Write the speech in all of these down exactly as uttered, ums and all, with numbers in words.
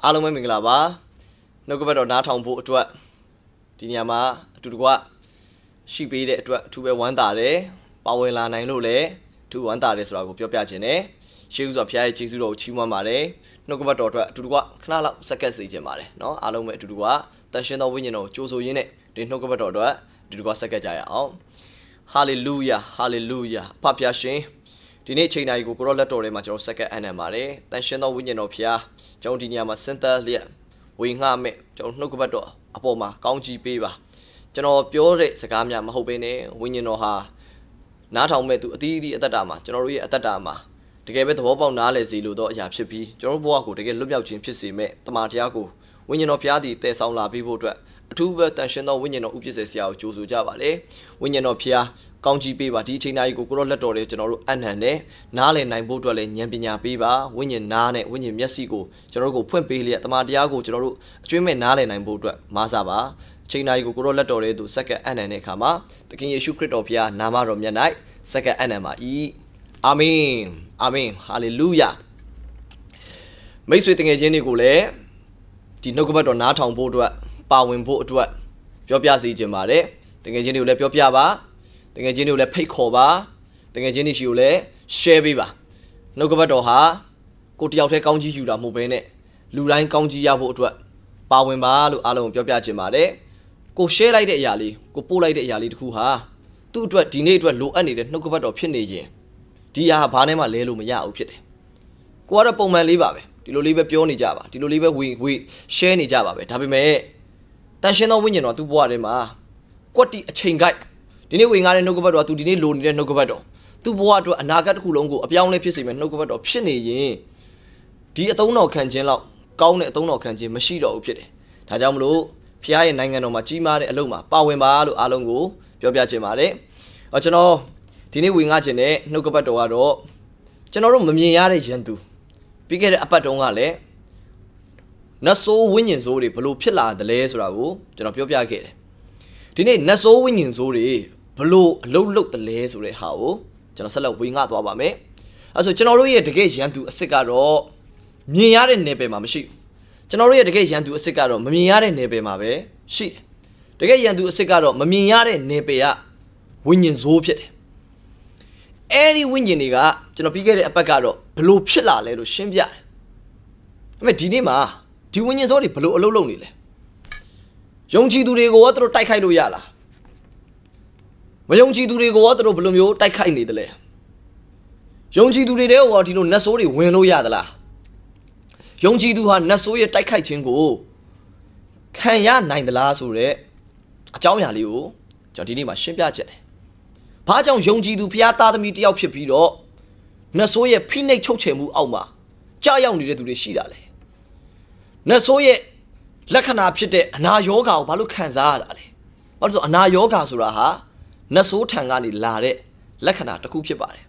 အားလုံးပဲမင်္ဂလာပါနှုတ်ကပတ်တော်နားထောင်ဖို့အတွက်ဒီနေရာမှာအတူတကွရှိပေးတဲ့အတွက်အထူးပဲဝမ်းသာတယ်ပါဝင်လာနိုင်လို့လည်းအထူးဝမ်းသာတယ်ဆိုတာကိုပြောပြခြင်းနဲ့ရှေးဥစွာဖခင်ရဲ့ကျေးဇူးတော်ကိုချီးမွမ်းပါတယ်နှုတ်ကပတ်တော်အတွက်အတူတကွခဏလောက်စက္ကန့်စေခြင်းပါတယ်เนาะအားလုံးပဲအတူတကွတန်ရှင်သောဝိညာဉ်တော်ကိုကြိုးဆိုရင်းနဲ့ဒီနှုတ်ကပတ်တော်အတွက်အတူတကွစက္ကန့်ကြရအောင်ဟာလေလုယာဟာလေလုယာဖခင်ရှင်ဒီနေ့ချိန်တိုင်းကိုကိုရောလက်တော်ထဲမှာကျွန်တော်စက္ကန့်အနံပါတယ်တန်ရှင်သောဝိညာဉ်တော်ဖခင်ကျွန်တော်ဒီနေရာမှာစင်သက်လျက်ဝေငှမဲ့ကျွန်တော်နှုတ်ကပတ်တော်အပေါ်မှာကောင်းချီးပေးပါကျွန်တော်ပြောတဲ့စကားများမဟုတ်ဘဲနဲ့ဝိညာဉ်တော်ဟာနားထောင်မဲ့သူအသီးသီးအသက်တာမှာကျွန်တော်တို့ရဲ့အသက်တာမှာတကယ်ပဲသဘောပေါက်နားလည်စေလိုသောအရာဖြစ်ပြီးကျွန်တော်တို့ဘဝကိုတကယ်လွတ်မြောက်ခြင်းဖြစ်စေမဲ့တမန်တရားကိုဝိညာဉ်တော်ဖျားသည်တည်ဆောင်လာပြီးဖို့အတွက်အထူးပဲတန်ရှင်သောဝိညာဉ်တော်ဥပ္ပစ္စေဆရာကိုကြိုးဆိုကြပါလေဝိညာဉ်တော်ဖျားကောင်းချီးပေးပါဒီအချိန်တိုင်းကိုကိုရောလက်တော်လေးကျွန်တော်တို့အနံနဲ့နားလည်နိုင်ဖို့အတွက်လည်းဉာဏ်ပညာပေးပါဝိညာဉ်နားနဲ့ဝိညာဉ်မျက်စိကိုကျွန်တော်တို့ကိုဖွင့်ပေးလျက်တမန်တရားကိုကျွန်တော်တို့အကျွမ်းမဲ့နားလည်နိုင်ဖို့အတွက်မားစားပါအချိန်တိုင်းကိုကိုရောလက်တော်လေးသူစက္ကန့်အနံတဲ့အခါမှာသခင်ယေရှုခရစ်တော်ဖျားနာမတော်မြတ်၌စက္ကန့်အနံပါ၏အာမင်အာမင်ဟာလေလုယာမိတ်ဆွေတငယ်ချင်းတွေကိုလည်းဒီနှုတ်ကပတ်တော်နားထောင်ဖို့အတွက်ပါဝင်ဖို့အတွက်ပြောပြစီခြင်းပါတယ်တငယ်ချင်းတွေကိုလည်းပြောပြပါတကယ်ချင်းတွေကိုလည်းဖိတ်ခေါ်ပါတကယ်ချင်းတွေရှိကိုလည်း share ပေးပါနှုတ်ကပတ်တော်ဟာကိုတယောက်တည်းကောင်းကြီးယူတာမဟုတ်ဘဲနဲ့လူတိုင်းကောင်းကြီးရဖို့အတွက်ပါဝင်ပါလို့အားလုံးပြောပြချင်ပါတယ်ကို share လိုက်တဲ့အရာလေးကိုပို့လိုက်တဲ့အရာလေးတခုဟာသူ့အတွက်ဒီနေ့အတွက်လိုအပ်နေတဲ့နှုတ်ကပတ်တော်ဖြစ်နေရင်ဒီအရာဟာဘာနဲ့မှလဲလို့မရဘူးဖြစ်တယ်ကိုကတော့ပုံမှန်လေးပါပဲဒီလိုလေးပဲပြောနေကြပါဒီလိုလေးပဲဝေဝေ share နေကြပါပဲဒါပေမဲ့တန်ရှင်သောဝိညာဉ်တော်သူ့ဘဝထဲမှာကွက်တီအချိန်ကိုက်ဒီနေ့ဝင်ကားတဲ့နှုတ်ကပတ်တော်သူဒီနေ့လိုနေတဲ့နှုတ်ကပတ်တော်သူ့ဘဝအတွက်အနာဂတ်တစ်ခုလုံးကိုအပြောင်းလဲဖြစ်စေမယ့်နှုတ်ကပတ်တော်ဖြစ်နေရင်ဒီအသုံးတော်ခံခြင်းလောက်ကောင်းတဲ့အသုံးတော်ခံခြင်းမရှိတော့ဘူးဖြစ်တယ်။ဒါကြောင့်မလို့ဖခင်ရဲ့နိုင်ငံတော်မှာကြီးမားတဲ့အလုပ်မှာပါဝင်ပါလို့အားလုံးကိုပြောပြချင်ပါတယ်။အော်ကျွန်တော်ဒီနေ့ဝင်ကားခြင်းတဲ့နှုတ်ကပတ်တော်ကတော့ကျွန်တော်တို့မမြင်ရတဲ့ယန္တုပြီးခဲ့တဲ့အပတ်တုန်းကလည်းနတ်ဆိုးဝိညာဉ်ဆိုးတွေဘလို့ဖြစ်လာတယ်လဲဆိုတာကိုကျွန်တော်ပြောပြခဲ့တယ်။ဒီနေ့နတ်ဆိုးဝိညာဉ်ဆိုးတွေဘလို့အလုတ်လုတ်တလဲဆိုတဲ့ဟာကိုကျွန်တော်ဆက်လက်ဝေငှသွားပါမယ်အဲဆိုကျွန်တော်တို့ရဲ့တကယ်ရန်သူအစ်စ်ကတော့မြင်ရတဲ့နယ်ပယ်မှာမရှိဘူးကျွန်တော်တို့ရဲ့တကယ်ရန်သူအစ်စ်ကတော့မမြင်ရတဲ့နယ်ပယ်မှာပဲရှိတယ်တကယ်ရန်သူအစ်စ်ကတော့မမြင်ရတဲ့နယ်ပယ်ကဝိညာဉ်ဆိုးဖြစ်တယ်အဲဒီဝိညာဉ်တွေကကျွန်တော်ပြီးခဲ့တဲ့အပတ်ကတော့ဘလို့ဖြစ်လာလဲလို့ရှင်းပြတယ်ဒါပေမဲ့ဒီနေ့မှာဒီဝိညာဉ်ဆိုးတွေဘလို့အလုတ်လုတ်နေလဲယုံကြည်သူတွေကိုရောသူတို့တိုက်ခိုက်လို့ရလားမယုံကြည်သူတွေကိုရောသူတို့ဘယ်လိုမျိုးတိုက်ခိုက်နေသလဲယုံကြည်သူတွေတဲ့ရောဒီလိုနတ်ဆိုးတွေဝင်လို့ရသလားယုံကြည်သူဟာနတ်ဆိုးရဲ့တိုက်ခိုက်ခြင်းကိုခံရနိုင်သလားဆိုတဲ့အကြောင်းအရာလေးကိုကျွန်တော်ဒီနေ့မှာရှင်းပြချင်တယ်။ဘာကြောင့်ယုံကြည်သူဖျားသားသမီးတယောက်ဖြစ်ပြီးတော့နတ်ဆိုးရဲ့ဖိနှိပ်ချုပ်ချယ်မှုအောက်မှာကြာရောက်နေတဲ့သူတွေရှိတာလေ။နတ်ဆိုးရဲ့လက္ခဏာဖြစ်တဲ့အနာရောဂါကိုဘာလို့ခံစားရတာလဲ။ဘာလို့ဆိုအနာရောဂါဆိုတာဟာနတ်ဆိုးထံကနေလာတဲ့လက္ခဏာတစ်ခုဖြစ်ပါတယ်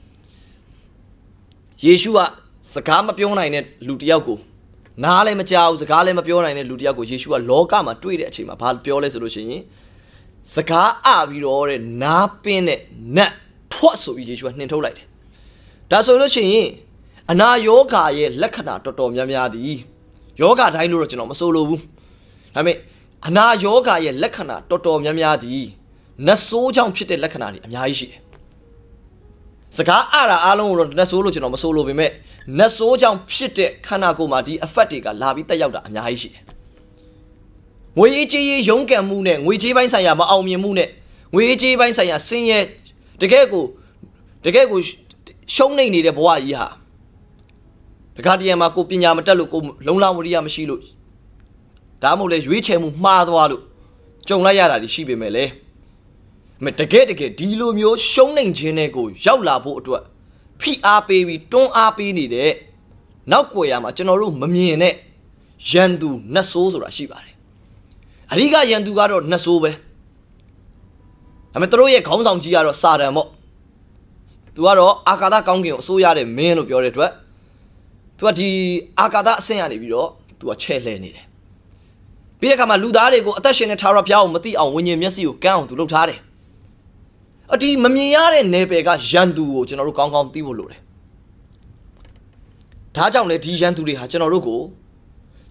ယေရှုကစကားမပြောနိုင်တဲ့လူတစ်ယောက်ကိုနားလည်းမကြားဘူးစကားလည်းမပြောနိုင်တဲ့လူတစ်ယောက်ကိုယေရှုကလောကမှာတွေ့တဲ့အချိန်မှာဘာပြောလဲဆိုလို့ရှိရင်စကားအပြီးတော့တဲ့နားပင်းတဲ့နတ်ထွက်ဆိုပြီးယေရှုကနှင်ထုတ်လိုက်တယ်ဒါဆိုလို့ရှိရင်အနာယောဂါရဲ့လက္ခဏာတော်တော်များများသည်ယောဂတိုင်းလို့တော့ကျွန်တော်မဆိုလိုဘူးဒါပေမဲ့အနာယောဂါရဲ့လက္ခဏာတော်တော်များများသည်နတ်ဆိုးကြောင့်ဖြစ်တဲ့လက္ခဏာတွေအများကြီးရှိတယ်။စကားအရာအားလုံးကိုတော့နတ်ဆိုးလို့ကျွန်တော်မဆိုလို့ပေမဲ့နတ်ဆိုးကြောင့်ဖြစ်တဲ့ခန္ဓာကိုယ်မှာဒီ effect တွေကလာပြီးတက်ရောက်တာအများကြီးရှိတယ်။ငွေကြေးရေးရုန်းကန်မှုနဲ့ငွေကြေးပိုင်းဆိုင်ရာမအောင်မြင်မှုနဲ့ငွေကြေးပိုင်းဆိုင်ရာဆင်းရဲတကယ်ကိုတကယ်ကိုရှုံးနေနေတဲ့ဘဝကြီးဟာတခါတည်းမှာကိုပညာမတတ်လို့ကိုလုံလဝရိယမရှိလို့ဒါမှမဟုတ်လေရွေးချယ်မှုမှားသွားလို့ကြုံလိုက်ရတာရှိပေမဲ့လေမတကယ်တကယ်ဒီလိုမျိုးရှုံးနေခြင်းတွေကိုရောက်လာဖို့အတွက်ဖိအားပေးပြီးတွန်းအားပေးနေတဲ့နောက်ွယ်ရမှာကျွန်တော်တို့မမြင်တဲ့ရန်သူနတ်ဆိုးဆိုတာရှိပါတယ်အဓိကရန်သူကတော့နတ်ဆိုးပဲဒါပေမဲ့တို့ရဲ့ခေါင်းဆောင်ကြီးကတော့စာတန်ပေါ့သူကတော့အာကာသကောင်းကင်ကိုအစိုးရတဲ့မင်းလို့ပြောတဲ့အတွက်သူကဒီအာကာသအဆင့်ရနေပြီးတော့သူကချဲ့လှဲနေတယ်ပြီးတဲ့အခါမှာလူသားတွေကိုအသက်ရှင်တဲ့ထာဝရဘုရားကိုမသိအောင်ဝိညာဉ်မျက်စိကိုကန်းအောင်သူလုပ်ထားတယ်အဒီမမြင်ရတဲ့နယ်ပယ်ကရန်သူကိုကျွန်တော်တို့ကောင်းကောင်းသိဖို့လိုတယ်ဒါကြောင့်လေဒီရန်သူတွေဟာကျွန်တော်တို့ကို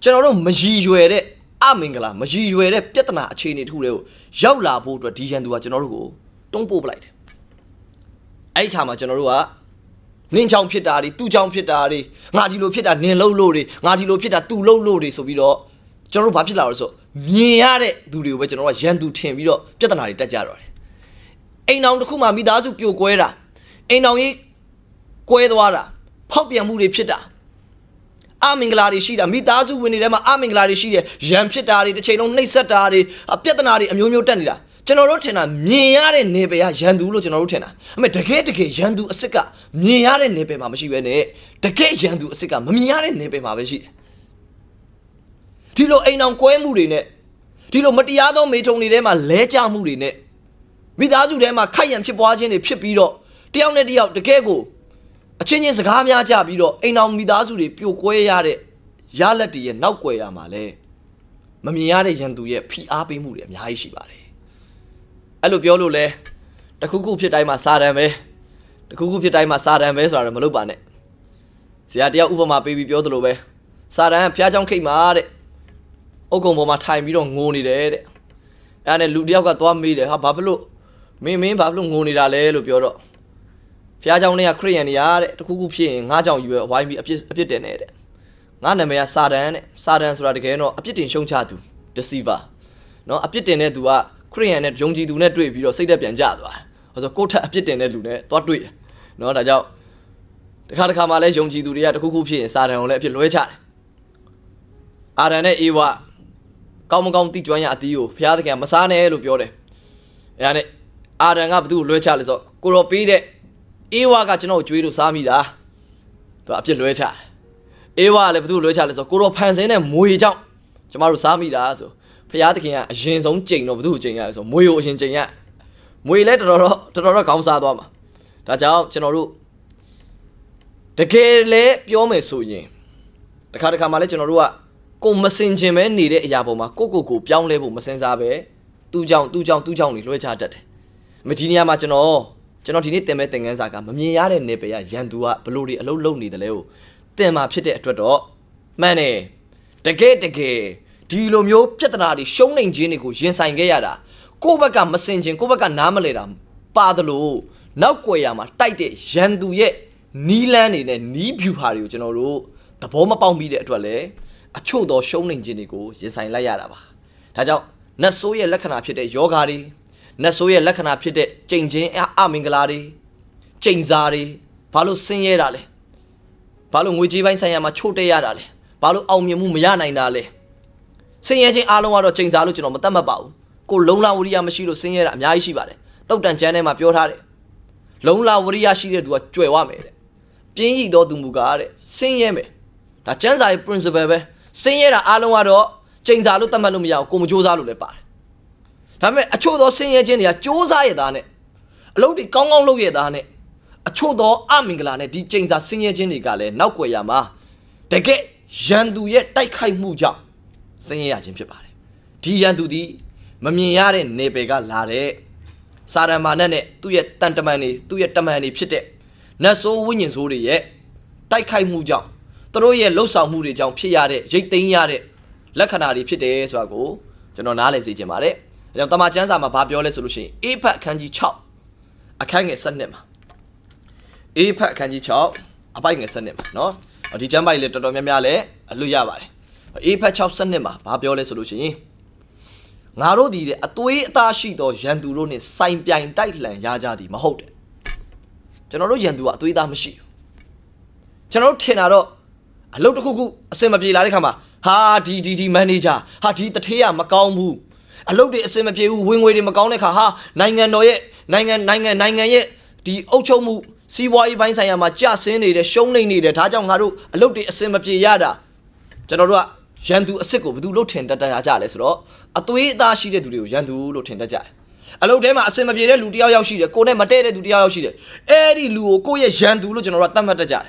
ကျွန်တော်တို့မရည်ရွယ်တဲ့အမင်္ဂလာမရည်ရွယ်တဲ့ပြဿနာအခြေအနေတစ်ခုတွေကိုရောက်လာဖို့အတွက်ဒီရန်သူကကျွန်တော်တို့ကိုတွန်းပို့ပလိုက်တယ်အဲ့ဒီခါမှာကျွန်တော်တို့ကနင်းချောင်းဖြစ်တာတွေသူ့ချောင်းဖြစ်တာတွေငါဒီလိုဖြစ်တာနင်လှုပ်လို့တွေငါဒီလိုဖြစ်တာသူ့လှုပ်လို့တွေဆိုပြီးတော့ကျွန်တော်တို့ဘာဖြစ်လာလို့ဆိုမြင်ရတဲ့သူတွေကိုပဲကျွန်တော်တို့ကရန်သူထင်ပြီးတော့ပြဿနာတွေတက်ကြတော့တယ်အိမ်အောင်တစ်ခုမှမိသားစုပြိုကွဲတာအိမ်အောင်ကြီးကွဲသွားတာဖောက်ပြန်မှုတွေဖြစ်တာအမင်္ဂလာတွေရှိတာမိသားစုဝင်တွေထဲမှာအမင်္ဂလာတွေရှိတယ်ရန်ဖြစ်တာတွေတစ်ချိန်လုံးနှိပ်စက်တာတွေပြဿနာတွေအမျိုးမျိုးတက်နေတာကျွန်တော်တို့ထင်တာမြင်ရတဲ့နေပယ်ကရန်သူလို့ကျွန်တော်တို့ထင်တာအမေတကယ်တကယ်ရန်သူအစ်စ်ကမြင်ရတဲ့နေပယ်မှာမရှိဘဲနဲ့တကယ်ရန်သူအစ်စ်ကမမြင်ရတဲ့နေပယ်မှာပဲရှိတယ်ဒီလိုအိမ်အောင်ကွဲမှုတွေနဲ့ဒီလိုမတရားသောမေထုံတွေထဲမှာလဲကျမှုတွေနဲ့မိသားစုထဲမှာခိုက်ရန်ဖြစ်ပွားခြင်းတွေဖြစ်ပြီးတော့တယောက်နဲ့တယောက်တကယ်ကိုအချင်းချင်းစကားများကြပြီးတော့အိမ်အောင်မိသားစုတွေပြိုကွဲရတဲ့ရလက်တွေရဲ့နောက်ွယ်ရမှာလဲမမြင်ရတဲ့ရန်သူရဲ့ဖိအားပေးမှုတွေအများကြီးရှိပါတယ်အဲ့လိုပြောလို့လဲတခုခုဖြစ်တိုင်းမှာစာတန်ပဲတခုခုဖြစ်တိုင်းမှာစာတန်ပဲဆိုတာတော့မလုပ်ပါနဲ့ဆရာတယောက်ဥပမာပေးပြီးပြောသလိုပဲစာတန်ကဖျားချောင်းခိတ်မှာတဲ့အုတ်ကုံပေါ်မှာထိုင်ပြီးတော့ငိုနေတယ်တဲ့အဲ့ဒါနဲ့လူတယောက်ကသွားမေးတယ်ဟာဘာဖြစ်လို့မင်းမင်းဘာဖြစ်လို့ငိုနေတာလဲလို့ပြောတော့ဖျားချောင်းတွေကခရစ်ယာန်တွေကတဲ့တခုခုဖြစ်ရင်ငါးကြောင်ယူပဲဝိုင်းပြီးအပြစ်အပြစ်တင်နေတဲ့ငါနာမည်ကစာတန်တဲ့စာတန်ဆိုတာတကယ်တော့အပြစ်တင်ရှုံချသူ deceiver နော်အပြစ်တင်တဲ့သူကခရစ်ယာန်နဲ့ယုံကြည်သူနဲ့တွေ့ပြီးတော့စိတ်သက်ပြန်ကြသွားတယ်။ဟောဆိုကိုယ့်ထက်အပြစ်တင်တဲ့လူနဲ့သွားတွေ့တယ်။နော်ဒါကြောင့်တခါတခါမှလည်းယုံကြည်သူတွေကတခုခုဖြစ်ရင်စာတန်ကိုလည်းအပြစ်လွှဲချတယ်။အာရန်နဲ့အေဝါကောင်းမကောင်းတိကျွမ်းရအတီးကိုဘုရားသခင်မစားနဲ့လို့ပြောတယ်။အဲဒါနဲ့အာရန်ကဘသူ့ကိုလွှဲချလဲဆိုကိုရောပေးတဲ့အေဝါကကျွန်တော်ကိုကြွေးလို့စားမိတာ။သူအပြစ်လွှဲချတယ်။အေဝါကလည်းဘသူ့ကိုလွှဲချလဲဆိုကိုရောဖန်ဆင်းတဲ့မွေကြောင့်ကျမတို့စားမိတာဆိုဖျားသခင်ကအရင်ဆုံးကြိမ်တော့ဘသူ့ကိုကြိမ်ရလဲဆိုမွေကိုအရင်ကြိမ်ရမွေလဲတော်တော်တော်တော်တော်ခေါင်းစားသွားမှာဒါကြောင့်ကျွန်တော်တို့တကယ်လဲပြောမယ်ဆိုရင်တခါတခါမှလဲကျွန်တော်တို့ကကိုမစင်ချင်ပဲနေတဲ့အရာပေါ်မှာကိုကိုကိုပြောင်းလဲဖို့မစင်စားပဲသူ့ကြောင့်သူ့ကြောင့်သူ့ကြောင့်နေလွှဲချတတ်တယ်မဒီနေရာမှာကျွန်တော်ကျွန်တော်ဒီနေ့တင်မဲ့သင်ခန်းစာကမမြင်ရတဲ့နေပယ်ရရန်သူကဘလို့တွေအလုံးလုံးနေတယ်လဲကိုတင်မှာဖြစ်တဲ့အတွက်တော့မှန်တယ်တကယ်တကယ်ဒီလိုမျိုးပြဿနာတွေရှုံးနေခြင်းတွေကိုရင်ဆိုင်ခဲ့ရတာကိုယ့်ဘက်ကမစင်ခြင်းကိုယ့်ဘက်ကနားမလဲတာပါတယ်လို့နောက်ွယ်ရမှာတိုက်တဲ့ရန်သူရဲ့နီးလန်းနေနဲ့နီးဖြူဟာတွေကိုကျွန်တော်တို့သဘောမပေါက်မိတဲ့အတွက်လည်းအချို့သောရှုံးနေခြင်းတွေကိုရင်ဆိုင်လိုက်ရတာပါဒါကြောင့်နတ်ဆိုးရဲ့လက္ခဏာဖြစ်တဲ့ယောဂါတွေနတ်ဆိုးရဲ့လက္ခဏာဖြစ်တဲ့ကြိမ်ချင်းအမင်္ဂလာတွေကြိမ်စာတွေဘာလို့ဆင်းရဲတာလဲဘာလို့ငွေကြေးပိုင်းဆိုင်ရာမှာချို့တဲ့ရတာလဲဘာလို့အောင်မြင်မှုမရနိုင်တာလဲဆင်းရဲခြင်းအားလုံးကတော့ချိန်စားလို့ကျွန်တော်မတတ်မှတ်ပါဘူးကိုလုံလဝရိယမရှိလို့ဆင်းရဲတာအများကြီးရှိပါတယ်တုတ်တန်ကျမ်းထဲမှာပြောထားတယ်လုံလဝရိယရှိတဲ့သူကကြွယ်ဝမယ်တဲ့ပြင်းရည်တော်သူမူကားတဲ့ဆင်းရဲမယ်ဒါကျမ်းစာရဲ့ principle ပဲဆင်းရဲတာအားလုံးကတော့ချိန်စားလို့တတ်မှတ်လို့မရဘူးကိုမကြိုးစားလို့လည်းပါတယ်ဒါပေမဲ့အချို့သောဆင်းရဲခြင်းတွေကကြိုးစားရတဲ့သားနဲ့အလုပ်တွေကောင်းကောင်းလုပ်ရတဲ့သားနဲ့အချို့သောအမင်္ဂလာနဲ့ဒီချိန်စားဆင်းရဲခြင်းတွေကလည်းနောက်ွယ်ရမှာတကယ်ရန်သူရဲ့တိုက်ခိုက်မှုကြောင့်ဆင်းရဲရခြင်းဖြစ်ပါတယ်ဒီရန်သူဒီမမြင်ရတဲ့နေပယ်ကလာတဲ့စာရမာနတ်နဲ့သူ့ရဲ့တန်တမန်တွေသူ့ရဲ့တမန်တွေဖြစ်တဲ့နတ်ဆိုးဝိညာဉ်ဆိုးတွေရဲ့တိုက်ခိုက်မှုကြောင့်သူတို့ရဲ့လှုပ်ဆောင်မှုတွေကြောင့်ဖြစ်ရတဲ့ရိတ်သိမ်းရတဲ့လက္ခဏာတွေဖြစ်တယ်ဆိုတာကိုကျွန်တော်နားလည်စေချင်ပါတယ်အဲကြောင့်တမန်ကျမ်းစာမှာဘာပြောလဲဆိုလို့ရှိရင်အေဖတ်အခန်းကြီး၆အခန်းငယ်၁၂မှာအေဖတ်အခန်းကြီး၆အပိုက်ငယ်၁၂မှာเนาะဒီကျမ်းပိုက်လေးတော်တော်များများလည်းအလွတ်ရပါတယ်အေဖတ်၆စနစ်မှာဘာပြောလဲဆိုလို့ရှိရင်ငါတို့ဒီတဲ့အသွေးအသားရှိသောရန်သူတို့နဲ့စိုင်ပြိုင်တိုက်လှန်ရကြသည်မဟုတ်တယ်ကျွန်တော်တို့ရန်သူကအသွေးသားမရှိဘူးကျွန်တော်တို့ထင်တာတော့အလုပ်တစ်ခုခုအစင်မပြေလာတဲ့ခါမှာဟာဒီဒီဒီမန်နေဂျာဟာဒီတထေးကမကောင်းဘူးအလုပ်တွေအစင်မပြေဘူးဝင်ငွေတွေမကောင်းတဲ့ခါဟာနိုင်ငံတော်ရဲ့နိုင်ငံနိုင်ငံနိုင်ငံရဲ့ဒီအုပ်ချုပ်မှုစီးပွားရေးပိုင်းဆိုင်ရာမှာကျဆင်းနေတယ်ရှုံးနေနေတယ်ဒါကြောင့်ငါတို့အလုပ်တွေအစင်မပြေရတာကျွန်တော်တို့ကရန်သူအစ်စ်ကိုဘယ်သူလို့ထင်တတ်ကြလဲဆိုတော့အသွေးအသားရှိတဲ့သူတွေကိုရန်သူလို့ထင်တတ်ကြတယ်အလုပ်ထဲမှာအစင်မပြေတဲ့လူတယောက်ယောက်ရှိတယ်ကိုယ်နဲ့မတည့်တဲ့သူတယောက်ယောက်ရှိတယ်အဲ့ဒီလူကိုကိုယ့်ရဲ့ရန်သူလို့ကျွန်တော်တို့ကသတ်မှတ်တတ်ကြတယ်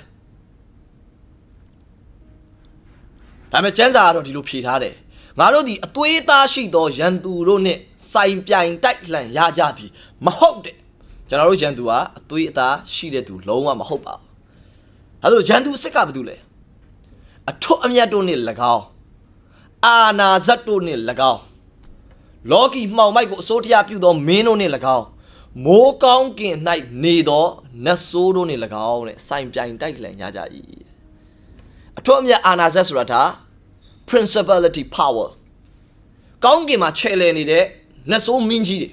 ဒါပေမဲ့ကျမ်းစာကတော့ဒီလိုဖြေထားတယ်ငါတို့ဒီအသွေးအသားရှိသောရန်သူတို့နဲ့စိုင်ပြိုင်တိုက်လှန်ရကြသည်မဟုတ်တဲ့ကျွန်တော်တို့ရန်သူကအသွေးအသားရှိတဲ့သူလုံးဝမဟုတ်ပါဘူးဒါဆိုရန်သူအစ်စ်ကဘာတူလဲအထွတ်အမြတ်တို့နဲ့၎င်းအာနာဇတ်တို့နှင့်၎င်းလောကီမှောင်မိုက်ကိုအစိုးတရားပြုသောမင်းတို့နှင့်၎င်းမိုးကောင်းကင်၌နေသောနတ်ဆိုးတို့နှင့်၎င်းတဲ့စိုင်ပြိုင်တိုက်လှန်ရကြ၏အထွတ်အမြတ်အာနာဇတ်ဆိုတာဒါ principality power ကောင်းကင်မှာချဲ့လဲနေတဲ့နတ်ဆိုးမင်းကြီးတွေ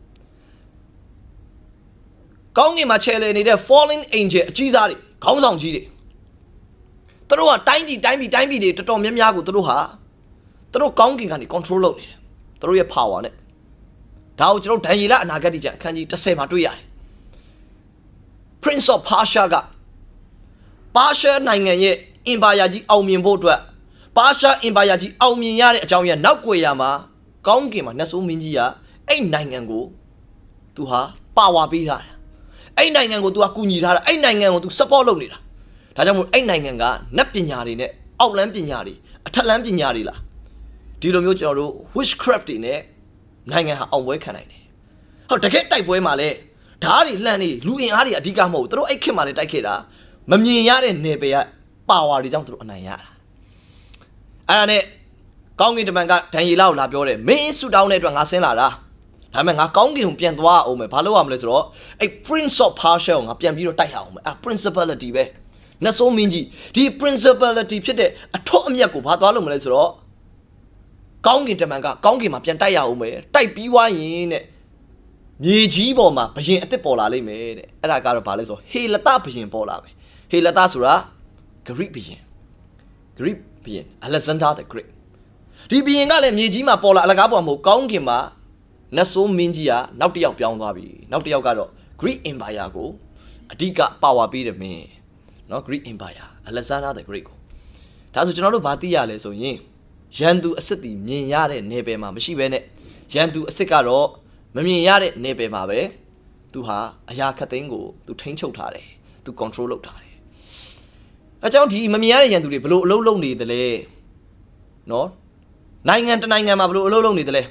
ကောင်းကင်မှာချဲ့လဲနေတဲ့ fallen angel အကြီးစားတွေခေါင်းဆောင်ကြီးတွေသူတို့ကတိုင်းပြည်တိုင်းပြည်တိုင်းပြည်တွေတော်တော်များများကိုသူတို့ဟာသူတို့ကောင်းကင်ကနေ control လုပ်နေတယ်သူတို့ရဲ့ power နဲ့ဒါကိုကျွန်တော်ဒန်ယေလအနာဂတ်ကျမ်းအခန်းကြီးtenမှာတွေ့ရတယ် Prince of Persia က Persia နိုင်ငံရဲ့ empire ကြီးအောင်မြင်ဖို့အတွက် Persia empire ကြီးအောင်မြင်ရတဲ့အကြောင်းရနောက်ွယ်ရမှာကောင်းကင်မှာနတ်ဆိုးမင်းကြီးကအဲ့နိုင်ငံကိုသူဟာ power ပေးထားတယ်အဲ့နိုင်ငံကိုသူကကူညီထားတာအဲ့နိုင်ငံကိုသူ support လုပ်နေတာဒါကြောင့်မို့အဲ့နိုင်ငံကနတ်ပညာတွေနဲ့အောက်လမ်းပညာတွေအထက်လမ်းပညာတွေလားဒီလိုမျိုးကျွန်တော်တို့ witchcraft တွေနဲ့နိုင်ငံဟာအောင်ပွဲခံနိုင်တယ်ဟုတ်တကယ်တိုက်ပွဲမှာလဲဓာတ်တွေလှမ်းနေလူအင်အားတွေအဓိကမဟုတ်ဘူးသူတို့အဲ့ခေတ်မှာလဲတိုက်ခဲ့တာမမြင်ရတဲ့နယ်ပယ်က power တွေကြောင့်သူတို့အနိုင်ရတာအဲ့ဒါနဲ့ကောင်းကင်တမန်ကဒန်ယေလကိုလာပြောတယ်မင်းဆူတောင်းတဲ့အတွက်ငါဆင်းလာတာဒါပေမဲ့ငါကောင်းကင်ကိုပြန်သွားအောင်မယ်ဘာလို့ရမလဲဆိုတော့အဲ့ Prince of Persia ကိုငါပြန်ပြီးတော့တိုက်ရအောင်မယ်အဲ့ principality ပဲနတ်ဆိုးမင်းကြီးဒီ principality ဖြစ်တဲ့အထွတ်အမြတ်ကိုဘာသွားလို့မလဲဆိုတော့ကောင်းကင်တမန်ကကောင်းကင်မှာပြန်တိုက်ရအောင်မယ်တိုက်ပြီးွားရင်တဲ့မြေကြီးပေါ်မှာဘရင်အစ်စ်ပေါ်လာလိမ့်မယ်တဲ့အဲ့ဒါကတော့ဘာလဲဆိုဟေလတဘရင်ပေါ်လာမယ်ဟေလတဆိုတာ Greek ဘရင် Greek ဘရင် Alexander the Great ဒီဘရင်ကလည်းမြေကြီးမှာပေါ်လာအလကားပေါ်မှာမဟုတ်ကောင်းကင်မှာနတ်ဆိုးမင်းကြီးကနောက်တစ်ယောက်ပြောင်းသွားပြီနောက်တစ်ယောက်ကတော့ Greek Empire ကိုအဓိက power ပေးတယ်မင်းနော် Greek Empire Alexander the Great ကိုဒါဆိုကျွန်တော်တို့ဘာသိရလဲဆိုရင်ရန်သူအစ်စ်တီမြင်ရတဲ့နယ်ပယ်မှာမရှိဘဲနဲ့ရန်သူအစ်စ်ကတော့မမြင်ရတဲ့နယ်ပယ်မှာပဲသူဟာအရာခတ်သိမ်းကိုသူထိန်းချုပ်ထားတယ်သူ control လုပ်ထားတယ်အကြောင်းဒီမမြင်ရတဲ့ရန်သူတွေဘလို့အလုံးလုံးနေတယ်လဲနော်နိုင်ငံတနိုင်ငံမှာဘလို့အလုံးလုံးနေတယ်လဲ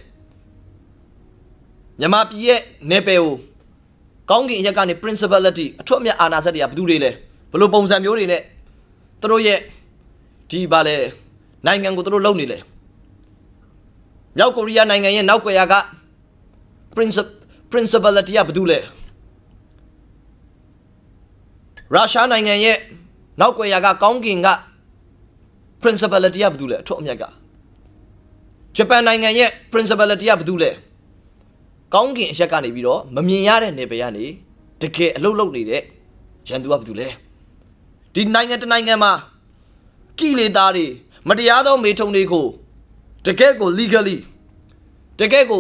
မြန်မာပြည်ရဲ့နယ်ပယ်ကိုကောင်းကင်ရက်ကနေ principality အထွတ်အမြတ်အာဏာစက်တွေကဘယ်သူတွေလဲဘလို့ပုံစံမျိုးတွေနဲ့သူတို့ရဲ့ဒီပါလဲနိုင်ငံကိုသူတို့လုံနေလေမြောက်ကိုရီးယားနိုင်ငံရဲ့နောက်ွယ်ရာက principal principality ကဘာတူလဲရုရှားနိုင်ငံရဲ့နောက်ွယ်ရာကကောင်းကင်က principality ကဘာတူလဲအထွတ်အမြတ်ကဂျပန်နိုင်ငံရဲ့ principality ကဘာတူလဲကောင်းကင်အရက်ကနေပြီးတော့မမြင်ရတဲ့နယ်ပယ်ကနေတကယ်အလုတ်လုတ်နေတဲ့ရန်သူကဘာတူလဲဒီနိုင်ငံတနိုင်ငံမှာကိလေသာတွေမတရားသောမေထုံတွေကိုတကယ့်ကို legally တကယ့်ကို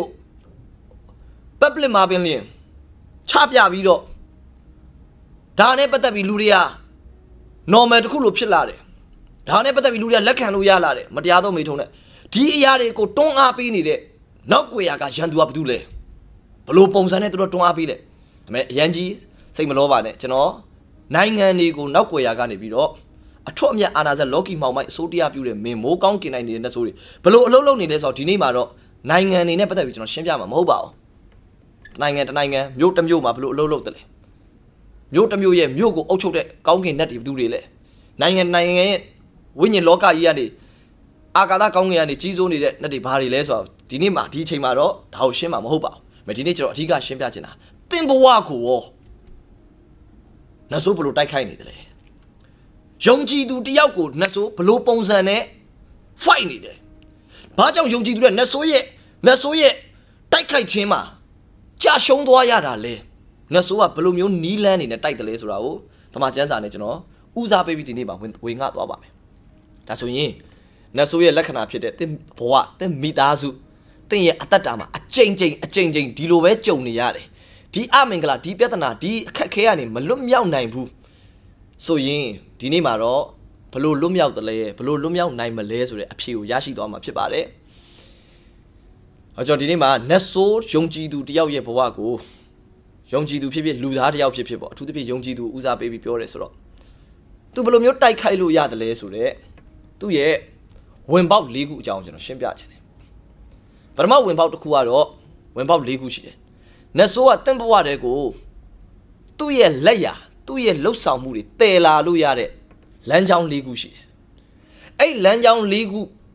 public မှာပင်လျင်ချပြပြီးတော့ဒါနဲ့ပတ်သက်ပြီးလူတွေက normal တစ်ခုလိုဖြစ်လာတယ်ဒါနဲ့ပတ်သက်ပြီးလူတွေကလက်ခံလို့ရလာတယ်မတရားသောမေထုံနဲ့ဒီအရာတွေကိုတွန်းအားပေးနေတဲ့နောက်ွယ်ရာကရန်သူကဘာတူလဲဘလို့ပုံစံနဲ့သူတို့တွန်းအားပေးတယ်ဒါပေမဲ့အရန်ကြီးစိတ်မလောပါနဲ့ကျွန်တော်နိုင်ငံတွေကိုနောက်ွယ်ရာကနေပြီးတော့အထွတ်အမြတ်အာဏာစက်လောကီမှောင်မိုက်အစိုးတရားပြုတဲ့မင်းမိုးကောင်းကင်နိုင်နေတဲ့နတ်ဆိုးတွေဘလို့အလုံးလုံးနေလဲဆိုတော့ဒီနေ့မှာတော့နိုင်ငံတွေနဲ့ပတ်သက်ပြီးကျွန်တော်ရှင်းပြမှာမဟုတ်ပါဘူးနိုင်ငံတနိုင်ငံမြို့တစ်မြို့မှာဘလို့အလုံးလုံးတယ်လဲမြို့တစ်မြို့ရဲ့မြို့ကိုအုပ်ချုပ်တဲ့ကောင်းကင်နတ်တွေဘယ်သူတွေလဲနိုင်ငံနိုင်ငံရဲ့ဝိညာဉ်လောကကြီးကနေအာကာသကောင်းကင်ကနေကြီးစိုးနေတဲ့နတ်တွေဘာတွေလဲဆိုတော့ဒီနေ့မှာဒီအချိန်မှာတော့ဒါကိုရှင်းမှာမဟုတ်ပါဘူးဒီနေ့ကျွန်တော်အဓိကရှင်းပြချင်တာသင်ဘဝကိုရောနတ်ဆိုးဘလို့တိုက်ခိုက်နေတယ်လေယုံကြည်သူတယောက်ကိုနတ်ဆိုးဘလို့ပုံစံနဲ့ fight နေတယ်ဘာကြောင့်ယုံကြည်သူတဲ့နတ်ဆိုးရဲ့နတ်ဆိုးရဲ့တိုက်ခိုက်ခြင်းမှာကြာရှုံးသွားရတာလဲနတ်ဆိုးကဘလို့မျိုးနီးလန်းနေနဲ့တိုက်တယ်လဲဆိုတာကိုဓမ္မကျမ်းစာနဲ့ကျွန်တော်ဦးစားပေးပြီးဒီနေ့မှာဝေငှသွားပါမယ်ဒါဆိုရင်နတ်ဆိုးရဲ့လက္ခဏာဖြစ်တဲ့သင်ဘဝသင်မိသားစုသင်ရဲ့အသက်တာမှာအကျဉ်းချင်းအကျဉ်းချင်းဒီလိုပဲကြုံနေရတယ်ဒီအမင်္ဂလာဒီပြဿနာဒီအခက်ခဲကနေမလွတ်မြောက်နိုင်ဘူးဆိုရင်ဒီနေ့မှာတော့ဘလို့လွတ်မြောက်တယ်လဲဘလို့လွတ်မြောက်နိုင်မလဲဆိုတဲ့အဖြေကိုရရှိသွားမှာဖြစ်ပါတယ်။အကြောင်းဒီနေ့မှာနတ်ဆိုးယုံကြည်သူတယောက်ရဲ့ဘဝကိုယုံကြည်သူဖြစ်ဖြစ်လူသားတယောက်ဖြစ်ဖြစ်ပေါ့အထူးသဖြင့်ယုံကြည်သူဦးစားပေးပြီးပြောတယ်ဆိုတော့သူဘယ်လိုမျိုးတိုက်ခိုက်လို့ရတယ်လဲဆိုတော့သူ့ရဲ့ဝင်ပေါက်၄ခုအကြောင်းကျွန်တော်ရှင်းပြချင်တယ်ပထမဝင်ပေါက်တစ်ခုကတော့ဝင်ပေါက်၄ခုရှိတယ်နတ်ဆိုးကတင့်ဘဝတဲ့ကိုသူ့ရဲ့လက်ရာသူ့ရဲ့လှုပ်ဆောင်မှုတွေတည်လာလို့ရတဲ့လမ်းကြောင်း၄ခုရှိတယ်အဲ့လမ်းကြောင်း၄ခု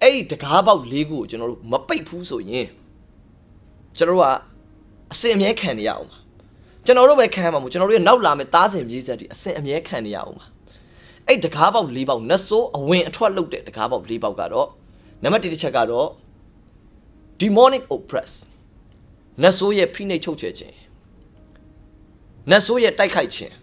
အဲ့ဒီတကားပေါက်လေးခုကိုကျွန်တော်တို့မပိတ်ဘူးဆိုရင်ကျွန်တော်တို့ကအစင်အမြဲခံနေရအောင်ပါကျွန်တော်တို့ပဲခံမှာမဟုတ်ကျွန်တော်တို့ရဲ့နောက်လာမယ့်သားစဉ်မြေးဆက်တွေအစင်အမြဲခံနေရအောင်ပါအဲ့တကားပေါက်လေးပေါက်နတ်ဆိုးအဝင်အထွက်လုပ်တဲ့တကားပေါက်လေးပေါက်ကတော့နံပါတ်တစ်တစ်ချက်ကတော့ demonic oppress နတ်ဆိုးရဲ့ဖိနှိပ်ချုပ်ချယ်ခြင်းနတ်ဆိုးရဲ့တိုက်ခိုက်ခြင်း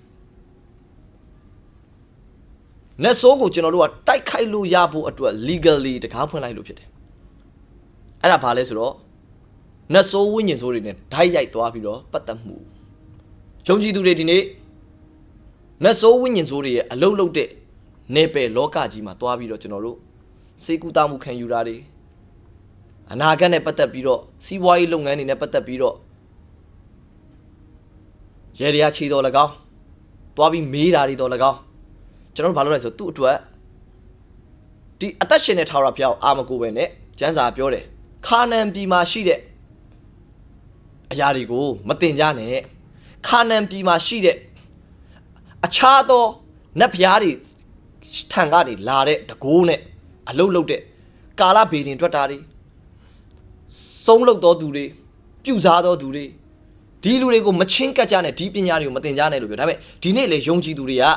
နတ်ဆိုးကိုကျွန်တော်တို့ကတိုက်ခိုက်လို့ရဖို့အတွက် legally တကားဖွင့်လိုက်လို့ဖြစ်တယ်အဲ့ဒါဘာလဲဆိုတော့နတ်ဆိုးဝိညာဉ်ဆိုးတွေနဲ့ဓာတ်ရိုက်သွားပြီးတော့ပတ်သက်မှုယုံကြည်သူတွေဒီနေ့နတ်ဆိုးဝိညာဉ်ဆိုးတွေရဲ့အလုတ်လုတ်တဲ့နေပယ်လောကကြီးမှာသွားပြီးတော့ကျွန်တော်တို့စေကူတာမှုခံယူတာတွေအနာဂတ်နဲ့ပတ်သက်ပြီးတော့စီးပွားရေးလုပ်ငန်းတွေနဲ့ပတ်သက်ပြီးတော့ရေရချီတော်၎င်းသွားပြီးမေးတာတွေတော်၎င်းကျွန်တော်တို့ဘာလုပ်လဲဆိုသူ့အတွက်ဒီအသက်ရှင်တဲ့ထာဝရဘုရားအာမကိုပဲနဲ့ကျမ်းစာပြောတယ်ခါနန်ပြည်မှာရှိတဲ့အရာတွေကိုမတင်ကြနဲ့ခါနန်ပြည်မှာရှိတဲ့အခြားသောနတ်ဘုရားတွေထံကနေလာတဲ့တကိုးနဲ့အလုတ်လုတ်တဲ့ကာလဘေးတင်တွက်တာတွေဆုံးလုတ်တော်သူတွေပြုစားတော်သူတွေဒီလူတွေကိုမချင်းကပ်ကြနဲ့ဒီပညာတွေကိုမတင်ကြနဲ့လို့ပြောဒါပေမဲ့ဒီနေ့လေယုံကြည်သူတွေက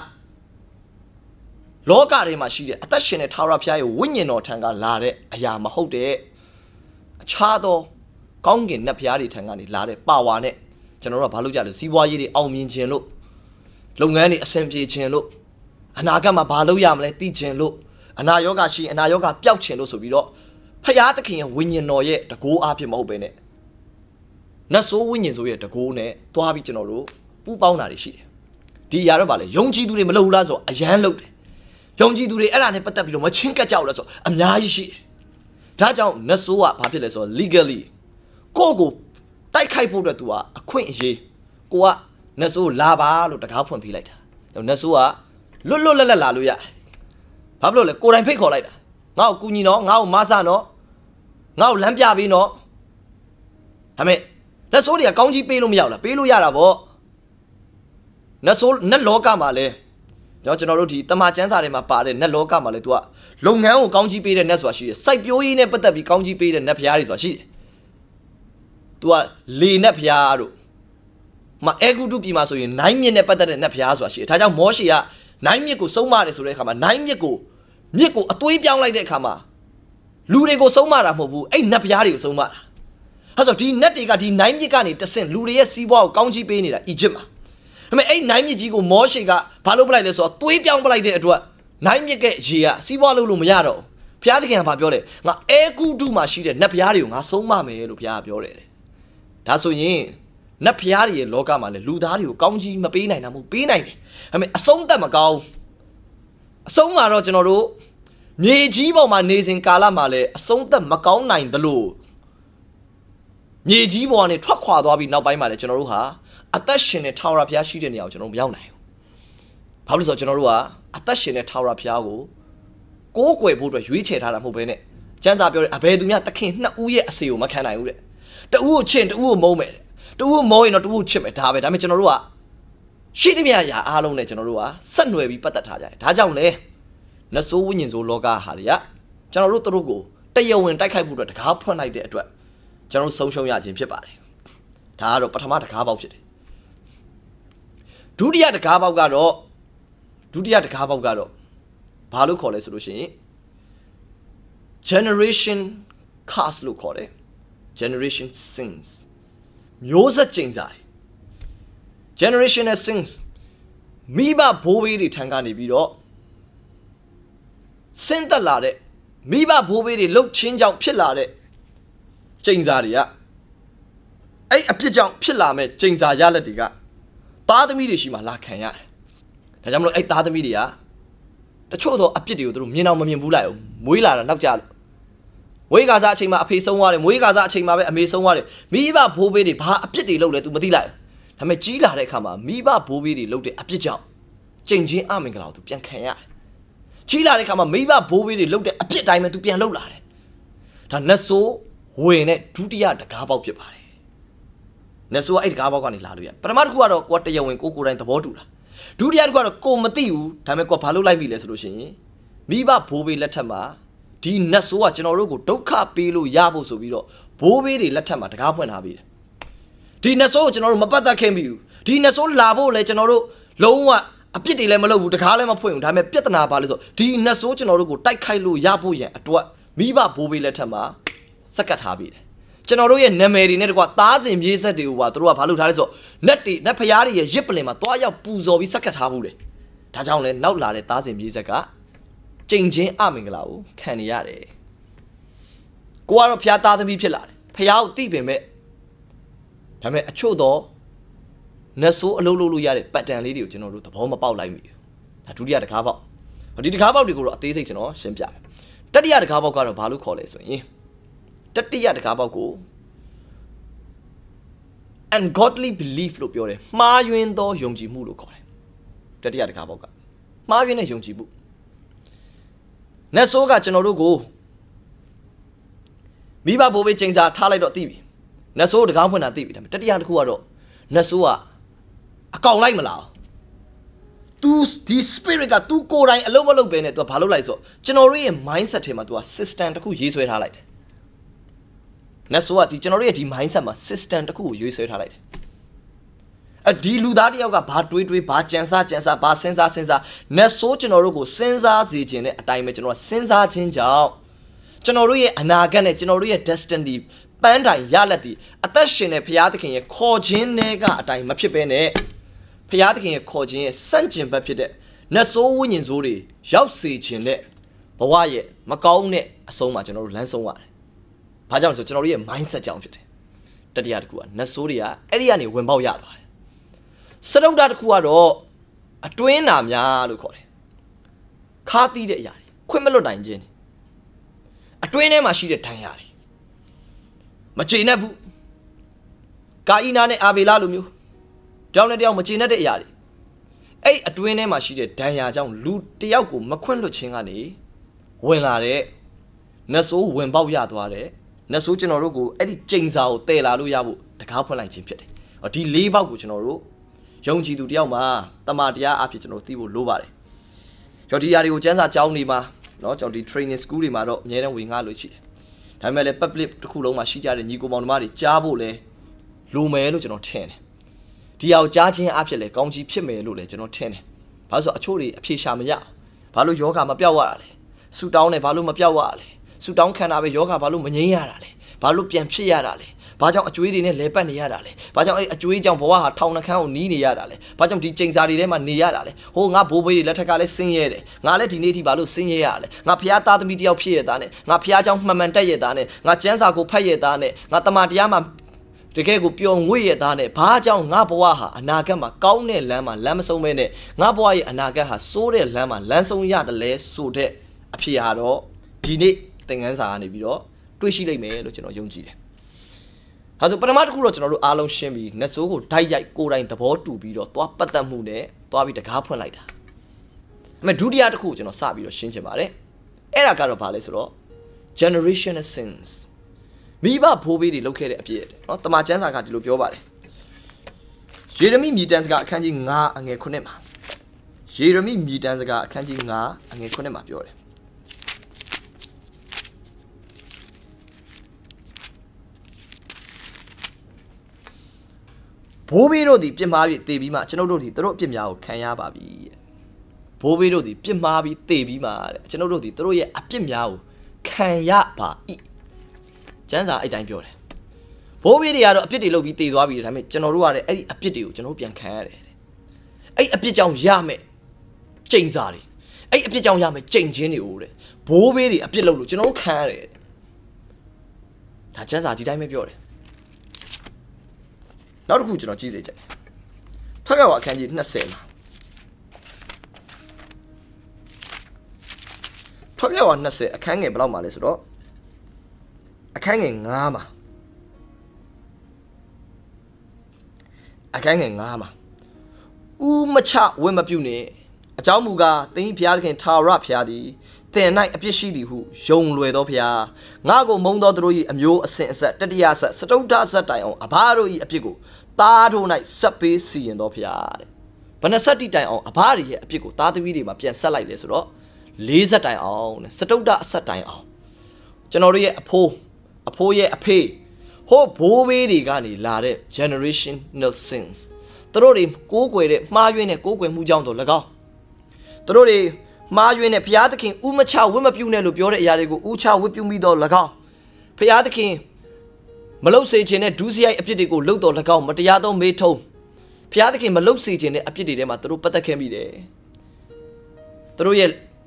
လောကထဲမှာရှိတဲ့အသက်ရှင်တဲ့ထာဝရဘုရားရဲ့ဝိညာဉ်တော်ထံကလာတဲ့အရာမဟုတ်တဲ့အခြားသောကောင်းကင်နတ်ဘုရားတွေထံကနေလာတဲ့ပါဝါနဲ့ကျွန်တော်တို့ကဘာလုပ်ကြလဲစီးပွားရေးတွေအောင်မြင်ခြင်းလို့လုပ်ငန်းတွေအဆင်ပြေခြင်းလို့အနာဂတ်မှာဘာလုပ်ရမလဲသိခြင်းလို့အနာရောဂါရှိအနာရောဂါပျောက်ခြင်းလို့ဆိုပြီးတော့ဖျားသခင်ရဲ့ဝိညာဉ်တော်ရဲ့တကိုးအားဖြင့်မဟုတ်ပဲနဲ့နတ်ဆိုးဝိညာဉ်ဆိုရဲ့တကိုးနဲ့တွားပြီးကျွန်တော်တို့ပူးပေါင်းတာတွေရှိတယ်ဒီအရာတော့ဗာလေယုံကြည်သူတွေမလုပ်ဘူးလားဆိုအယမ်းလုပ်တယ်ယုံကြည်သူတွေအဲ့ဒါနဲ့ပတ်သက်ပြီးတော့မချင်းကပ်ကြဘူးလားဆိုအများကြီးရှိတယ်ဒါကြောင့်နတ်ဆိုးကဘာဖြစ်လဲဆိုတော့ legally ကိုယ့်ကိုတိုက်ခိုက်ဖို့အတွက်သူကအခွင့်အရေးကိုကနတ်ဆိုးလာပါလို့တကားဖွင့်ပေးလိုက်တာနတ်ဆိုးကလွတ်လွတ်လပ်လပ်လာလို့ရတယ်ဘာဖြစ်လို့လဲကိုယ်တိုင်ဖိတ်ခေါ်လိုက်တာငါ့ကိုကူညီနော်ငါ့ကိုမဆနော်ငါ့ကိုလမ်းပြပေးနော်ဒါမဲ့နတ်ဆိုးတွေကကောင်းကြီးပေးလို့မရဘူးလားပေးလို့ရတာပေါ့နတ်ဆိုးနတ်လောကမှာလဲကျွန်တော်ကျွန်တော်တို့ဒီတမန်ကျမ်းစာထဲမှာပါတဲ့နတ်လောကမှာလဲ तू ကလုပ်ငန်းကိုကောင်းကြီးပေးတဲ့နတ်ဆိုတာရှိတယ်စိုက်ပျိုးရေးနဲ့ပတ်သက်ပြီးကောင်းကြီးပေးတဲ့နတ်ဘုရားတွေဆိုတာရှိတယ် तू ကလေနတ်ဘုရားတို့မအဲဂုတုပြည်မှာဆိုရင်နိုင်မြစ်နဲ့ပတ်သက်တဲ့နတ်ဘုရားဆိုတာရှိတယ်ဒါကြောင့်မောရှေကနိုင်မြစ်ကိုစုံမတယ်ဆိုတဲ့အခါမှာနိုင်မြစ်ကိုမြစ်ကိုအသွေးပြောင်းလိုက်တဲ့အခါမှာလူတွေကိုစုံမတာမဟုတ်ဘူးအဲ့နတ်ဘုရားတွေကိုစုံမတာအဲ့ဆိုဒီနတ်တွေကဒီနိုင်မြစ်ကနေတဆင့်လူတွေရဲ့စီးပွားကိုကောင်းကြီးပေးနေတာအီဂျစ်မှာဒါပေမဲ့အဲ့နိုင်မြစ်ကြီးကိုမောရှေကဘာလုပ်ပလိုက်လဲဆိုတော့သွေးပြောင်းပလိုက်တဲ့အတွက်နိုင်မြစ်ကရေကစီးပွားလုပ်လို့မရတော့ဘူးဘုရားသခင်ကဘာပြောလဲငါအဲဂုတုမှာရှိတဲ့နတ်ဘုရားတွေကိုငါစုံမမယ်လို့ဘုရားကပြောတယ်ဒါဆိုရင်နတ်ဘုရားတွေရဲ့လောကမှာလည်းလူသားတွေကိုကောင်းကြီးမပေးနိုင်တာမဟုတ်ပေးနိုင်တယ်ဒါပေမဲ့အဆုံးသက်မကောင်းအဆုံးမှာတော့ကျွန်တော်တို့မြေကြီးပေါ်မှာနေစဉ်ကာလမှာလည်းအဆုံးသက်မကောင်းနိုင်သလိုမြေကြီးပေါ်ကနေထွက်ခွာသွားပြီးနောက်ပိုင်းမှာလည်းကျွန်တော်တို့ဟာအသက်ရှင်တဲ့ထာဝရဘုရားရှိတဲ့နေရာကိုကျွန်တော်မရောက်နိုင်ဘူးဘာလို့လဲဆိုတော့ကျွန်တော်တို့ကအသက်ရှင်တဲ့ထာဝရဘုရားကိုကိုးကွယ်ဖို့အတွက်ရွေးချယ်ထားတာမဟုတ်ဘဲနဲ့ကျမ်းစာပြောတယ်အဘယ်သူများသခင်နှစ်ဦးရဲ့အစေကိုမခံနိုင်ဘူးတဲ့တဦးကိုချစ်တဦးကိုမုန်းမယ်တဦးကိုမုန်းရင်တော့တဦးကိုချစ်မယ်ဒါပဲဒါပေမဲ့ကျွန်တော်တို့ကရှိသမျှအရာအားလုံးနဲ့ကျွန်တော်တို့ကဆက်နွယ်ပြီးပတ်သက်ထားကြတယ်ဒါကြောင့်လေနတ်ဆိုးဝိညာဉ်ဆိုးလောကဟာတွေကကျွန်တော်တို့တို့ကိုတရားဝင်တိုက်ခိုက်ဖို့အတွက်တကားဖွင့်လိုက်တဲ့အတွက်ကျွန်တော်ဆုံးရှုံးရခြင်းဖြစ်ပါတယ်ဒါကတော့ပထမတကားပေါက်ဖြစ်တယ်ဒုတိယတကားပေါက်ကတော့ဒုတိယတကားပေါက်ကတော့ဘာလို့ခေါ်လဲဆိုလို့ရှိရင် generation curse လို့ခေါ်တယ် generation sins မျိုးဆက်ကျိန်စာတယ် generational sins မိဘဘိုးဘေးတွေထံကနေပြီးတော့ဆင်းသက်လာတဲ့မိဘဘိုးဘေးတွေလှုပ်ချင်းကြောင့်ဖြစ်လာတဲ့ကျိန်စာတွေကအဲ့အဖြစ်ကြောင့်ဖြစ်လာမဲ့ကျိန်စာရလက်တွေကသားသမီးတွေရှိမှလာခံရတယ်ဒါကြောင့်မလို့အဲ့သားသမီးတွေကတချို့တော့အပြစ်တွေကိုသူတို့မြင်အောင်မမြင်ဘူးလိုက်အောင်မွေးလာတာနောက်ကြလို့မွေးကားစားအချိန်မှာအဖေဆုံးသွားတယ်မွေးကားစားအချိန်မှာပဲအမေဆုံးသွားတယ်မိဘဘိုးဘေးတွေဘာအပြစ်တွေလုပ်လဲ तू မသိလိုက်ဒါပေမဲ့ကြီးလာတဲ့အခါမှာမိဘဘိုးဘေးတွေလုပ်တဲ့အပြစ်ကြောင့်ကျိန်ချင်းအမင်္ဂလာကို तू ပြန်ခံရတယ်ကြီးလာတဲ့အခါမှာမိဘဘိုးဘေးတွေလုပ်တဲ့အပြစ်တိုင်းပဲ तू ပြန်လုပ်လာတယ်ဒါနတ်ဆိုးဝင်တဲ့ဒုတိယတကားပေါက်ဖြစ်ပါတယ်နတ်ဆိုးကအဲ့တကားပေါက်ကနေလာလို့ရပထမတစ်ခုကတော့ကိုယ်တရားဝင်ကိုကိုယ်တိုင်သဘောတူတာဒုတိယတစ်ခုကတော့ကိုမသိဘူးဒါပေမဲ့ကိုဘာလုပ်လိုက်ပြီလဲဆိုလို့ရှိရင်မိဘဘိုးဘေးလက်ထက်မှာဒီနတ်ဆိုးကကျွန်တော်တို့ကိုဒုက္ခပေးလို့ရဖို့ဆိုပြီးတော့ဘိုးဘေးတွေလက်ထက်မှာတကားဖွင့်ထားပြီးတယ်ဒီနတ်ဆိုးကိုကျွန်တော်တို့မပတ်သက်ခင်ပြီဒီနတ်ဆိုးလာဖို့လဲကျွန်တော်တို့လုံးဝအပြစ်တွေလည်းမလုပ်ဘူးတကားလည်းမဖွင့်ဘူးဒါပေမဲ့ပြဿနာပါလို့ဆိုဒီနတ်ဆိုးကျွန်တော်တို့ကိုတိုက်ခိုက်လို့ရဖို့ရန်အတွက်မိဘဘိုးဘေးလက်ထက်မှာစက်ကတ်ထားပြီးတယ်ကျွန်တော်တို့ရဲ့နာမည်တွေနဲ့တကွာသားစဉ်မြေးဆက်တွေကိုပါတို့ကဘာလုပ်ထားလဲဆိုတော့နတ်တွေနတ်ဖျားတွေရဲ့ရစ်ပလင်မှာတွားရောက်ပူဇော်ပြီးစက်ကတ်ထားဘူးလေဒါကြောင့်လဲနောက်လာတဲ့သားစဉ်မြေးဆက်ကကြိမ်ချင်းအမင်္ဂလာကိုခံနေရတယ်ကိုကတော့ဖျားသားသမီးဖြစ်လာတယ်ဖျားကိုသိပင်မဲ့ဒါပေမဲ့အချို့တော့နတ်ဆိုးအလုပ်လုပ်လို့ရတဲ့ပတ်တန်လေးတွေကိုကျွန်တော်တို့သဘောမပေါက်လိုက်မိဘူးဒါဒုတိယတကားပေါက်ဒီတကားပေါက်တွေကိုတော့အသေးစိတ်ကျွန်တော်ရှင်းပြမယ်တတိယတကားပေါက်ကတော့ဘာလို့ခေါ်လဲဆိုရင်တတိယတကားပေါက်ကို ungodly belief လို့ပြောတယ်မှားယွင်းသောယုံကြည်မှုလို့ခေါ်တယ်တတိယတကားပေါက်ကမှားယွင်းတဲ့ယုံကြည်မှုနတ်ဆိုးကကျွန်တော်တို့ကိုမိဘဘိုးဘေးချိန်စာထားလိုက်တော့သိပြီနတ်ဆိုးတကားဖွင့်တာသိပြီဒါပေမဲ့တတိယတစ်ခုကတော့နတ်ဆိုးကအကောင်လိုက်မလား तू ဒီ spirit က तू ကိုယ်တိုင်အလုံးမလုံးပဲနဲ့ तू ဘာလုပ်လိုက်ဆိုကျွန်တော်တို့ရဲ့ mindset ထဲမှာ तू က system တစ်ခုရေးဆွဲထားလိုက်တယ်နတ်ဆိုးကဒီကျွန်တော်တို့ရဲ့ဒီ mindset မှာ system တစ်ခုကိုရေးဆွဲထားလိုက်တယ်အဒီလူသားတယောက်ကဘာတွေးတွေးဘာကြံစားကြံစားဘာစဉ်းစားစဉ်းစားနတ်ဆိုးကျွန်တော်တို့ကိုစဉ်းစားစေခြင်းနဲ့အတိုင်းပဲကျွန်တော်ကစဉ်းစားခြင်းကြောင့်ကျွန်တော်တို့ရဲ့အနာဂတ်နဲ့ကျွန်တော်တို့ရဲ့ destiny ပန်းတိုင်ရလက်ဒီအသက်ရှင်တဲ့ဘုရားသခင်ရဲ့ခေါ်ခြင်းနဲ့ကအတိုင်းမဖြစ်ဘဲနဲ့ဘုရားသခင်ရဲ့ခေါ်ခြင်းရဲ့စန့်ကျင်ဘက်ဖြစ်တဲ့နတ်ဆိုးဝိညာဉ်ဆိုးတွေရောက်စေခြင်းနဲ့ဘဝရဲ့မကောင်းတဲ့အဆုံးမှာကျွန်တော်တို့လမ်းဆုံးရတယ်။ဘာကြောင့်လဲဆိုကျွန်တော်တို့ရဲ့ mindset ကြောင့်ဖြစ်တယ်။တတိယတစ်ခုကနတ်ဆိုးတွေကအဲ့ဒီကနေဝင်ပေါက်ရသွားတယ်။စတုဒ္ဒတစ်ခုကတော့အတွင်းနာများလို့ခေါ်တယ်။ခါသီးတဲ့အရာတွေခွင့်မလွတ်နိုင်ခြင်းအတွင်းထဲမှာရှိတဲ့ဒဏ်ရာတွေမကျေနပ်ဘူးကာအီနာနဲ့အာဘေလာလိုမျိုးကြောင်းနဲ့တယောက်မကျေနပ်တဲ့အရာတွေအဲ့အတွင်းထဲမှာရှိတဲ့ဒဏ်ရာကြောင့်လူတယောက်ကိုမခွင့်လွတ်ခြင်းကနေဝင်လာတဲ့နတ်ဆိုးဝင်ပေါက်ရသွားတဲ့နတ်ဆိုးကျွန်တော်တို့ကိုအဲ့ဒီကျိန်စာကိုတည်လာလို့ရဖို့တကားဖွင့်လိုက်ခြင်းဖြစ်တယ်။ဒီလေးပေါက်ကိုကျွန်တော်တို့ယုံကြည်သူတယောက်မှာတမန်တရားအဖြစ်ကျွန်တော်သိဖို့လိုပါတယ်။ကျွန်တော်ဒီຢာတွေကိုကျမ်းစာကျောင်းတွေမှာเนาะကျွန်တော်ဒီ training school တွေမှာတော့အများနဲ့ဝင်ငှလို့ရှိတယ်။ဒါပေမဲ့လည်း public တစ်ခုလုံးမှာရှိကြတဲ့ညီကိုမောင်နှမတွေကြားဖို့လဲလိုမယ်လို့ကျွန်တော်ထင်တယ်။ဒီအောင်ကြားခြင်းအဖြစ်လဲကောင်းကြီးဖြစ်မယ်လို့လဲကျွန်တော်ထင်တယ်။ဘာလို့ဆိုအချို့တွေအဖြေရှာမရ။ဘာလို့ယောဂမပြောက်ရတာလဲ။ဆူတောင်းတယ်ဘာလို့မပြောက်ရတာလဲ။ဆူတောင်းခံတာပဲယောဂဘာလို့မငြိမ်းရတာလဲ။ဘာလို့ပြန်ဖြစ်ရတာလဲ။ဘာကြောင့်အကျွေးတွေနဲ့လဲပတ်နေရတာလဲ။ဘာကြောင့်အဲ့အကျွေးကြောင့်ဘဝဟာထောင်နှခမ်းကိုနီးနေရတာလဲ။ဘာကြောင့်ဒီကျိန်စာတွေထဲမှာနေရတာလဲ။ဟိုငါဘိုးဘေးတွေလက်ထက်ကလည်းဆင်းရဲတယ်။ငါလည်းဒီနေ့ထိဘာလို့ဆင်းရဲရလဲ။ငါဖျားသားသမီးတယောက်ဖြစ်ရတာနဲ့ငါဖျားเจ้าမှန်မှန်တက်ရတာနဲ့ငါကျမ်းစာကိုဖတ်ရတာနဲ့ငါတမန်တရားမှာတကယ်ကိုပျော်ငွေ့ရတာနဲ့ဘာကြောင့်ငါဘဝဟာအနာဂတ်မှာကောင်းတဲ့လမ်းမှာလမ်းမဆုံးမဲနဲ့ငါဘဝရဲ့အနာဂတ်ဟာစိုးတဲ့လမ်းမှာလမ်းဆုံးရတယ်လဲဆိုတဲ့အဖြစ်ဟာတော့ဒီနေ့သင်ခန်းစာကနေပြီးတော့တွေ့ရှိလိမ့်မယ်လို့ကျွန်တော်ယုံကြည်တယ်။ဒါဆိုပထမတစ်ခုတော့ကျွန်တော်တို့အားလုံးရှင်းပြီးနတ်ဆိုးကိုဓာတ်ရိုက်ကိုယ်တိုင်သဘောတူပြီးတော့သွားပတ်သက်မှုနဲ့သွားပြီးတကားဖွင့်လိုက်တာ။အမေဒုတိယတစ်ခုကိုကျွန်တော်စပြီးတော့ရှင်းချင်ပါတယ်။အဲ့ဒါကတော့ဘာလဲဆိုတော့ generational sins မိဘဘိုးဘေးတွေလုပ်ခဲ့တဲ့အပြစ်เนาะတမန်ကျမ်းစာကဒီလိုပြောပါတယ်ယေရမိမြည်တမ်းစကားအခန်းကြီး၅အငယ်ခုနှစ်မှာယေရမိမြည်တမ်းစကားအခန်းကြီး၅အငယ်ခုနှစ်မှာပြောတယ်ဘိုးဘေးတို့သည်ပြစ်မှားပြီးတေပြီးမှကျွန်ုပ်တို့သည်သူတို့အပြစ်များကိုခံရပါပြီဘိုးဘေးတို့သည်ပြစ်မှားပြီးတေပြီးမှတဲ့ကျွန်ုပ်တို့သည်သူတို့ရဲ့အပြစ်များကိုခံရပါ၏ကျမ်းစာအဲ့တိုင်းပြောတယ်ဘိုးဘေးတွေကတော့အပြစ်တွေလုပ်ပြီးတည်သွားပြီဒါပေမဲ့ကျွန်တော်တို့ကလည်းအဲ့ဒီအပြစ်တွေကိုကျွန်တော်တို့ပြန်ခံရတယ်တဲ့အဲ့အပြစ်ကြောင့်ရမယ်ကျိန်စာတွေအဲ့အပြစ်ကြောင့်ရမယ်ကျိန်ချင်းတွေကိုတဲ့ဘိုးဘေးတွေအပြစ်လုပ်လို့ကျွန်တော်တို့ခံရတယ်ဒါကျမ်းစာဒီတိုင်းပဲပြောတယ်နောက်တစ်ခုကျွန်တော်ကြည့်စေချင်တယ်ထောက်ရပါအခန်းကြီး၂၀မှာထောက်ရပါ၂၀အခန်းငယ်ဘယ်လောက်မှာလဲဆိုတော့အခန်းငယ်၅မှာအခန်းငယ်၅မှာဥမချဝင့်မပြုနေအကြောင်းမူကားသင်၏ဘုရားသခင်ထာဝရဘုရားသည်သင်၌အပြစ်ရှိသည်ဟုယုံလွယ်သောဘုရားငါကိုမုန်းသောသူတို့၏အမျိုးအစဉ်အဆက်တတိယဆက်စတုဒ္ဓဆက်တိုင်အောင်အဘတို့၏အပြစ်ကိုသားတို့၌ဆက်ပေးစီရင်သောဘုရားတဲ့ဘယ်နှဆက်တိတိုင်အောင်အဘတွေရဲ့အပြစ်ကိုသားသမီးတွေမှာပြန်ဆက်လိုက်လေဆိုတော့၄ဆက်တိုင်အောင်တဲ့စတုဒ္ဓအဆက်တိုင်အောင်ကျွန်တော်တို့ရဲ့အဖိုးအဖိုးရဲ့အဖေဟိုဘိုးဘေးတွေကနေလာတဲ့ generational sins သူတို့တွေကိုးကွယ်တဲ့မှားယွင်းတဲ့ကိုးကွယ်မှုကြောင့်တော့၎င်းသူတို့တွေမှားယွင်းတဲ့ဘုရားသခင်ဥမချဝတ်မပြုနဲ့လို့ပြောတဲ့အရာတွေကိုဥချဝတ်ပြုမိတော့၎င်းဘုရားသခင်မလုတ်စေခြင်းနဲ့ဒုစရိုက်အပြစ်တွေကိုလှုပ်တော့၎င်းမတရားသောမေးထုံးဘုရားသခင်မလုတ်စေခြင်းနဲ့အပြစ်တွေထဲမှာသူတို့ပတ်သက်ခဲ့မိတယ်သူတို့ရဲ့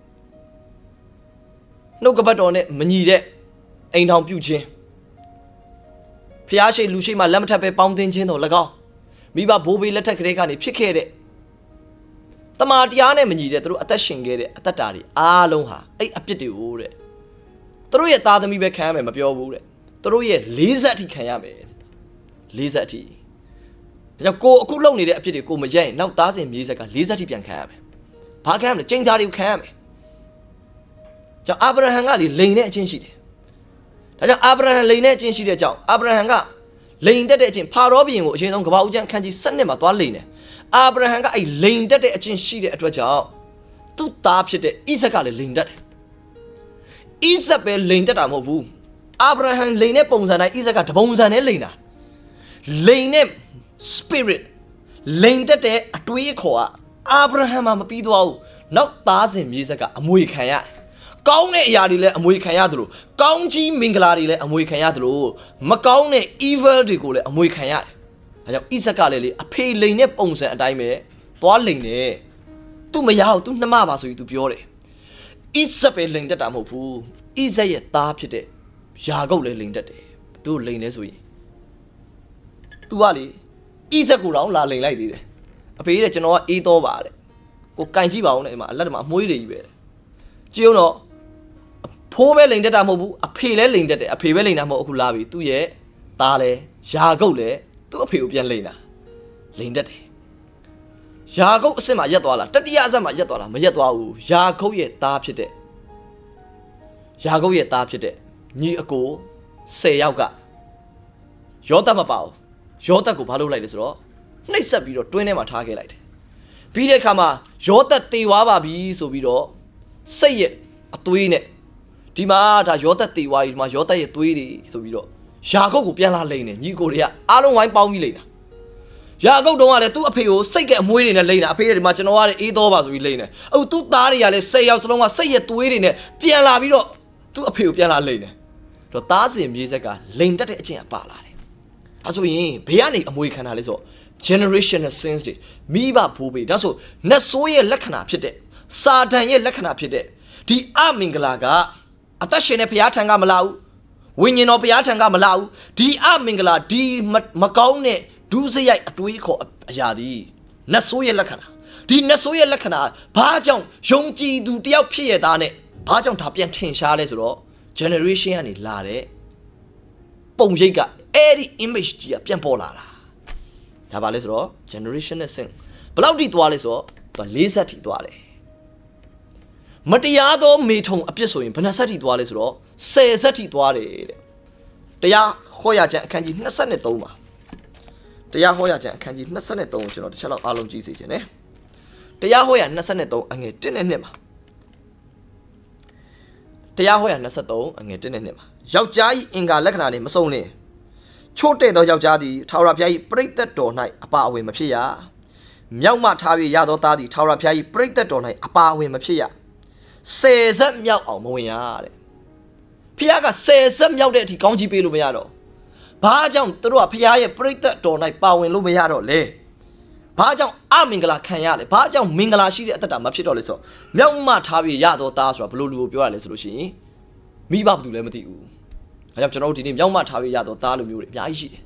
နှုတ်ကပတ်တော်နဲ့မညီတဲ့အိမ်ထောင်ပြုခြင်းဖျားရှိလူရှိမှလက်မထပ်ပဲပေါင်းတင်ခြင်းတော့၎င်းမိဘဘိုးဘေးလက်ထက်ကလေးကနေဖြစ်ခဲ့တဲ့တမာတရားနဲ့မညီတဲ့သူတို့အသက်ရှင်ခဲ့တဲ့အသက်တာတွေအားလုံးဟာအဲ့အပြစ်တွေကိုတဲ့သူတို့ရဲ့သားသမီးပဲခံရမယ်မပြောဘူးတဲ့သူတို့ရဲ့လေးဆက်အထိခံရမယ်လေးဆက်အထိဒါကြောင့်ကိုအခုလုပ်နေတဲ့အပြစ်တွေကိုမရက်ရင်နောက်သားစဉ်မြေးဆက်ကလေးဆက်အထိပြန်ခံရမယ်ဘာခံရမလဲကျင်းစားတွေကိုခံရမယ်ကြောင့်အာဗြဟံကလေလိန်တဲ့အချင်းရှိတယ်ဒါကြောင့်အာဗြဟံလိန်တဲ့အချင်းရှိတဲ့အကြောင်းအာဗြဟံကလိန်တက်တဲ့အချင်းဖာရောဘုရင်ကိုအရင်ဆုံးကပ္ပဦးကျမ်းအခန်းကြီး၁၂မှာသွားလိန်တယ်အာဗြဟံကအဲ့လိန်တက်တဲ့အချင်းရှိတဲ့အတွက်ကြောင့်သူ့သားဖြစ်တဲ့ဣဇက်ကလည်းလိန်တက်တယ်ဣဇက်ပဲလိန်တက်တာမဟုတ်ဘူးအာဗြဟံလိန်တဲ့ပုံစံတိုင်းဣဇက်ကတပုံစံနဲ့လိန်တာလိန်တဲ့ spirit လိန်တက်တဲ့အတွေးခေါ်ကအာဗြဟံမှာမပြီးသွားဘူးနောက်သားစဉ်မြေးဆက်ကအမွေခံရတယ်ကောင်းတဲ့အရာတွေလည်းအမွေခံရသလိုကောင်းကြီးမင်္ဂလာတွေလည်းအမွေခံရသလိုမကောင်းတဲ့ evil တွေကိုလည်းအမွေခံရတယ်။ဒါကြောင့်ဣဇက်ကလည်းလေအဖေလိန်တဲ့ပုံစံအတိုင်းပဲသွားလိန်တယ်။ तू မရအောင် तू နှမပါဆိုပြီး तू ပြောတယ်။ဣဇက်ပဲလိန်တတ်တာမဟုတ်ဘူး။ဣဇက်ရဲ့သားဖြစ်တဲ့ယာကုပ်လည်းလိန်တတ်တယ်။ तू လိန်လဲဆိုရင် तू ကလေဣဇက်ကိုတော့လာလိန်လိုက်သေးတယ်။အဖေတဲ့ကျွန်တော်ကအေးတော့ပါတဲ့။ကိုကင်ကြည့်ပါဦးနဲ့ဒီမှာအလက်တမှာအမွှေးတွေကြီးပဲ။ကြည့်အောင်တော့ဖိုးပဲလိန်တက်တာမဟုတ်ဘူးအဖေလည်းလိန်တက်တယ်အဖေပဲလိန်တာမဟုတ်အခုလာပြီသူ့ရဲ့သားလဲယာကုပ်လဲသူ့အဖေကိုပြန်လိန်တာလိန်တက်တယ်ယာကုပ်အစ်စ်မှာရက်သွားလားတတိယအဆက်မှာရက်သွားလားမရက်သွားဘူးယာကုပ်ရဲ့သားဖြစ်တဲ့ယာကုပ်ရဲ့သားဖြစ်တဲ့ညီအကို၁၀ယောက်ကယောသတ်မပါဘူးယောသတ်ကိုဘာလုပ်လိုက်လဲဆိုတော့နှိပ်စက်ပြီးတော့တွင်းထဲမှာထားခဲ့လိုက်တယ်ပြီးတဲ့အခါမှာယောသတ်တေဝါပါပြီဆိုပြီးတော့စိတ်ရဲ့အသွေးနဲ့ဒီမှာဒါယောသတ်တေဝါကြီးဒီမှာယောသတ်ရဲ့သွေးတွေဆိုပြီးတော့ယာကုပ်ကိုပြန်လာလိမ့်တယ်ညီကိုတွေကအားလုံးဝိုင်းပေါင်းပြီးလိမ့်တာယာကုပ်တုံးကလည်းသူ့အဖေကိုစိတ်ကအမွှေးတွေနဲ့လိမ့်တာအဖေကဒီမှာကျွန်တော်ကလည်းအေးတော့ပါဆိုပြီးလိမ့်တယ်အခုသူ့သားတွေကလည်း၁၀ယောက်စလုံးကစိတ်ရဲ့သွေးတွေနဲ့ပြန်လာပြီးတော့သူ့အဖေကိုပြန်လာလိမ့်တယ်တော့သားစဉ်မြေးဆက်ကလိမ့်တတ်တဲ့အချင်းအပါလာတယ်အဲဆိုရင်ဘေးကနေအမွှေခံတာလဲဆို generational sins တွေမိဘဘိုးဘေးဒါဆိုနတ်ဆိုးရဲ့လက္ခဏာဖြစ်တဲ့စာတန်ရဲ့လက္ခဏာဖြစ်တဲ့ဒီအမင်္ဂလာကအသက်ရှင်တဲ့ဘုရားထံကမလာဘူးဝိညာဉ်တော်ဘုရားထံကမလာဘူးဒီအမင်္ဂလာဒီမကောင်းတဲ့ဒုစရိုက်အတွေးခေါ်အရာသည်နတ်ဆိုးရဲ့လက္ခဏာဒီနတ်ဆိုးရဲ့လက္ခဏာဘာကြောင့်ယုံကြည်သူတယောက်ဖြစ်ရတာနဲ့ဘာကြောင့်ဒါပြန်ထင်ရှားလဲဆိုတော့ generation ကနေလာတဲ့ပုံရိပ်ကအဲ့ဒီ image ကြီးကပြန်ပေါ်လာတာဒါပါလဲဆိုတော့ generation နဲ့ sin ဘယ်လောက်ထိသွားလဲဆိုတော့၄၀ထိသွားတယ်မတရားသောမေထုံအပြစ်ဆိုရင်ဘယ်နှဆက်ထိသွားလဲဆိုတော့၁၀ဆက်ထိသွားတယ်တဲ့တရားဟောရခြင်းအခန်းကြီး၂၃ပါတရားဟောရခြင်းအခန်းကြီး၂၃ကိုကျွန်တော်တစ်ချက်လောက်အားလုံးကြည့်စေချင်တယ်တရားဟောရ၂၃အငယ်၁နဲ့၂မှာတရားဟောရ၂၃အငယ်၁နဲ့၂မှာယောက်ျား၏အင်္ဂါလက္ခဏာနှင့်မစုံလင်ချို့တဲ့သောယောက်ျားသည်ထာဝရဘုရား၏ပရိသတ်တော်၌အပါအဝင်မဖြစ်ရမြောက်မှထား၍ရသောသားသည်ထာဝရဘုရား၏ပရိသတ်တော်၌အပါအဝင်မဖြစ်ရဆယ်ဆက်မြောက်အောင်မဝင်ရတဲ့ဖခင်ကဆယ်ဆက်မြောက်တဲ့အထိကောင်းကြီးပေးလို့မရတော့ဘာကြောင့်သူတို့ကဖခင်ရဲ့ပရိသတ်တော်၌ပါဝင်လို့မရတော့လဲဘာကြောင့်အမင်္ဂလာခံရလဲဘာကြောင့်မင်္ဂလာရှိတဲ့အတ္တမဖြစ်တော့လဲဆိုတော့မြောက်မှထားပြီးရတော့သားဆိုတာဘလို့လူကိုပြောရလဲဆိုလို့ရှိရင်မိဘဘာတူလည်းမသိဘူးဒါကြောင့်ကျွန်တော်တို့ဒီနေ့မြောက်မှထားပြီးရတော့သားလိုမျိုးတွေအများကြီးရှိတယ်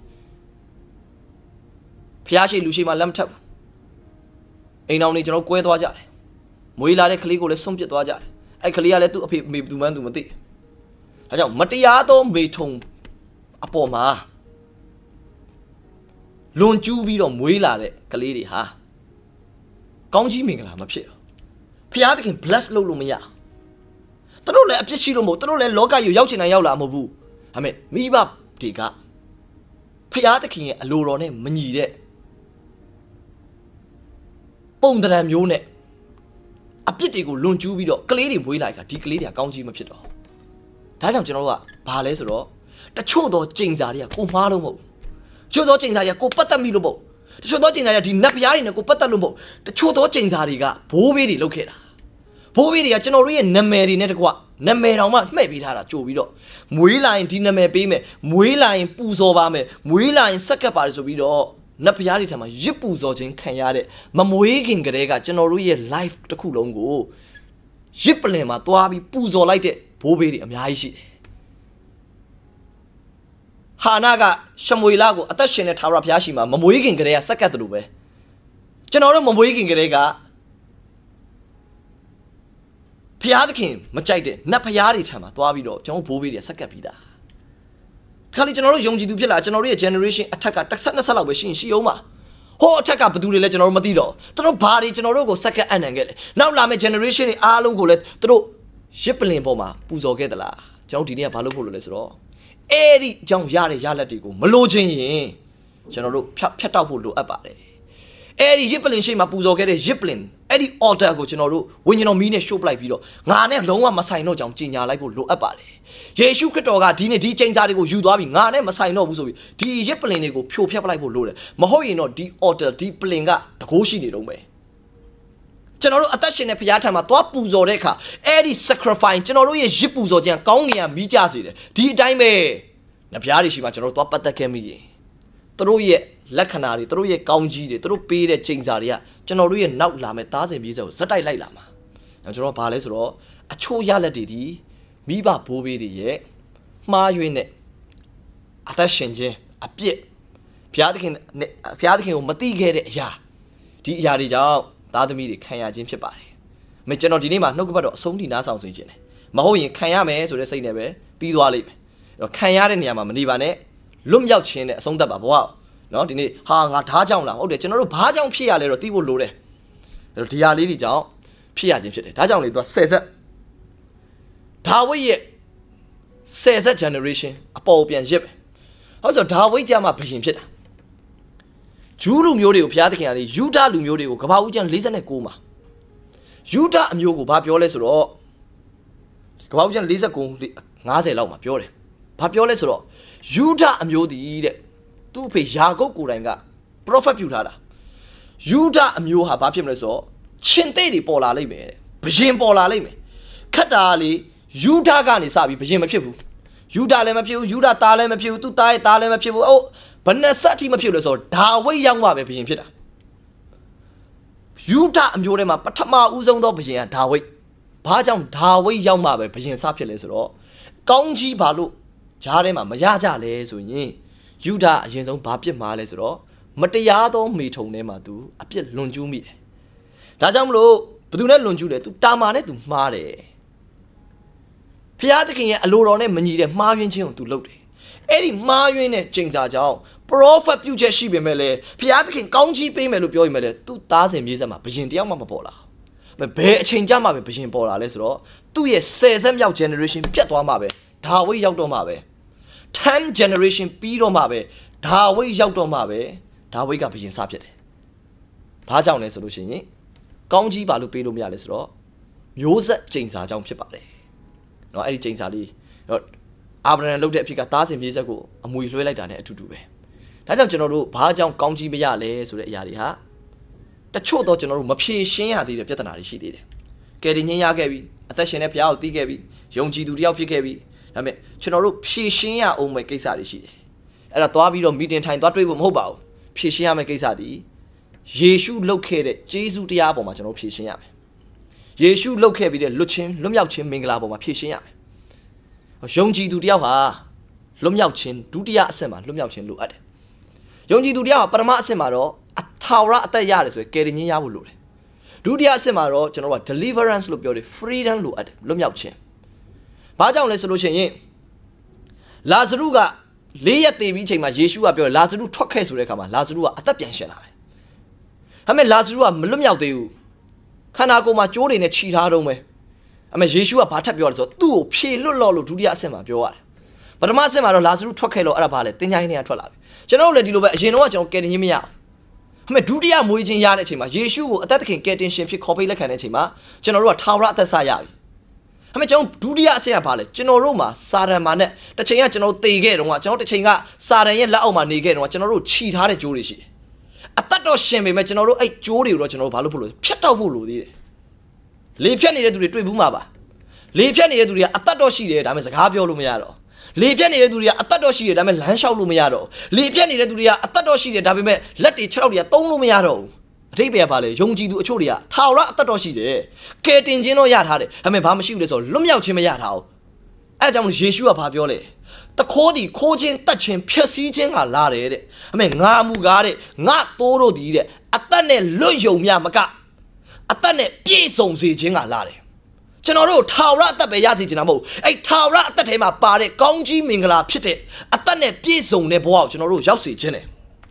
ဖခင်ရှိလူရှိမှလက်မထပ်ဘူးအိမ်အောင်နေကျွန်တော်ကွဲသွားကြတယ်မွေးလာတဲ့ကလေးကိုလည်းဆုံးပစ်သွားကြတယ်အဲ့ကလေးကလည်းသူ့အဖေမေဘသူမှန်းသူမသိဒါကြောင့်မတရားသောမေထုံအပေါ်မှာလွန်ကျူးပြီးတော့မွေးလာတဲ့ကလေးတွေဟာကောင်းကြီးမင်္ဂလာမဖြစ်ဘူးဖခင်သခင် bless လုပ်လို့မရသူတို့လည်းအပြစ်ရှိလို့မဟုတ်သူတို့လည်းလောကကြီးရောက်ချင်တိုင်းရောက်လာမဟုတ်ဘူးဒါပေမဲ့မိဘတွေကဖခင်သခင်ရဲ့အလိုတော်နဲ့မညီတဲ့ပုံသဏ္ဍာန်မျိုးနဲ့အပြစ်တွေကိုလွန်ကျူးပြီးတော့ကလေးတွေမွေးလာကြဒီကလေးတွေကကောင်းကြီးမဖြစ်တော့ဒါကြောင့်ကျွန်တော်တို့ကဘာလဲဆိုတော့တချို့သောကျင့်စာတွေကကိုမှားလို့မဟုတ်တချို့သောကျင့်စာတွေကကိုပတ်သက်မိလို့မဟုတ်တချို့သောကျင့်စာတွေကဒီနတ်ဖျားတွေနဲ့ကိုပတ်သက်လို့မဟုတ်တချို့သောကျင့်စာတွေကဘိုးဘေးတွေလုပ်ခဲ့တာဘိုးဘေးတွေကကျွန်တော်တို့ရဲ့နာမည်တွေနဲ့တကွနာမည်တော်မှမှဲ့ပေးထားတာကြိုပြီးတော့မွေးလာရင်ဒီနာမည်ပေးမယ်မွေးလာရင်ပူဇော်ပါမယ်မွေးလာရင်ဆက်ကပ်ပါတယ်ဆိုပြီးတော့နတ်ဖျားတွေထံမှာရစ်ပူဇော်ခြင်းခံရတဲ့မမွေးခင်ကလေးကကျွန်တော်တို့ရဲ့ life တစ်ခုလုံးကိုရစ်ပလင်မှာတွားပြီးပူဇော်လိုက်တဲ့ဘိုးဘေးတွေအများကြီးရှိတယ်ဟာနာကရှမွေလာကိုအသက်ရှင်တဲ့ထာဝရဘုရားရှိမှာမမွေးခင်ကလေးကဆက်ကပ်တယ်လို့ပဲကျွန်တော်တို့မမွေးခင်ကလေးကဖျားသခင်မကြိုက်တဲ့နတ်ဖျားတွေထံမှာသွားပြီးတော့ကျွန်တော်ဘိုးဘေးတွေဆက်ကပ်ပြီးသားခါလီကျွန်တော်တို့ယုံကြည်သူဖြစ်လာကျွန်တော်တို့ရဲ့ generation အထက်ကတစ်ဆက်နှစ်ဆက်လောက်ပဲရှိရင်ရှိအောင်ပါဟိုအထက်ကဘယ်သူတွေလဲကျွန်တော်တို့မသိတော့သူတို့ဘာတွေကျွန်တော်တို့ကိုဆက်ကပ်အံ့နံခဲ့လဲနောက်လာမယ့် generation တွေအားလုံးကိုလည်းသူတို့ရစ်ပလင်ပေါ်မှာပူဇော်ခဲ့သလားကျွန်တော်ဒီနေ့ကဘာလုပ်ဖို့လို့လဲဆိုတော့အဲ့ဒီကြောင့်ရတဲ့ရလက်တွေကိုမလိုချင်ရင်ကျွန်တော်တို့ဖြတ်ဖြတ်တောက်ဖို့လိုအပ်ပါတယ်အဲ့ဒီရစ်ပလင်ရှိမှပူဇော်ခဲ့တဲ့ရစ်ပလင်အဲ့ဒီ altar ကိုကျွန်တော်တို့ဝိညာဉ်တော်မီးနဲ့ရှို့ပလိုက်ပြီးတော့ငါနဲ့လုံးဝမဆိုင်တော့ကြောင်ကြီးညာလိုက်ဖို့လိုအပ်ပါတယ်ယေရှုခရစ်တော်ကဒီနေ့ဒီချိန်စာတွေကိုယူသွားပြီးငါနဲ့မဆိုင်တော့ဘူးဆိုပြီးဒီရစ်ပလင်တွေကိုဖြိုဖျက်ပလိုက်ဖို့လိုတယ်မဟုတ်ရင်တော့ဒီ altar ဒီပလင်ကတကိုးရှိနေတော့မယ်ကျွန်တော်တို့အသက်ရှင်တဲ့ဘုရားထံမှာသွားပူဇော်တဲ့အခါအဲ့ဒီ sacrifice ကျွန်တော်တို့ရဲ့ရစ်ပူဇော်ခြင်းကောင်းကင်ကမိကြစေတယ်ဒီအတိုင်းပဲနတ်ဘုရားတွေရှိမှကျွန်တော်တို့သွားပတ်သက်ခဲ့မိရင်သူတို့ရဲ့လက္ခဏာတွေသူတို့ရဲ့ကောင်းကြီးတွေသူတို့ပေးတဲ့ချိန်စာတွေကကျွန်တော်တို့ရဲ့နောက်လာမဲ့သားစဉ်ပြေးစက်ကိုဇက်တိုက်လိုက်လာမှာအဲကျွန်တော်ဘာလဲဆိုတော့အချို့ရလက်တွေဒီမိဘဘိုးဘေးတွေရဲ့မှားယွင်းတဲ့အသက်ရှင်ခြင်းအပြစ်ဘုရားသခင်ဘုရားသခင်ကိုမသိခဲ့တဲ့အရာဒီအရာတွေကြောင့်သားသမီးတွေခံရခြင်းဖြစ်ပါတယ်။မကျွန်တော်ဒီနေ့မှာနှုတ်ကပတ်တော်အဆုံးထိနားဆောင်စေခြင်းတယ်။မဟုတ်ရင်ခံရမယ်ဆိုတဲ့စိတ်နဲ့ပဲပြီးသွားလိမ့်မယ်။အဲ့တော့ခံရတဲ့နေရာမှာမနေပါနဲ့လွတ်မြောက်ခြင်းနဲ့အဆုံးသတ်ပါဘဝ။နော်ဒီနေ့ဟာငါဓာကြောင့်လားဟုတ်တယ်ကျွန်တော်တို့ဘာကြောင့်ဖြစ်ရလဲတော့သိဖို့လိုတယ်။အဲ့တော့ဒီဟာလေးတွေကြောင့်ဖြစ်ရခြင်းဖြစ်တယ်။ဒါကြောင့်လေသူကဆယ်ဆက်ဒါဝိဒ်ရဲ့ဆယ်ဆက် generation အပေါ်ပြန်ရစ်ပဲ။ဟုတ်ဆိုဒါဝိဒ်ကြမှာဘုရင်ဖြစ်တာ။ဂျူးလူမျိုးတွေကိုဘုရားသခင်ကလေယူဒလူမျိုးတွေကိုကမ္ဘာဦးကျမ်း၄၉မှာယူဒအမျိုးကိုဘာပြောလဲဆိုတော့ကမ္ဘာဦးကျမ်း၄၉ ၅၀လောက်မှာပြောတယ်ဘာပြောလဲဆိုတော့ယူဒအမျိုးတည်တဲ့သူ့အဖေယာကုပ်ကိုယ်တိုင်က prophet ပြုထားတာယူဒအမျိုးဟာဘာဖြစ်မလဲဆိုတော့ရှင်သေးတွေပေါ်လာလိမ့်မယ်ဘုရင်ပေါ်လာလိမ့်မယ်ခတ်တာလေယူဒကနေစပြီးဘုရင်မဖြစ်ဘူးယူဒလည်းမဖြစ်ဘူးယူဒသားလည်းမဖြစ်ဘူးသူ့သားရဲ့သားလည်းမဖြစ်ဘူးအိုးဘယ်နဲ့ဆက်အထိမဖြစ်လို့ဆိုတော့ဒါဝိဒ်ရောက်မှပဲဘုရင်ဖြစ်တာယူဒအမျိုးထဲမှာပထမဦးဆုံးသောဘုရင်ကဒါဝိဒ်ဘာကြောင့်ဒါဝိဒ်ရောက်မှပဲဘုရင်စဖြစ်လဲဆိုတော့ကောင်းကြီးဘာလို့ဂျားထဲမှာမရကြလဲဆိုရင်ယူဒအရင်ဆုံးဘာပြစ်မှားလဲဆိုတော့မတရားသောမိထုံထဲမှာသူအပြစ်လွန်ကျူးမိတယ်ဒါကြောင့်မလို့ဘယ်သူနဲ့လွန်ကျူးလဲသူတာမာနဲ့သူမှားတယ်ဖျားသခင်ရဲ့အလိုတော်နဲ့မညီတဲ့မှားယွင်းခြင်းကိုသူလုပ်တယ်အဲ့ဒီမှားယွင်းတဲ့ချိန်စာကြောင့် prophet ပြုချက်ရှိပေမဲ့လည်းဖျားသခင်ကောင်းကြီးပေးမယ်လို့ပြောရင်လည်းသူသားစဉ်မြေးဆက်မှာဘုရင်တယောက်မှမပေါ်လာဘယ်အချိန်ကြမှာပဲဘုရင်ပေါ်လာလဲဆိုတော့သူ့ရဲ့ဆယ်ဆက်မြောက် generation ပြတ်သွားမှာပဲဒါဝိဒ်ရောက်တော့မှာပဲten generation ပြီးတော့မှာပဲဒါဝိဒ်ရောက်တော့မှာပဲဒါဝိဒ်ကဘုရင်စဖြစ်တယ်ဘာကြောင့်လဲဆိုလို့ရှိရင်ကောင်းကြီးပါလို့ပေးလို့မရလဲဆိုတော့မျိုးဆက်ချိန်စာကြောင့်ဖြစ်ပါတယ်เนาะအဲ့ဒီချိန်စာလေးတော့အာဗြဟံလုပ်တဲ့အဖြစ်ကသားစဉ်မြေးဆက်ကိုအမွေလွှဲလိုက်တာနဲ့အတူတူပဲဒါကြောင့်ကျွန်တော်တို့ဘာကြောင့်ကောင်းကြီးမရလဲဆိုတဲ့အရာတွေဟာတချို့တော့ကျွန်တော်တို့မဖြေရှင်းရသေးတဲ့ပြဿနာတွေရှိသေးတယ်ကယ်တင်ခြင်းရခဲ့ပြီအသက်ရှင်တဲ့ဘုရားကိုသိခဲ့ပြီယုံကြည်သူတယောက်ဖြစ်ခဲ့ပြီဒါပေမဲ့ကျွန်တော်တို့ဖြေရှင်းရအောင်မယ့်ကိစ္စတွေရှိတယ်အဲ့ဒါသွားပြီးတော့မီတင်ထိုင်သွားတွေ့ဖို့မဟုတ်ပါဘူးဖြေရှင်းရမယ့်ကိစ္စဒီယေရှုလုပ်ခဲ့တဲ့ဂျေဇုတရားပေါ်မှာကျွန်တော်ဖြေရှင်းရမယ်ယေရှုလုပ်ခဲ့ပြီးတဲ့လွတ်ချင်းလွတ်မြောက်ခြင်းမင်္ဂလာပေါ်မှာဖြေရှင်းရမယ်ယုံကြည်သူတယောက်ဟာလွတ်မြောက်ခြင်းဒုတိယအဆင့်မှာလွတ်မြောက်ခြင်းလိုအပ်တယ်ယုံကြည်သူတယောက်ဟာပထမအဆင့်မှာတော့အထာဝရအသက်ရတယ်ဆိုရင်ကယ်တင်ခြင်းရဖို့လိုတယ်ဒုတိယအဆင့်မှာတော့ကျွန်တော်က deliverance လို့ပြောတယ် freedom လိုအပ်တယ်လွတ်မြောက်ခြင်းဘာကြောင့်လဲဆိုလို့ရှိရင်လာဇရုကလေးရက်တည်ပြီးချိန်မှာယေရှုကပြောတယ်လာဇရုထွက်ခဲ့ဆိုတဲ့အခါမှာလာဇရုကအသက်ပြန်ရှင်လာတယ်ဒါပေမဲ့လာဇရုကမလွတ်မြောက်သေးဘူးခန္ဓာကိုယ်မှာကြိုးတွေနဲ့ခြိထားတော့မယ်အမေယေရှုကဘာထပ်ပြောလဲဆိုတော့သူ့ကိုဖြေလွတ်လော့လို့ဒုတိယအဆင့်မှာပြောရတယ်ပထမအဆင့်မှာတော့လာဇရုထွက်ခဲ့လို့အဲ့ဒါဘာလဲတင်ကြိုင်းနေရထွက်လာပြီကျွန်တော်တို့လည်းဒီလိုပဲအရင်တော့ကျွန်တော်ကယ်တင်ခြင်းမရဘူးအမေဒုတိယမွေးခြင်းရတဲ့အချိန်မှာယေရှုကိုအသက်သခင်ကယ်တင်ရှင်ဖြစ်ခေါ်ပေးလက်ခံတဲ့အချိန်မှာကျွန်တော်တို့ကထာဝရအသက်ဆရပြီအမေကျွန်တော်ဒုတိယအဆင့်ကဘာလဲကျွန်တော်တို့မှာစာရန်မာနဲ့တစ်ချိန်ကကျွန်တော်တေခဲ့တော့ကကျွန်တော်တစ်ချိန်ကစာရန်ရဲ့လက်အောက်မှာနေခဲ့တော့ကျွန်တော်တို့ခြိထားတဲ့ကြိုးတွေရှိတယ်အသက်တော့ရှင်ပေမဲ့ကျွန်တော်တို့အဲ့ကြိုးတွေကိုတော့ကျွန်တော်တို့ဘာလို့ဖို့လို့ဖြတ်တောက်ဖို့လို့သေးတယ်လေဖြတ်နေတဲ့သူတွေတွေ့ဘူးမှာပါလေဖြတ်နေတဲ့သူတွေကအသက်တော့ရှိတယ်ဒါပေမဲ့စကားပြောလို့မရတော့လေဖြတ်နေတဲ့သူတွေကအသက်တော့ရှိတယ်ဒါပေမဲ့လမ်းလျှောက်လို့မရတော့လေဖြတ်နေတဲ့သူတွေကအသက်တော့ရှိတယ်ဒါပေမဲ့လက်တွေခြေထောက်တွေကသုံးလို့မရတော့ဘူးအထိပ္ပယ်ကဘာလဲယုံကြည်သူအချို့တွေကထာဝရအသက်တော့ရှိတယ်ကယ်တင်ခြင်းတော့ရထားတယ်ဒါပေမဲ့ဘာမရှိဘူးလဲဆိုတော့လွတ်မြောက်ခြင်းမရထားဘူးအဲကြောင့်ယေရှုကဘာပြောလဲတခိုးဒီခိုးခြင်းတက်ခြင်းဖျက်ဆီးခြင်းကလာတယ်တဲ့အမေငါမူကားတဲ့ငါတိုးတို့ဒီတဲ့အသက်နဲ့လွတ်ယုံမြမကအသက်နဲ့ပြည့်စုံစေခြင်းကလာတယ်ကျွန်တော်တို့ထာဝရအသက်ပဲရစေချင်တာမဟုတ်အဲ့ထာဝရအသက်ထဲမှာပါတဲ့ကောင်းကြီးမင်္ဂလာဖြစ်တဲ့အသက်နဲ့ပြည့်စုံတဲ့ဘဝကိုကျွန်တော်တို့ရောက်စေခြင်းတယ်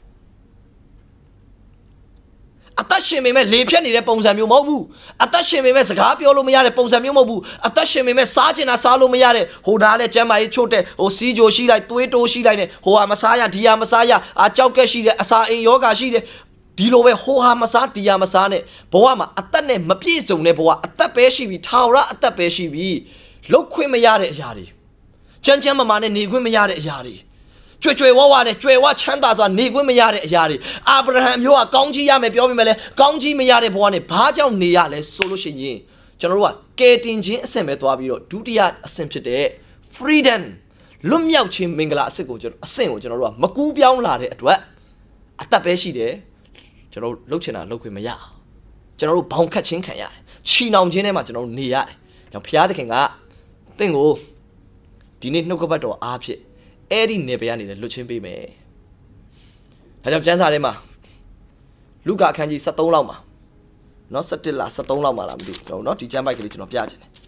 အသက်ရှင်ပေမဲ့လေဖြတ်နေတဲ့ပုံစံမျိုးမဟုတ်ဘူးအသက်ရှင်ပေမဲ့စကားပြောလို့မရတဲ့ပုံစံမျိုးမဟုတ်ဘူးအသက်ရှင်ပေမဲ့စားချင်တာစားလို့မရတဲ့ဟိုဒါနဲ့ကျမ်းမာရေးချို့တဲ့ဟိုစီးကြိုရှိလိုက်သွေးတိုးရှိလိုက်နဲ့ဟိုဟာမစားရဒီဟာမစားရအာကြောက်ကက်ရှိတဲ့အစာအိမ်ယောဂါရှိတဲ့ဒီလိုပဲဟိုဟာမစားဒီဟာမစားနဲ့ဘဝမှာအသက်နဲ့မပြည့်စုံတဲ့ဘဝအသက်ပဲရှိပြီးထာဝရအသက်ပဲရှိပြီးလုတ်ခွင့်မရတဲ့အရာတွေချမ်းချမ်းမာမာနဲ့နေခွင့်မရတဲ့အရာတွေကြွယ်ကြွယ်ဝဝနဲ့ကြွယ်ဝချမ်းသာစွာနေခွင့်မရတဲ့အရာတွေအာဗြဟံမျိုးကကောင်းကြီးရမယ်ပြောပြမယ်လေကောင်းကြီးမရတဲ့ဘဝနဲ့ဘာကြောင့်နေရလဲဆိုလို့ရှိရင်ကျွန်တော်တို့ကကယ်တင်ခြင်းအဆင့်ပဲသွားပြီးတော့ဒုတိယအဆင့်ဖြစ်တဲ့ freedom လွတ်မြောက်ခြင်းမင်္ဂလာအဆင့်ကိုကျွန်တော်အဆင့်ကိုကျွန်တော်တို့ကမကူးပြောင်းလာတဲ့အတွက်အသက်ပဲရှိတယ်ကျွန်တော်လှုပ်ချင်တာလှုပ်ခွင့်မရအောင်ကျွန်တော်တို့ဘောင်ခတ်ခြင်းခံရတယ်ချီနှောင်ခြင်းထဲမှာကျွန်တော်တို့နေရတယ်ကြောင့်ဘုရားသခင်ကတင့်ကိုဒီနေ့နှုတ်ကပတ်တော်အားဖြင့်အဲ့ဒီနေပယ်ကနေလွတ်ချင်းပေးမယ်ဒါကြောင့်ကျမ်းစာထဲမှာလုကာအခန်းကြီးseventeenလောက်မှာเนาะseventeenလားseventeenလောက်မှာလားမသိဘူးကျွန်တော်เนาะဒီကျမ်းပိုက်ကလေးကျွန်တော်ပြချင်တယ်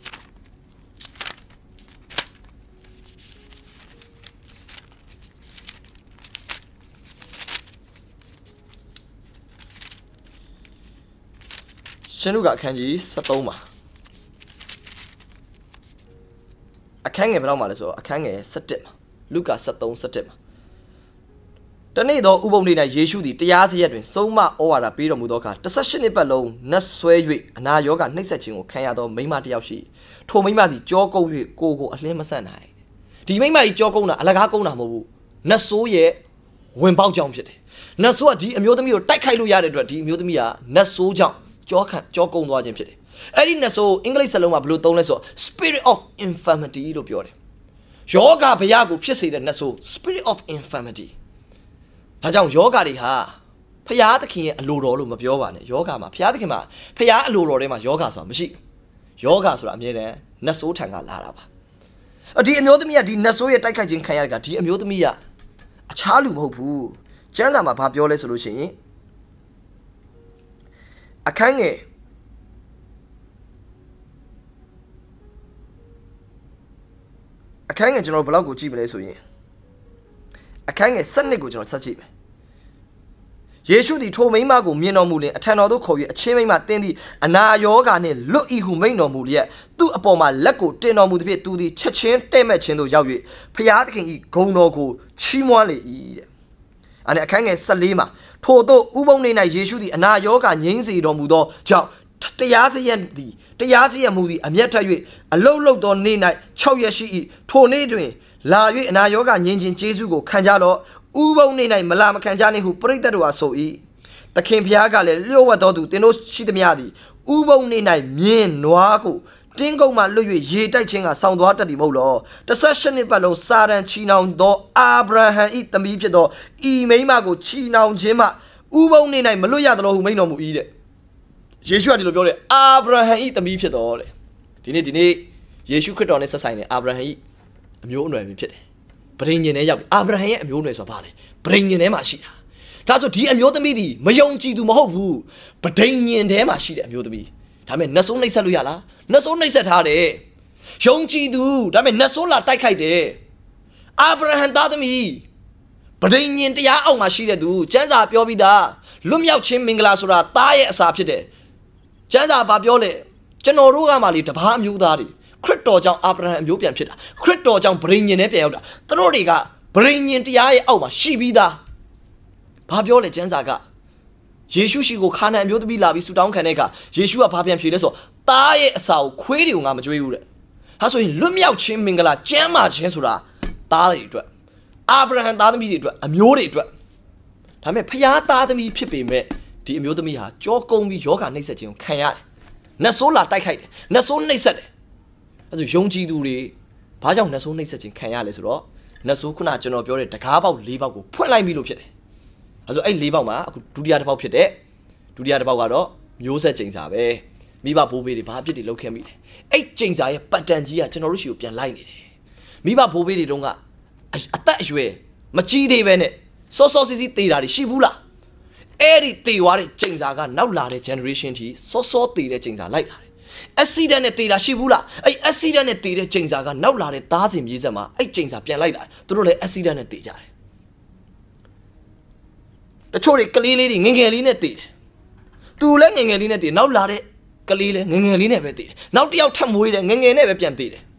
ရှင်လုကာအခန်းကြီးseventeenမှာအခန်းငယ်ဘယ်လောက်မှာလဲဆိုတော့အခန်းငယ်seventeenမှာလုကာseventeen seventeenမှာတနေ့သောဥပုံနေ့၌ယေရှုသည်တရားစရက်တွင်ဆုံးမဩဝါဒပေးတော်မူသောအခါeighteenနှစ်ပတ်လုံးနတ်ဆွဲ၍အနာရောဂါနှိပ်စက်ခြင်းကိုခံရသောမိန်းမတစ်ယောက်ရှိထိုမိန်းမသည်ကြောကုန်း၍ကိုယ်ကိုအလင်းမဆန့်နိုင်ဒီမိန်းမကြီးကြောကုန်းတာအလကားကုန်းတာမဟုတ်ဘူးနတ်ဆိုးရဲ့ဝင်ပေါက်ကြောင့်ဖြစ်တယ်နတ်ဆိုးကဒီအမျိုးသမီးကိုတိုက်ခိုက်လို့ရတဲ့အတွက်ဒီအမျိုးသမီးကနတ်ဆိုးကြောင့်ကြောခံကြောကုန်းသွားခြင်းဖြစ်တယ်အဲ့ဒီနတ်ဆိုးအင်္ဂလိပ်စကားလုံးမှာဘယ်လိုသုံးလဲဆိုတော့ spirit of infirmity လို့ပြောတယ်ယောဂဗျာကိုဖြစ်စေတဲ့နတ်ဆိုး spirit of infirmity ဒါကြောင့်ယောဂတွေဟာဖျားသခင်ရဲ့အလိုတော်လို့မပြောပါနဲ့ယောဂမှာဖျားသခင်မှာဖျားအလိုတော်ထဲမှာယောဂဆိုတာမရှိယောဂဆိုတာအမြဲတမ်းနတ်ဆိုးထံကလာတာပါဒီအမျိုးသမီးကဒီနတ်ဆိုးရဲ့တိုက်ခိုက်ခြင်းခံရတဲ့ကဒီအမျိုးသမီးကအခြားလူမဟုတ်ဘူးကျမ်းစာမှာဘာပြောလဲဆိုလို့ရှိရင်အခန်းငယ်အခန်းငယ်ကျွန်တော်ဘယ်လောက်ကိုကြည့်မလဲဆိုရင်အခန်းငယ်sevenကိုကျွန်တော်ဆက်ကြည့်မယ်ယေရှုသည်ထိုမိန်းမကိုမြင်တော်မူလျှင်အထံတော်သို့ခေါ်၍အချင်းမိန်းမတင်းသည့်အနာရောဂါနှင့်လွတ်၏ဟုမိန့်တော်မူလျက်သူ့အပေါ်မှာလက်ကိုတင်တော်မူသည်ဖြင့်သူသည်ချက်ချင်းတဲ့မဲ့ခြင်းသို့ရောက်၍ဖျားသခင်၏ဂုဏ်တော်ကိုချီးမွမ်းလေ၏တဲ့အဲ့ဒီအခန်းငယ်fourteenမှာထို့သောဥပုံနေ၌ယေရှုသည်အနာရောဂါငြိမ်းစေတော်မူသောကြောင့်တရားစရက်သည်တရားစရက်မူသည်အမျက်ထက်၍အလုတ်လုတ်သောနေ့၌sixရက်ရှိ၏ထိုနေ့တွင်လာ၍အနာရောဂါငြိမ်းခြင်းကျေးဇူးကိုခံကြတော့ဥပုံနေ၌မလာမခံကြနှင့်ဟုပရိသတ်တို့အားဆို၏သခင်ဖျားကလည်းလျှို့ဝှက်တော်သူသင်တို့ရှိသမျှသည်ဥပုံနေ၌မြင်းနွားကိုတင်းကုန်းမှလွတ်၍ရေတိုက်ခြင်းကဆောင်းသွားတတ်သည်မဟုတ်လောeighteenနှစ်ပတ်လုံးစာရန်ချီနှောင်သောအာဗြဟံ၏သမီးဖြစ်သောဤမိန်းမကိုချီနှောင်ခြင်းမှဥပုံနေ၌မလွတ်ရသလိုဟုမိန့်တော်မူ၏တဲ့ယေရှုကဒီလိုပြောတယ်အာဗြဟံ၏သမီးဖြစ်တော်တဲ့ဒီနေ့ဒီနေ့ယေရှုခရစ်တော်နဲ့ဆက်ဆိုင်တဲ့အာဗြဟံ၏အမျိုးအနွယ်ပဲဖြစ်တယ်ဗြိဉ္ဉ်ထဲရောက်အာဗြဟံရဲ့အမျိုးအနွယ်ဆိုတာဘာလဲဗြိဉ္ဉ်ထဲမှာရှိတာဒါဆိုဒီအမျိုးသမီးဒီမယုံကြည်သူမဟုတ်ဘူးဗြိဉ္ဉ်ထဲမှာရှိတဲ့အမျိုးသမီးဒါပေမဲ့နတ်ဆိုးနှိပ်စက်လို့ရလားနတ်ဆိုးနှိပ်စက်ထားတယ်ယုံကြည်သူဒါပေမဲ့နတ်ဆိုးလာတိုက်ခိုက်တယ်အာဗြဟံသားသမီးဗြိဉ္ဉ်တရားအောက်မှာရှိတဲ့သူကျမ်းစာပြောပြီးသားလွတ်မြောက်ခြင်းမင်္ဂလာဆိုတာသားရဲ့အစာဖြစ်တယ်ကျမ်းစာဘာပြောလဲကျွန်တော်တို့ကမှလေတပါးအမျိုးသားတွေခရစ်တော်ကြောင့်အာဗြဟံအမျိုးပြန်ဖြစ်တာခရစ်တော်ကြောင့်ဗြိဉ္ဉ်နဲ့ပြန်ရောက်တာသူတို့တွေကဗြိဉ္ဉ်တရားရဲ့အောက်မှာရှိပြီးသားဘာပြောလဲကျမ်းစာကယေရှုရှိကိုခါနာန်အမျိုးသမီးလာပြီးဆူတောင်းခံတဲ့အခါယေရှုကဘာပြန်ဖြေလဲဆိုတော့သားရဲ့အစာကိုခွေးတွေကိုငါမကြွေးဘူးတဲ့他说论妙亲民个啦，肩马钱数啦，打了一转，阿布拉罕打的米一转，阿苗的一转，他们พญา打的米匹配咩？ဒီအမျိုးသမီးဟာကြောကုန်းပြီးယောဂနှိမ့်ဆက်ခြင်းကိုခံရတယ်။နတ်ဆိုးလာတိုက်ခိုက်တယ်။နတ်ဆိုးနှိမ့်ဆက်တယ်။အဲဆိုယုံကြည်သူတွေဘာကြောင့်နတ်ဆိုးနှိမ့်ဆက်ခြင်းခံရလဲဆိုတော့နတ်ဆိုးခုနကျွန်တော်ပြောတဲ့တကားပေါက်၄ပေါက်ကိုဖွင့်လိုက်ပြီလို့ဖြစ်တယ်။အဲဆိုအဲ့၄ပေါက်မှာအခုဒုတိယတစ်ပေါက်ဖြစ်တဲ့ဒုတိယတစ်ပေါက်ကတော့မျိုးဆက်ကျိန်စာပဲ။မိဘဘိုးဘေးတွေဘာအဖြစ်တွေလုပ်ခဲ့မိလဲ။အဲ့ကျိန်စာရဲ့ပတ်တန်ကြီးကကျွန်တော်တို့ရှိကိုပြန်လိုက်နေတယ်။မိဘဘိုးဘေးတွေတုန်းကအသက်အရွယ်မကြီးသေးပဲနဲ့စောစောစီးစီးတေးတာတွေရှိဘူးလား။အဲ့ဒီတေသွားတဲ့ကျိန်စာကနောက်လာတဲ့ generation တီစောစောတေတဲ့ကျိန်စာလိုက်လာတယ်။ accident နဲ့တေတာရှိဘူးလား။အဲ့ accident နဲ့တေတဲ့ကျိန်စာကနောက်လာတဲ့သားစဉ်မြေးဆက်မှာအဲ့ကျိန်စာပြန်လိုက်လာတယ်။သူတို့လည်း accident နဲ့တေကြတယ်။တချို့တွေကလေးလေးတွေငငယ်လေးနဲ့တေတယ်။သူလည်းငငယ်လေးနဲ့တေနောက်လာတဲ့ကလေးလည်းငငယ်လေးနဲ့ပဲတေတယ်။နောက်တစ်ယောက်ထပ်မွေးတယ်ငငယ်နဲ့ပဲပြန်တေတယ်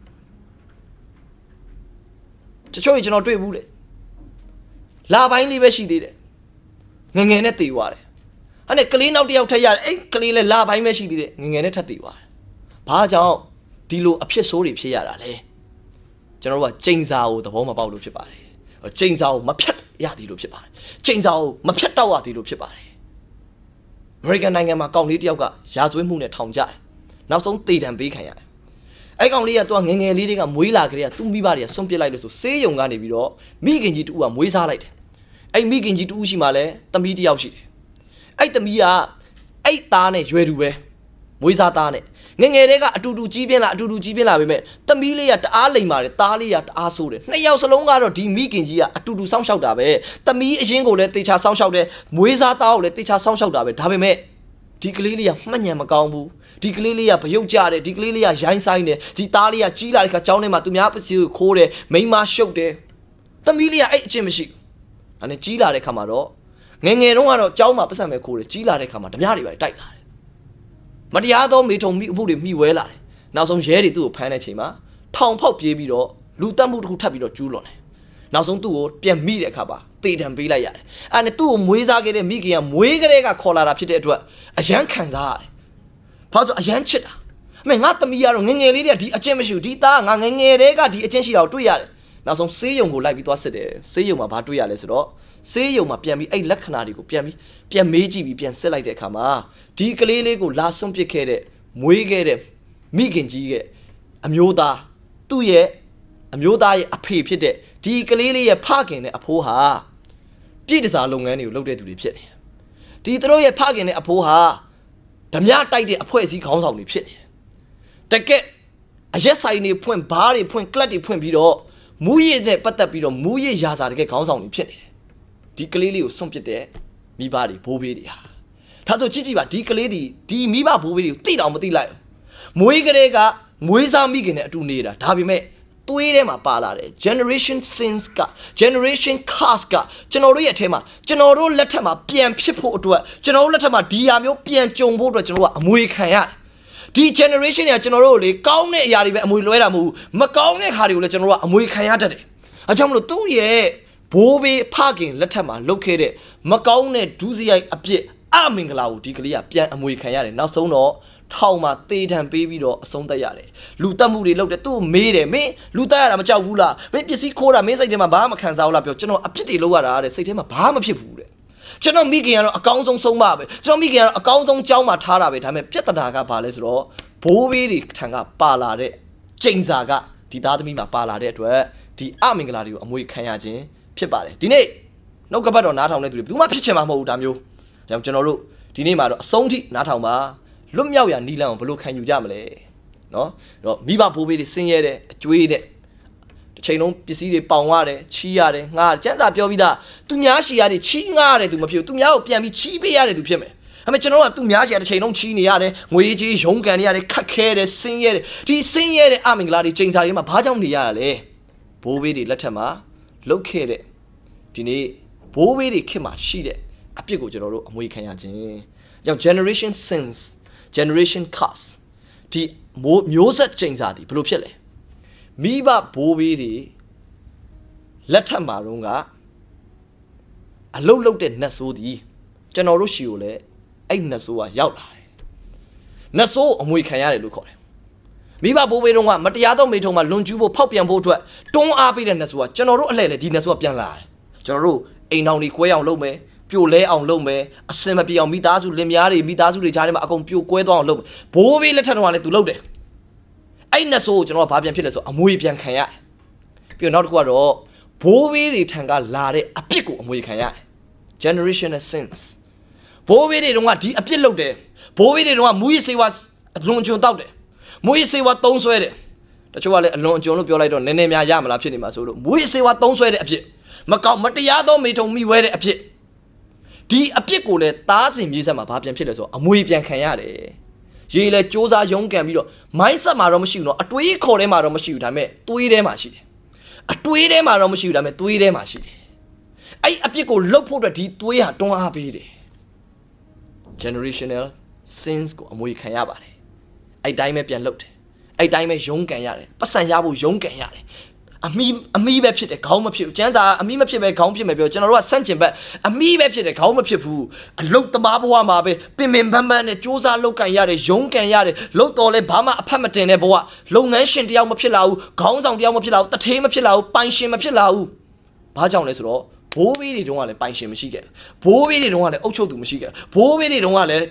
။တချို့ကျွန်တော်တွေ့ဘူးလေ။လာပိုင်းလေးပဲရှိသေးတယ်ငငယ်နဲ့တေသွားတယ်။အဲ့နဲ့ကလေးနောက်တစ်ယောက်ထပ်ရတယ်အဲ့ကလေးလည်းလာပိုင်းပဲရှိသေးတယ်ငငယ်နဲ့ထပ်တေသွားတယ်။ဘာကြောင့်ဒီလိုအဖြစ်ဆိုးတွေဖြစ်ရတာလဲ။ကျွန်တော်တို့ကကျိန်စာကိုသဘောမပေါက်လို့ဖြစ်ပါတယ်။ကျိန်စာကိုမဖြတ်ရသည်လို့ဖြစ်ပါတယ်။ကျိန်စာကိုမဖြတ်တော့ရသည်လို့ဖြစ်ပါတယ်။ American နိုင်ငံမှာကောင်လေးတစ်ယောက်ကရာဇဝတ်မှုနဲ့ထောင်ကြတယ်။နောက်ဆုံးတေတံပေးခံရတယ်။အဲ့ကောင်လေးကသူကငငယ်လေးတွေကမွေးလာကြတဲ့ကသူ့မိဘတွေကစွန့်ပစ်လိုက်လို့ဆိုဆေးရုံကနေပြီးတော့မိခင်ကြီးတူကမွေးစားလိုက်တယ်။အဲ့မိခင်ကြီးတူရှိမှလည်းသမီးတစ်ယောက်ရှိတယ်။အဲ့သမီးကအဲ့သားနဲ့ရွယ်တူပဲမွေးစားသားနဲ့ငငယ်တွေကအတူတူကြီးပြင်းလာအတူတူကြီးပြင်းလာပေမဲ့သမီးလေးကတအားလိမ်ပါတယ်သားလေးကတအားဆိုးတယ်နှစ်ယောက်စလုံးကတော့ဒီမိခင်ကြီးကအတူတူစောင့်ရှောက်တာပဲသမီးအရင်ကိုလည်းတေချာစောင့်ရှောက်တယ်မွေးစားသားကိုလည်းတေချာစောင့်ရှောက်တာပဲဒါပေမဲ့ဒီကလေးလေးကမှတ်ညံမကောင်းဘူးဒီကလေးလေးကဗရုတ်ကြတယ်ဒီကလေးလေးကရိုင်းဆိုင်တယ်ဒီသားလေးကကြီးလာတဲ့ခါကျောင်းထဲမှာသူများပစ္စည်းကိုခိုးတယ်မိန်းမရှုပ်တယ်သမီးလေးကအဲ့အချင်းမရှိအဲ့နဲ့ကြီးလာတဲ့ခါမှာတော့ငငယ်တုန်းကတော့ကျောင်းမှာပတ်စံပဲခိုးတယ်ကြီးလာတဲ့ခါမှာဓမြတွေပဲတိုက်လာတယ်မတရားသောမေထုံမိအမှုတွေမိဝဲလာတယ်နောက်ဆုံးရဲတွေသူ့ကိုဖမ်းတဲ့ချိန်မှာထောင်ဖောက်ပြေးပြီးတော့လူတက်မှုတစ်ခုထပ်ပြီးတော့ကျူးလွန်တယ်နောက်ဆုံးသူ့ကိုပြန်မိတဲ့အခါပါတေတံပေးလိုက်ရတယ်အဲ့နဲ့သူ့ကိုမွေးစားခဲ့တဲ့မိခင်ကမွေးကလေးကခေါ်လာတာဖြစ်တဲ့အတွက်အယမ်းခံစားရတယ်ဘာလို့အယမ်းချစ်တာအမေငါသမီးကတော့ငငယ်လေးတွေကဒီအကျင့်မရှိဘူးဒီသားငါငငယ်တွေကဒီအကျင့်ရှိတာကိုတွေ့ရတယ်နောက်ဆုံးဆေးရုံကိုလိုက်ပြီးသွားစစ်တယ်ဆေးရုံမှာဘာတွေ့ရလဲဆိုတော့ဆေးရုံမှာပြန်ပြီးအဲ့လက္ခဏာတွေကိုပြန်ပြီးပြန်မေးကြည့်ပြီးပြန်စစ်လိုက်တဲ့အခါမှာဒီကလေးလေးကိုလာစွန့်ပစ်ခဲ့တဲ့မွေးခဲ့တဲ့မိခင်ကြီးရဲ့အမျိုးသားသူ့ရဲ့အမျိုးသားရဲ့အဖေဖြစ်တဲ့ဒီကလေးလေးရဲ့ဖခင်နဲ့အဖိုးဟာပြည်တစားလုပ်ငန်းတွေကိုလုပ်တဲ့သူတွေဖြစ်နေတယ်ဒီသူတို့ရဲ့ဖခင်နဲ့အဖိုးဟာဓမြတိုက်တဲ့အဖွဲ့အစည်းခေါင်းဆောင်တွေဖြစ်နေတယ်တကက်အရက်ဆိုင်တွေဖွင့်ဘားတွေဖွင့်ကလပ်တွေဖွင့်ပြီးတော့မူရည်နဲ့ပတ်သက်ပြီးတော့မူရည်ရာစာတကယ်ခေါင်းဆောင်တွေဖြစ်နေတယ်ဒီကလေးလေးကိုစွန့်ပစ်တဲ့မိဘတွေဘိုးဘေးတွေဟာဒါဆိုကြည့်ကြည့်ပါဒီကလေးဒီဒီမိဘဘိုးဘေးတွေကိုသိတောင်မသိလိုက်မွေးကလေးကမွေးစားမိခင်နဲ့အတူနေတာဒါပေမဲ့သွေးထဲမှာပါလာတယ် generation sins က generation curse ကကျွန်တော်တို့ရဲ့အထဲမှာကျွန်တော်တို့လက်ထက်မှာပြန်ဖြစ်ဖို့အတွက်ကျွန်တော်တို့လက်ထက်မှာဒီဟာမျိုးပြန်ကြုံဖို့အတွက်ကျွန်တော်တို့ကအမွေခံရတယ်ဒီ generation ကကျွန်တော်တို့လေကောင်းတဲ့အရာတွေပဲအမွေလွှဲတာမဟုတ်ဘူးမကောင်းတဲ့ခါတွေကိုလည်းကျွန်တော်တို့ကအမွေခံရတတ်တယ်အဲကြောင့်မလို့သူ့ရဲ့ဘိုးဘေးဖခင်လက်ထက်မှာလုတ်ခဲ့တဲ့မကောင်းတဲ့ဒုစရိုက်အပြစ်အမင်္ဂလာကိုဒီကလေးကပြန်အမွေခံရတယ်နောက်ဆုံးတော့ထောင်မှာတေးထန်ပေးပြီးတော့အဆုံးသတ်ရတယ်လူတက်မှုတွေလုပ်တယ်သူ့မေးတယ်မင်းလူတက်ရတာမကြောက်ဘူးလားမင်းပစ္စည်းခိုးတာမင်းစိတ်ထဲမှာဘာမှမခံစားဘူးလားပြောကျွန်တော်အပြစ်တွေလုပ်ရတာတဲ့စိတ်ထဲမှာဘာမှမဖြစ်ဘူးတဲ့ကျွန်တော်မိခင်ကတော့အကောင်းဆုံးဆုံးမပဲကျွန်တော်မိခင်ကတော့အကောင်းဆုံးကြောင်းမှာထားတာပဲဒါပေမဲ့ပြဿနာကဘာလဲဆိုတော့ဘိုးဘေးတွေထံကပါလာတဲ့ကျိန်စာကဒီသားသမီးမှာပါလာတဲ့အတွက်ဒီအမင်္ဂလာတွေကိုအမွေခံရခြင်းဖြစ်ပါတယ်ဒီနေ့နှုတ်ကပတ်တော်နားထောင်တဲ့သူတွေဘယ်သူမှဖြစ်ချင်မှာမဟုတ်ဘူးဒါမျိုးဒါကြောင့်ကျွန်တော်တို့ဒီနေ့မှာတော့အဆုံးထိနားထောင်ပါလွတ်မြောက်ရနီလန်ကိုဘယ်လိုခံယူကြမလဲเนาะအဲ့တော့မိဘဘိုးဘေးတွေဆင်းရဲတယ်အကျွေးတဲ့တစ်ချိန်လုံးပစ္စည်းတွေပေါင်ရတယ်ချီးရတယ်ငှားကျန်းစာပြောပြီးသားသူများရှီရတယ်ချီးငှားရတယ်သူမဖြစ်ဘူးသူများကိုပြန်ပြီးချီးပေးရတယ်သူဖြစ်မယ်ဒါပေမဲ့ကျွန်တော်ကသူများရှီရတစ်ချိန်လုံးချီးနေရတယ်ငွေကြီးရုံးကန်နေရတယ်ခက်ခဲတယ်ဆင်းရဲတယ်ဒီဆင်းရဲတဲ့အမင်္ဂလာတွေချိန်စာတွေမှာဘာကြောင့်နေရတာလဲဘိုးဘေးတွေလက်ထက်မှာလုတ်ခဲ့တဲ့ဒီနေ့ဘိုးဘေးတွေခင်မှာရှိတဲ့အပြစ်ကိုကျွန်တော်တို့အမွေခံရခြင်းကြောင့် generation sins generation curse ဒီမျိုးဆက်ကျိန်စာဒီဘယ်လိုဖြစ်လဲမိဘဘိုးဘေးတွေလက်ထက်မှာတော့ကအလုတ်လုတ်တဲ့နတ်ဆိုးဒီကျွန်တော်တို့ရှီကိုလည်းအဲ့နတ်ဆိုးကရောက်လာတယ်နတ်ဆိုးအမွေခံရတယ်လို့ခေါ်တယ်မိဘဘိုးဘေးတော့ကမတရားသောမိထုံမှာလွန်ကျူးဖို့ဖောက်ပြန်ဖို့အတွက်တွန်းအားပေးတဲ့နတ်ဆိုကကျွန်တော်တို့အလှည့်လေဒီနတ်ဆိုကပြန်လာတယ်ကျွန်တော်တို့အိမ်တော်တွေကွဲအောင်လုပ်မယ်ပြိုလဲအောင်လုပ်မယ်အစင်မပြေအောင်မိသားစုလင်မယားတွေမိသားစုတွေကြားထဲမှာအကုန်ပြိုကွဲသွားအောင်လုပ်မယ်ဘိုးဘေးလက်ထက်တော့ကလည်းသူလုပ်တယ်အဲ့နတ်ဆိုကိုကျွန်တော်ကဘာပြန်ဖြစ်လဲဆိုအမွေပြန်ခံရတယ်ပြီးတော့နောက်တစ်ခုကတော့ဘိုးဘေးတွေထံကလာတဲ့အပြစ်ကိုအမွေခံရတယ် generational sins ဘိုးဘေးတွေတုန်းကဒီအပြစ်လုပ်တယ်ဘိုးဘေးတွေတုန်းကမူရစ်စေဝါအလွန်အကျွံတောက်တယ်မူရစ်စေဝါသုံးဆွဲတယ်တချို့ကလည်းအလွန်အကျွံလို့ပြောလိုက်တော့နည်းနည်းများရမလားဖြစ်နေမှာဆိုလို့မူရစ်စေဝါသုံးဆွဲတဲ့အပြစ်မကောက်မတရားသောမိထုံမိဝဲတဲ့အဖြစ်ဒီအပြစ်ကိုလည်းသားစဉ်မြေးဆက်မှာဘာပြန်ဖြစ်လဲဆိုတော့အမွေပြန်ခံရတယ်ရေလဲစ조사ရုံးကန်ပြီးတော့မိုင်းဆက်မှာတော့မရှိဘူးเนาะအတွေးခေါ်ထဲမှာတော့မရှိဘူးဒါပေမဲ့သွေးထဲမှာရှိတယ်အတွေးထဲမှာတော့မရှိဘူးဒါပေမဲ့သွေးထဲမှာရှိတယ်အဲ့အပြစ်ကိုလှုပ်ဖို့အတွက်ဒီသွေးဟာတွန်းအားပေးတယ် generational sins ကိုအမွေခံရပါတယ်အဲ့တိုင်းပဲပြန်လှုပ်တယ်အဲ့တိုင်းပဲရုံးကန်ရတယ်ပတ်စံရဖို့ရုံးကန်ရတယ်အမီအမီပဲဖြစ်တယ်ခေါင်းမဖြစ်ဘူးကျန်းစာအမီမဖြစ်ပဲခေါင်းဖြစ်မယ်ပြောကျွန်တော်တို့ကစန့်ကျင်ဘက်အမီပဲဖြစ်တယ်ခေါင်းမဖြစ်ဘူးအလုတ်သမားဘဝမှာပဲပင်ပင်ပန်းပန်းနဲ့စ조사လောက်ကန်ရတယ်ရုံးကန်ရတယ်လုတ်တော်လဲဘာမှအဖက်မတင်တဲ့ဘဝလုပ်ငန်းရှင်တယောက်မဖြစ်လာဘူးခေါင်းဆောင်တယောက်မဖြစ်လာဘူးတထေးမဖြစ်လာဘူးပိုင်ရှင်မဖြစ်လာဘူးဘာကြောင့်လဲဆိုတော့ဘိုးဘေးတွေတုန်းကလည်းပိုင်ရှင်မရှိခဲ့ဘိုးဘေးတွေတုန်းကလည်းအုပ်ချုပ်သူမရှိခဲ့ဘိုးဘေးတွေတုန်းကလည်း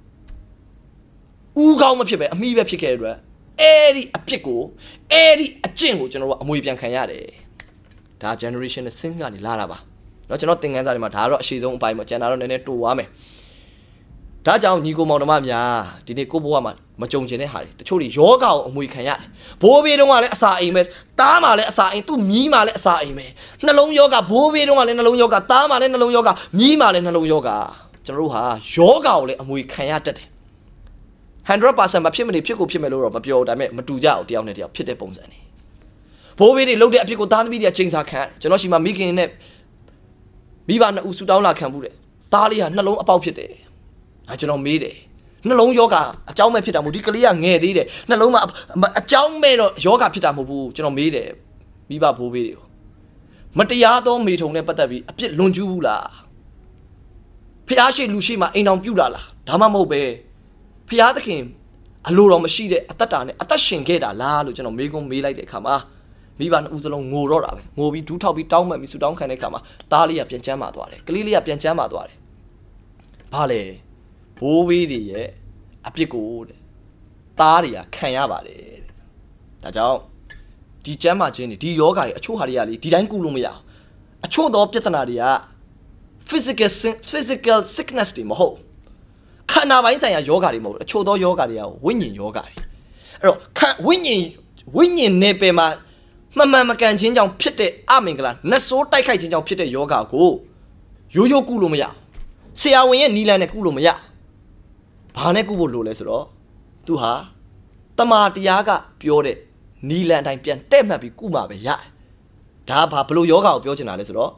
ဦးခေါင်းမဖြစ်ပဲအမီပဲဖြစ်ခဲ့တဲ့အတွက်အဲ့ဒီအပြစ်ကိုအဲ့ဒီအကျင့်ကိုကျွန်တော်တို့အမွေပြန်ခံရတယ်ဒါ generation နဲ့ sins ကနေလာတာပါเนาะကျွန်တော်သင်ခန်းစာတွေမှာဒါကတော့အရှိဆုံးအပိုင်းပေါ့ကျန်တာတော့နည်းနည်းတူသွားမယ်ဒါကြောင့်ညီကိုမောင်နှမများဒီနေ့ကိုဘဝမှာမကြုံကျင်တဲ့ဟာတွေတချို့တွေယောဂကိုအမွေခံရတယ်ဘိုးဘေးတုန်းကလည်းအစာအိမ်ပဲတားမှလည်းအစာအိမ်သူ့မြီးမှလည်းအစာအိမ်ပဲနှလုံးယောဂဘိုးဘေးတုန်းကလည်းနှလုံးယောဂတားမှလည်းနှလုံးယောဂမြီးမှလည်းနှလုံးယောဂကျွန်တော်တို့ဟာယောဂကိုလည်းအမွေခံရတတ်တယ်one hundred percent မဖြစ်မနေဖြစ်ကိုဖြစ်မယ်လို့တော့မပြောဘူးဒါပေမဲ့မတူကြအောင်တယောက်နဲ့တယောက်ဖြစ်တဲ့ပုံစံနေဘိုးဘေးတွေလှုပ်တဲ့အဖြစ်ကိုသားသမီးတွေကချိန်စာခံကျွန်တော်ရှိမှမိခင်နဲ့မိဘနှစ်ဦးဆူတောင်းလာခံမှုတဲ့သားလေးဟာနှလုံးအပေါက်ဖြစ်တယ်အဲကျွန်တော်မေးတယ်နှလုံးယောဂအကြောင်းမဲ့ဖြစ်တာမဟုတ်ဒီကလေးကငဲ့သေးတယ်နှလုံးမှာအကြောင်းမဲ့တော့ယောဂဖြစ်တာမဟုတ်ဘူးကျွန်တော်မေးတယ်မိဘဘိုးဘေးတွေကိုမတရားသောမိထုံနဲ့ပတ်သက်ပြီးအပြစ်လွန်ကျူးဘူးလားဖျားရှိလူရှိမှအိမ်တော်ပြုတ်လာလားဒါမှမဟုတ်ပဲဖျားသခင်အလိုတော်မရှိတဲ့အသက်တာနဲ့အသက်ရှင်ခဲ့တာလားလို့ကျွန်တော်မေးခွန်းမေးလိုက်တဲ့အခါမှာမိဘနှစ်ဦးစလုံးငိုတော့တာပဲငိုပြီးဒူးထောက်ပြီးတောင်းမှတ်ပြီးဆူတောင်းခံတဲ့အခါမှာသားလေးကပြန်ချမ်းမာသွားတယ်ကလေးလေးကပြန်ချမ်းမာသွားတယ်ဘာလဲဘိုးဘေးတွေရဲ့အပြစ်ကိုတဲ့သားတွေကခံရပါတယ်တဲ့ဒါကြောင့်ဒီချမ်းမာခြင်းတွေဒီယောဂါတွေအချို့ဟာတွေကလေဒီတိုင်းကုလို့မရအောင်အချို့သောပြဿနာတွေက physical physical sickness တွေမဟုတ်ခန္ဓာပိုင်းဆိုင်ရာယောဂါတွေမဟုတ်အချို့သောယောဂါတွေကဝိညာဉ်ယောဂါတွေအဲ့တော့ဝိညာဉ်ဝိညာဉ်နယ်ပယ်မှာမှန်မှန်မကန်ချင်းကြောင့်ဖြစ်တဲ့အမင်္ဂလာနတ်ဆိုးတိုက်ခိုက်ခြင်းကြောင့်ဖြစ်တဲ့ယောဂါကိုရိုးရိုးကုလို့မရဆရာဝန်ရဲ့နီလန်နဲ့ကုလို့မရဘာနဲ့ကုဖို့လိုလဲဆိုတော့သူဟာတမာတရားကပြောတဲ့နီလန်အတိုင်းပြန်တဲ့မှတ်ပြီးကုမှာပဲရတယ်ဒါဘာဘလို့ယောဂါကိုပြောချင်တာလဲဆိုတော့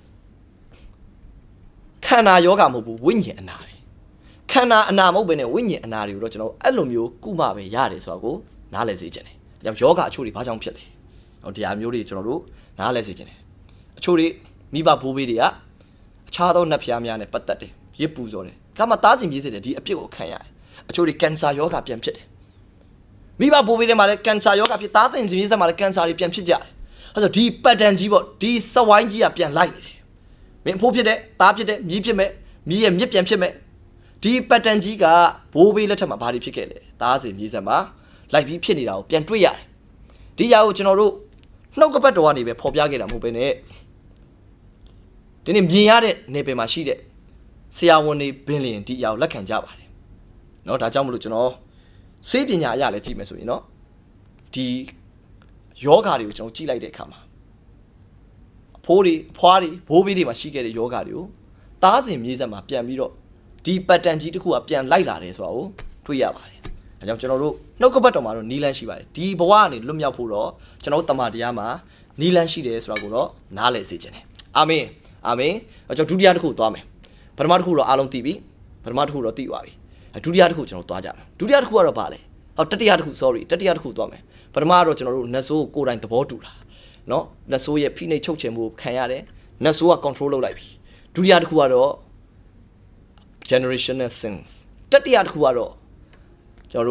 ခန္ဓာယောဂါမဟုတ်ဘူးဝိညာဉ်အနာတွေခန္ဓာအနာမဟုတ်ဘဲနဲ့ဝိညာဉ်အနာတွေကိုတော့ကျွန်တော်အဲ့လိုမျိုးကုမှပဲရတယ်ဆိုတာကိုနားလည်စေချင်တယ်။ဒါကြောင့်ယောဂအချို့တွေဘာကြောင့်ဖြစ်လဲ။ဟောတရားမျိုးတွေကျွန်တော်တို့နားလည်စေချင်တယ်။အချို့တွေမိဘဘိုးဘေးတွေကအခြားသောနတ်ဖျားများနဲ့ပတ်သက်တယ်ရစ်ပူစော်တယ်။ဒါမှသားစဉ်ပြေးစေတယ်ဒီအပြစ်ကိုခံရတယ်။အချို့တွေကင်ဆာယောဂပြန်ဖြစ်တယ်။မိဘဘိုးဘေးတွေမှာလည်းကင်ဆာယောဂဖြစ်သားစဉ်ပြေးစက်မှာလည်းကင်ဆာတွေပြန်ဖြစ်ကြတယ်။အဲဆိုဒီ pattern ကြီးပေါ့ဒီစဝိုင်းကြီးကပြန်လိုက်နေတယ်။မင်းအဖိုးဖြစ်တဲ့သားဖြစ်တဲ့မြီးဖြစ်မဲ့မြီးရဲ့မြစ်ပြန်ဖြစ်မဲ့ဒီ pattern ကြီးကဘိုးဘေးလက်ထက်မှာဘာတွေဖြစ်ခဲ့လဲသားစဉ်မြေးဆက်မှာလိုက်ပြီးဖြစ်နေတာကိုပြန်တွေ့ရတယ်ဒီຢာကိုကျွန်တော်တို့နှုတ်ကပတ်တော်ကနေပဲဖော်ပြခဲ့တာမဟုတ်ဘဲနဲ့ဒီနေ့မြင်ရတဲ့နေပယ်မှာရှိတဲ့ဆရာဝန်တွေဘင်းလျင်ဒီຢာကိုလက်ခံကြပါတယ်เนาะဒါကြောင့်မလို့ကျွန်တော်စေပညာအရလည်းကြည့်မယ်ဆိုရင်เนาะဒီယောဂါတွေကိုကျွန်တော်ကြည့်လိုက်တဲ့အခါမှာအဖိုးတွေအဖွားတွေဘိုးဘေးတွေမှာရှိခဲ့တဲ့ယောဂါတွေကိုသားစဉ်မြေးဆက်မှာပြန်ပြီးတော့ဒီ pattern ကြီးတစ်ခုကပြန်လိုက်လာတယ်ဆိုတာကိုတွေ့ရပါတယ်။ဒါကြောင့်ကျွန်တော်တို့နှုတ်ကပတ်တော်မှာတော့နီလန်းရှိပါတယ်။ဒီဘဝကနေလွတ်မြောက်ဖို့တော့ကျွန်တော်တို့တမန်တရားမှာနီလန်းရှိတယ်ဆိုတာကိုတော့နားလည်စေချင်တယ်။အာမင်။အာမင်။ကျွန်တော်ဒုတိယတစ်ခုသွားမယ်။ပထမတစ်ခုတော့အားလုံးသိပြီ။ပထမတစ်ခုတော့သိသွားပြီ။ဒုတိယတစ်ခုကျွန်တော်သွားကြမယ်။ဒုတိယတစ်ခုကတော့ဗာလဲ။ဟောတတိယတစ်ခု sorry တတိယတစ်ခုသွားမယ်။ပထမကတော့ကျွန်တော်တို့နတ်ဆိုးကိုယ်တိုင်သဘောတူတာ။နော်နတ်ဆိုးရဲ့ဖိနှိပ်ချုပ်ချယ်မှုခံရတယ်။နတ်ဆိုးက control လုပ်လိုက်ပြီ။ဒုတိယတစ်ခုကတော့generational sins တတိယတစ်ခုကတော့ကျွန်တော်တို့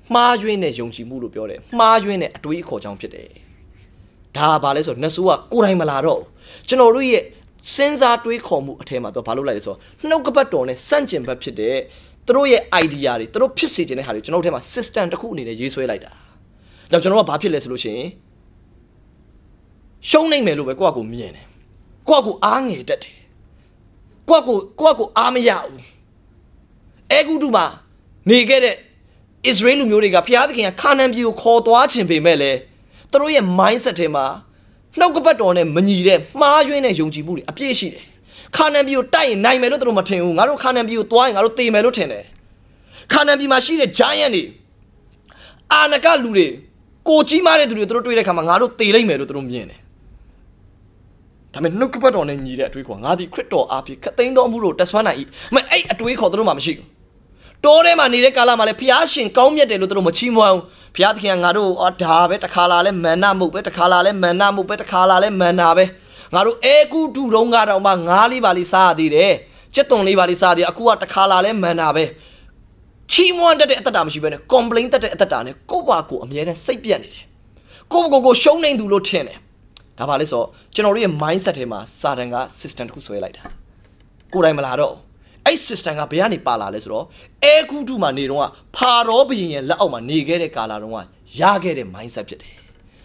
မှားယွင်းတဲ့ယုံကြည်မှုလို့ပြောတယ်မှားယွင်းတဲ့အတွေးအခေါ်ကြောင့်ဖြစ်တယ်ဒါဘာလဲဆိုတော့နတ်ဆိုးကကိုယ်တိုင်မလာတော့ကျွန်တော်တို့ရဲ့စဉ်းစားတွေးခေါ်မှုအထက်မှာတော့ဘာလို့လိုက်လဲဆိုတော့နှုတ်ကပတ်တော်နဲ့စန့်ကျင်ဘက်ဖြစ်တဲ့သူတို့ရဲ့ idea တွေသူတို့ဖြစ်စေချင်တဲ့ဟာတွေကျွန်တော်တို့ထဲမှာ system တစ်ခုအနေနဲ့ရေးဆွဲလိုက်တာကြောင့်ကျွန်တော်ကဘာဖြစ်လဲဆိုလို့ရှိရင်ရှုံးနိုင်မယ်လို့ပဲကိုယ့်အကူမြင်တယ်ကိုယ့်အကူအားငယ်တတ်တယ်ကိုယ့်အကူကိုယ့်အကူအားမရဘူးအဲဂုတုမှာနေခဲ့တဲ့ Israel လူမျိုးတွေကဖျားသခင်ကခါနန်ပြည်ကိုခေါ်သွားခြင်းပေမဲ့လေသူတို့ရဲ့ mindset ထဲမှာနှုတ်ကပတ်တော်နဲ့မညီတဲ့မှားယွင်းတဲ့ယုံကြည်မှုတွေအပြည့်ရှိတယ်ခါနန်ပြည်ကိုတိုက်ရင်နိုင်မယ်လို့သူတို့မထင်ဘူးငါတို့ခါနန်ပြည်ကိုသွားရင်ငါတို့သေမယ်လို့ထင်တယ်ခါနန်ပြည်မှာရှိတဲ့ giant တွေအာနကလူတွေကိုကြီးမားတဲ့သူတွေသူတို့တွေ့တဲ့ခါမှာငါတို့သေလိမ့်မယ်လို့သူတို့မြင်တယ်ဒါပေမဲ့နှုတ်ကပတ်တော်နဲ့ညီတဲ့အတွေးခေါ်ငါဒီခရစ်တော်အားဖြင့်ခသိန်းတော်မှုတို့တက်ဆွမ်းနိုင်၏မအဲ့အတွေးခေါ်သူတို့မှမရှိဘူးတိုးထဲမှာနေတဲ့ကာလမှာလည်းဖျားရှင်ကောင်းမြတ်တယ်လို့သူတို့မချီးမွမ်းဘူးဖျားသခင်ကငါတို့အော်ဒါပဲတခါလာလဲမန္နမုတ်ပဲတခါလာလဲမန္နမုတ်ပဲတခါလာလဲမန္နာပဲငါတို့အဲကုတုတုံးကတော့မှငါးလေးပါလေးစားရသေးတယ်စက်သွန်လေးပါလေးစားရသေးတယ်အခုကတခါလာလဲမန္နာပဲချီးမွမ်းတတ်တဲ့အသက်တာမရှိဘဲနဲ့ complain တတ်တဲ့အသက်တာနဲ့ကိုယ့်ဘာကိုအမြဲတမ်းစိတ်ပြတ်နေတယ်ကိုယ့်ကိုယ်ကိုရှုံးနေသူလို့ထင်တယ်ဒါပါလဲဆိုတော့ကျွန်တော်တို့ရဲ့ mindset ထဲမှာစာတန်က system တစ်ခုဆွဲလိုက်တာကိုယ်တိုင်မလာတော့အဲ့ system ကဘယ်ကနေပါလာလဲဆိုတော့အဲဂုတုမှာနေတော့ဖာရောဘုရင်ရဲ့လက်အောက်မှာနေခဲ့တဲ့ကာလတုန်းကရခဲ့တဲ့ mindset ဖြစ်တယ်